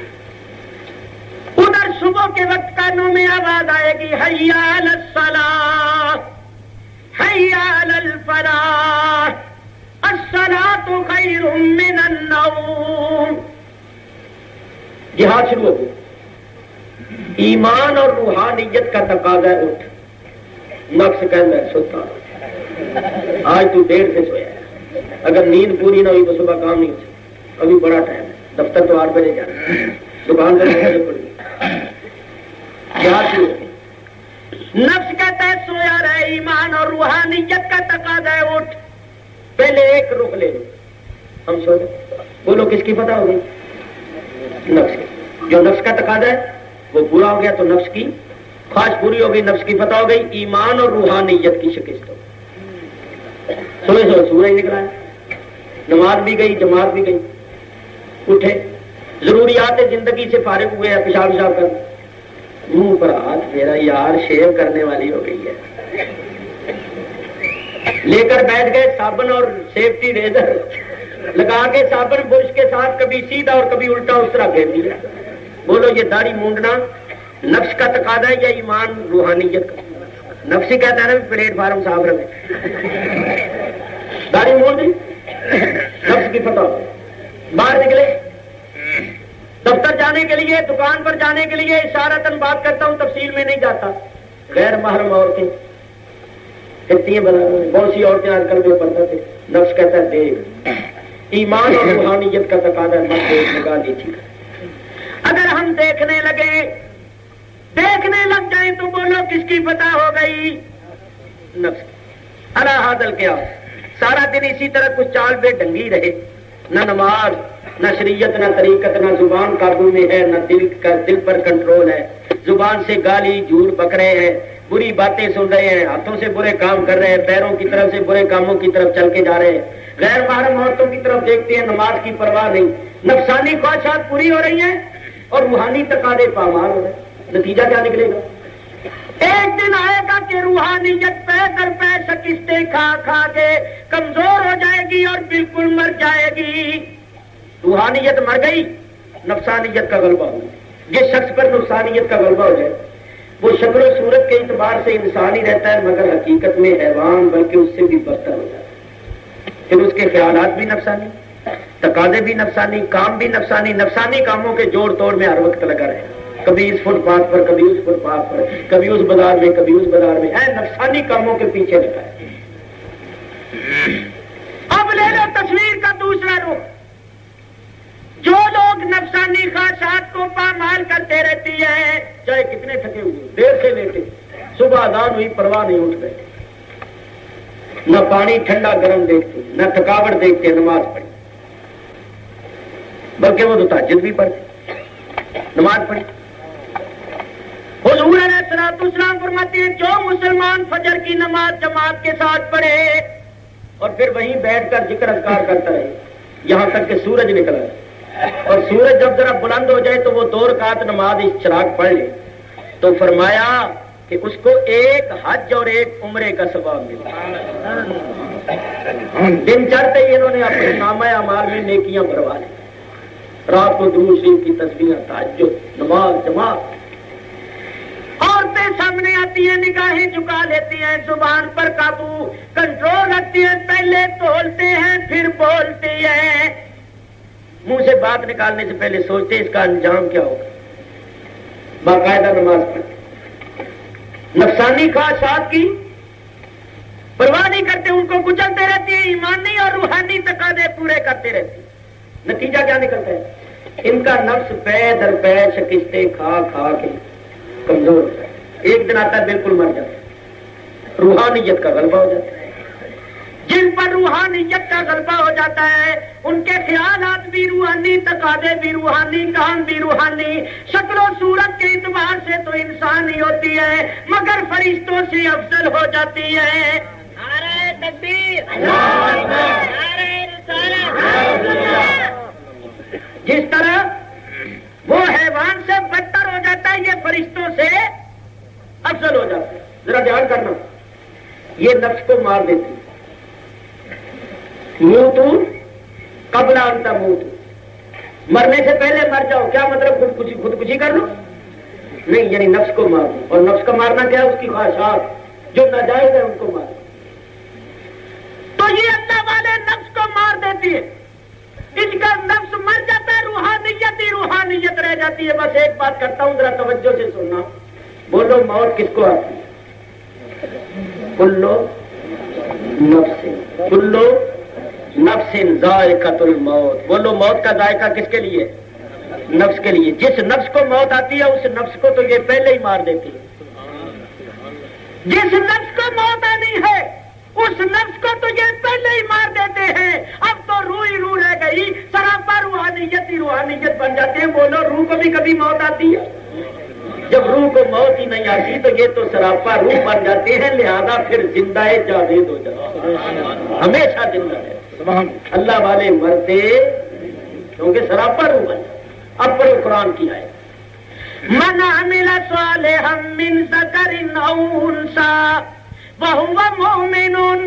ادھر صبح کے وقت کانوں میں آواز آئے گی, حی علی الصلاۃ, حی علی الفلاح, الصلاۃ خیر من النوم. جہاد شروع ہو گیا. ایمان اور روحانیت کا تقاضا ہے اٹھ. نفس کہنا ہے سوتا, آج تو دیر سے سویا ہے, اگر نیند پوری نہ ہوئی تو صبح کام نہیں ہو سکتا. ابھی بڑا ٹائم ہے, دفتر تو 8 بجے جانا, دکان پر پڑی. جہاد شروع ہو گیا. نفس کہتا ہے سویا رہے, ایمان اور روحانیت کا تقاضا ہے اٹھ. پہلے ایک رخ لے لو, ہم سو گئے. بولو کس کی فتح ہو گئی؟ نفس کی. جو نفس کا تقاضا ہے وہ پورا ہو گیا تو نفس کی خواہش پوری ہو گئی, نفس کی فتح ہو گئی. ایمان اور روحانیت کی شکست ہو گئی. سوئے سورج نکلا ہے, نماز بھی گئی, جماعت بھی گئی. اٹھے, ضروریات زندگی سے فارغ ہوئے, پیشاب کر منہ پر ہاتھ پھیرا, یار شیو کرنے والی ہو گئی ہے. لے کر بیٹھ گئے صابن اور سیفٹی ریزر لگا کے, صابن برش کے ساتھ کبھی سیدھا اور کبھی الٹا اس طرح پھیر دیا. بولو یہ داڑھی مونڈنا نفس کا تقاضا ہے یا ایمان روحانیت کا؟ نفس ہی کہتا ہے نا پلیٹ فارم صاف رکھے. داڑھی مونڈ دی, نفس کی فتح. باہر نکلے, دفتر جانے کے لیے, دکان پر جانے کے لیے. اشارتاً بات کرتا ہوں, تفصیل میں نہیں جاتا. غیر محرم عورتیں کتنی بہت سی عورتیں آج کل جو پڑھتا تھے. نفس کہتا ہے دیکھ. ایمان اور روحانیت کا تقاضا مت دیکھ, نگاہ نیچی. اگر ہم دیکھنے لگ جائیں تو بولو کس کی فتح ہو گئی؟ نفس. اللہ حاضل کیا سارا دن اسی طرح کچھ چال بے ڈنگی رہے, نہ نماز, نہ شریعت, نہ طریقت, نہ زبان قابو میں ہے, نہ دل پر کنٹرول ہے. زبان سے گالی جھوٹ بک رہے ہیں, بری باتیں سن رہے ہیں, ہاتھوں سے برے کام کر رہے ہیں, پیروں کی طرف سے برے کاموں کی طرف چل کے جا رہے ہیں, غیر محرم عورتوں کی طرف دیکھتے ہیں, نماز کی پرواہ نہیں. نفسانی خواہشات پوری ہو رہی ہیں اور روحانی تقاضے پامال ہو رہے ہیں. نتیجہ کیا نکلے گا؟ ایک دن آئے گا کہ روحانیت پہ در پہ شکستیں کھا کھا کے کمزور ہو جائے گی اور بالکل مر جائے گی. روحانیت مر گئی, نفسانیت کا غلبہ ہو. جس شخص پر نفسانیت کا غلبہ ہو جائے وہ شکل و صورت کے اعتبار سے انسان ہی رہتا ہے مگر حقیقت میں حیوان بلکہ اس سے بھی بدتر ہو جاتا ہے. پھر اس کے خیالات بھی نفسانی، تقاضے بھی نفسانی، کام بھی نفسانی، نفسانی کاموں کے جوڑ توڑ میں ہر وقت لگا رہے، کبھی اس فٹ پاتھ پر، کبھی اس فٹ پاتھ پر، کبھی اس بازار میں، کبھی اس بازار میں، نفسانی کاموں کے پیچھے لگا ہے. اب لے لو تصویر کا دوسرا رخ. جو لوگ نفسانی خواہشات کو پامال کرتے رہتی ہیں، چاہے کتنے تھکے ہوئے، دیر سے لیٹے، صبح اذان ہوئی پرواہ نہیں اٹھ گئے، نہ پانی ٹھنڈا گرم دیکھتے، نہ تھکاوٹ دیکھتے، نماز پڑھی، بلکہ وہ تو تہجد بھی پڑھتے، نماز پڑھی. حضور علیہ الصلوۃ والسلام فرماتے ہیں جو مسلمان فجر کی نماز جماعت کے ساتھ پڑھے اور پھر وہیں بیٹھ کر ذکر اذکار کرتا رہے یہاں تک کہ سورج نکلا ہے، اور سورج جب ذرا بلند ہو جائے تو وہ 2 رکعت نماز چراغ پڑھ لے، تو فرمایا کہ اس کو ایک حج اور ایک عمرے کا ثواب ملا. دن چڑھتے ہی انہوں نے اپنے نامہ اعمال میں نیکیاں بھروا لی. رات کو درود شریف کی تسبیح، تہجد، نماز، جماعت. عورتیں سامنے آتی ہیں، نگاہیں جھکا لیتی ہیں، زبان پر قابو کنٹرول رکھتی ہیں، پہلے تولتے ہیں پھر بولتی ہیں، منہ سے بات نکالنے سے پہلے سوچتے اس کا انجام کیا ہوگا. باقاعدہ نماز پڑھتے، نفسانی خواہشات کی پرواہ نہیں کرتے، ان کو کچلتے رہتی ہیں، ایمانی اور روحانی تقاضے پورے کرتے رہتے. نتیجہ کیا نکلتا ہے؟ ان کا نفس پے در پے شکستیں کھا کھا کے کمزور ہوتا ہے. ایک دن آتا ہے بالکل مر جاتا ہے، روحانیت کا غلبہ ہو جاتا ہے. جن پر روحانیت کا غلبہ ہو جاتا ہے ان کے خیالات بھی روحانی، تقاضے بھی روحانی، کام بھی روحانی. شکل و صورت کے اعتبار سے تو انسان ہی ہوتی ہے مگر فرشتوں سے افضل ہو جاتی ہے. نعرہ تکبیر، نعرہ رسالت. جس طرح وہ حیوان سے بدتر ہو جاتا ہے یہ فرشتوں سے افضل ہو جاتا ہے. ذرا دھیان کرنا، یہ نفس کو مار دیتی ہے. موتو قبل ان تموتو، مرنے سے پہلے مر جاؤ. کیا مطلب خودکشی کر لو؟ نہیں، یعنی نفس کو مار دو. اور نفس کا مارنا کیا ہے؟ اس کی خواہشات جو ناجائز ہے ان کو مار دو. تو یہ اللہ والے نفس کو مار دیتی ہے، ان کا نفس مر جاتا ہے، روحانیت ہی روحانیت رہ جاتی ہے. بس ایک بات کرتا ہوں، ذرا توجہ سے سننا. بولو موت کس کو آتی ہے؟ کلو نفس، کلو نفس ذائقۃ الموت. بولو موت کا ذائقہ کس کے لیے؟ نفس کے لیے. جس نفس کو موت آتی ہے اس نفس کو تو یہ پہلے ہی مار دیتی ہے. جس نفس کو موت آنی ہے اس نفس کو تو یہ پہلے ہی مار دیتے ہیں. اب تو روح ہی روح رہ گئی، سراپا روحانیت ہی روحانیت بن جاتے ہیں. بولو روح کو بھی کبھی موت آتی ہے؟ جب روح کو موت ہی نہیں آتی تو یہ تو سراپا روح بن جاتے ہیں، لہذا پھر زندہ جاوید ہو جاتے ہیں، ہمیشہ زندہ ہے. اللہ والے مرتے کیونکہ سراپا روح بن جاتے. اب پڑھو قرآن کی آیت. من عمل صالحا من ذکر او انثى وهو مؤمن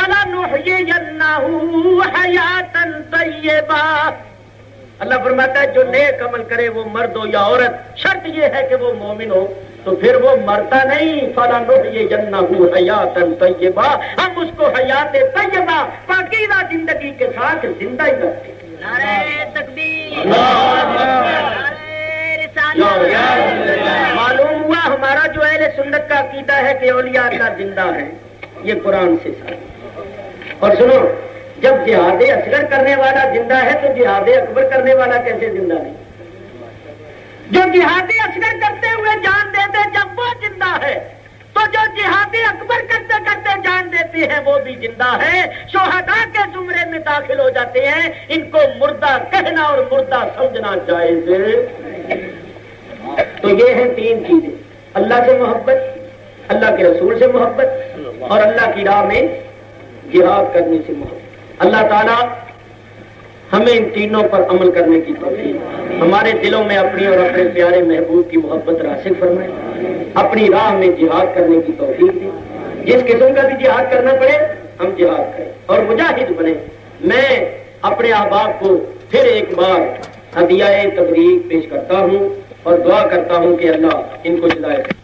فلنحيينه حیاتا طیبا. اللہ فرماتا ہے جو نیک عمل کرے وہ مرد ہو یا عورت، شرط یہ ہے کہ وہ مومن ہو، تو پھر وہ مرتا نہیں. فلنحيينه حیاتا طیبا، ہم اس کو حیات طیبہ پاکیزہ زندگی کے ساتھ زندہ ہی رکھتے ہیں. نعرہ تکبیر، نعرہ رسالت. معلوم ہوا ہمارا جو اہل سنت کا عقیدہ ہے کہ اولیاء اللہ زندہ ہیں، یہ قرآن سے ثابت. اور سنو، جب جہاد اصغر کرنے والا زندہ ہے تو جہاد اکبر کرنے والا کیسے زندہ نہیں؟ جو جہاد اصغر کرتے ہوئے جان دیتے جب وہ زندہ ہے تو جو جہاد اکبر کرتے کرتے جان دیتے ہیں وہ بھی زندہ ہے. شہداء کے زمرے میں داخل ہو جاتے ہیں. ان کو مردہ کہنا اور مردہ سمجھنا جائز ہے. تو یہ ہیں 3 چیزیں: اللہ سے محبت، اللہ کے رسول سے محبت، اور اللہ کی راہ میں جہاد کرنے سے محبت. اللہ تعالیٰ ہمیں ان تینوں پر عمل کرنے کی توفیق، ہمارے دلوں میں اپنی اور اپنے پیارے محبوب کی محبت راسخ فرمائے، اپنی راہ میں جہاد کرنے کی توفیق دے. جس قسم کا بھی جہاد کرنا پڑے ہم جہاد کریں اور مجاہد بنیں. میں اپنے احباب کو پھر ایک بار ہدیہ تبریک پیش کرتا ہوں اور دعا کرتا ہوں کہ اللہ ان کو ہدایت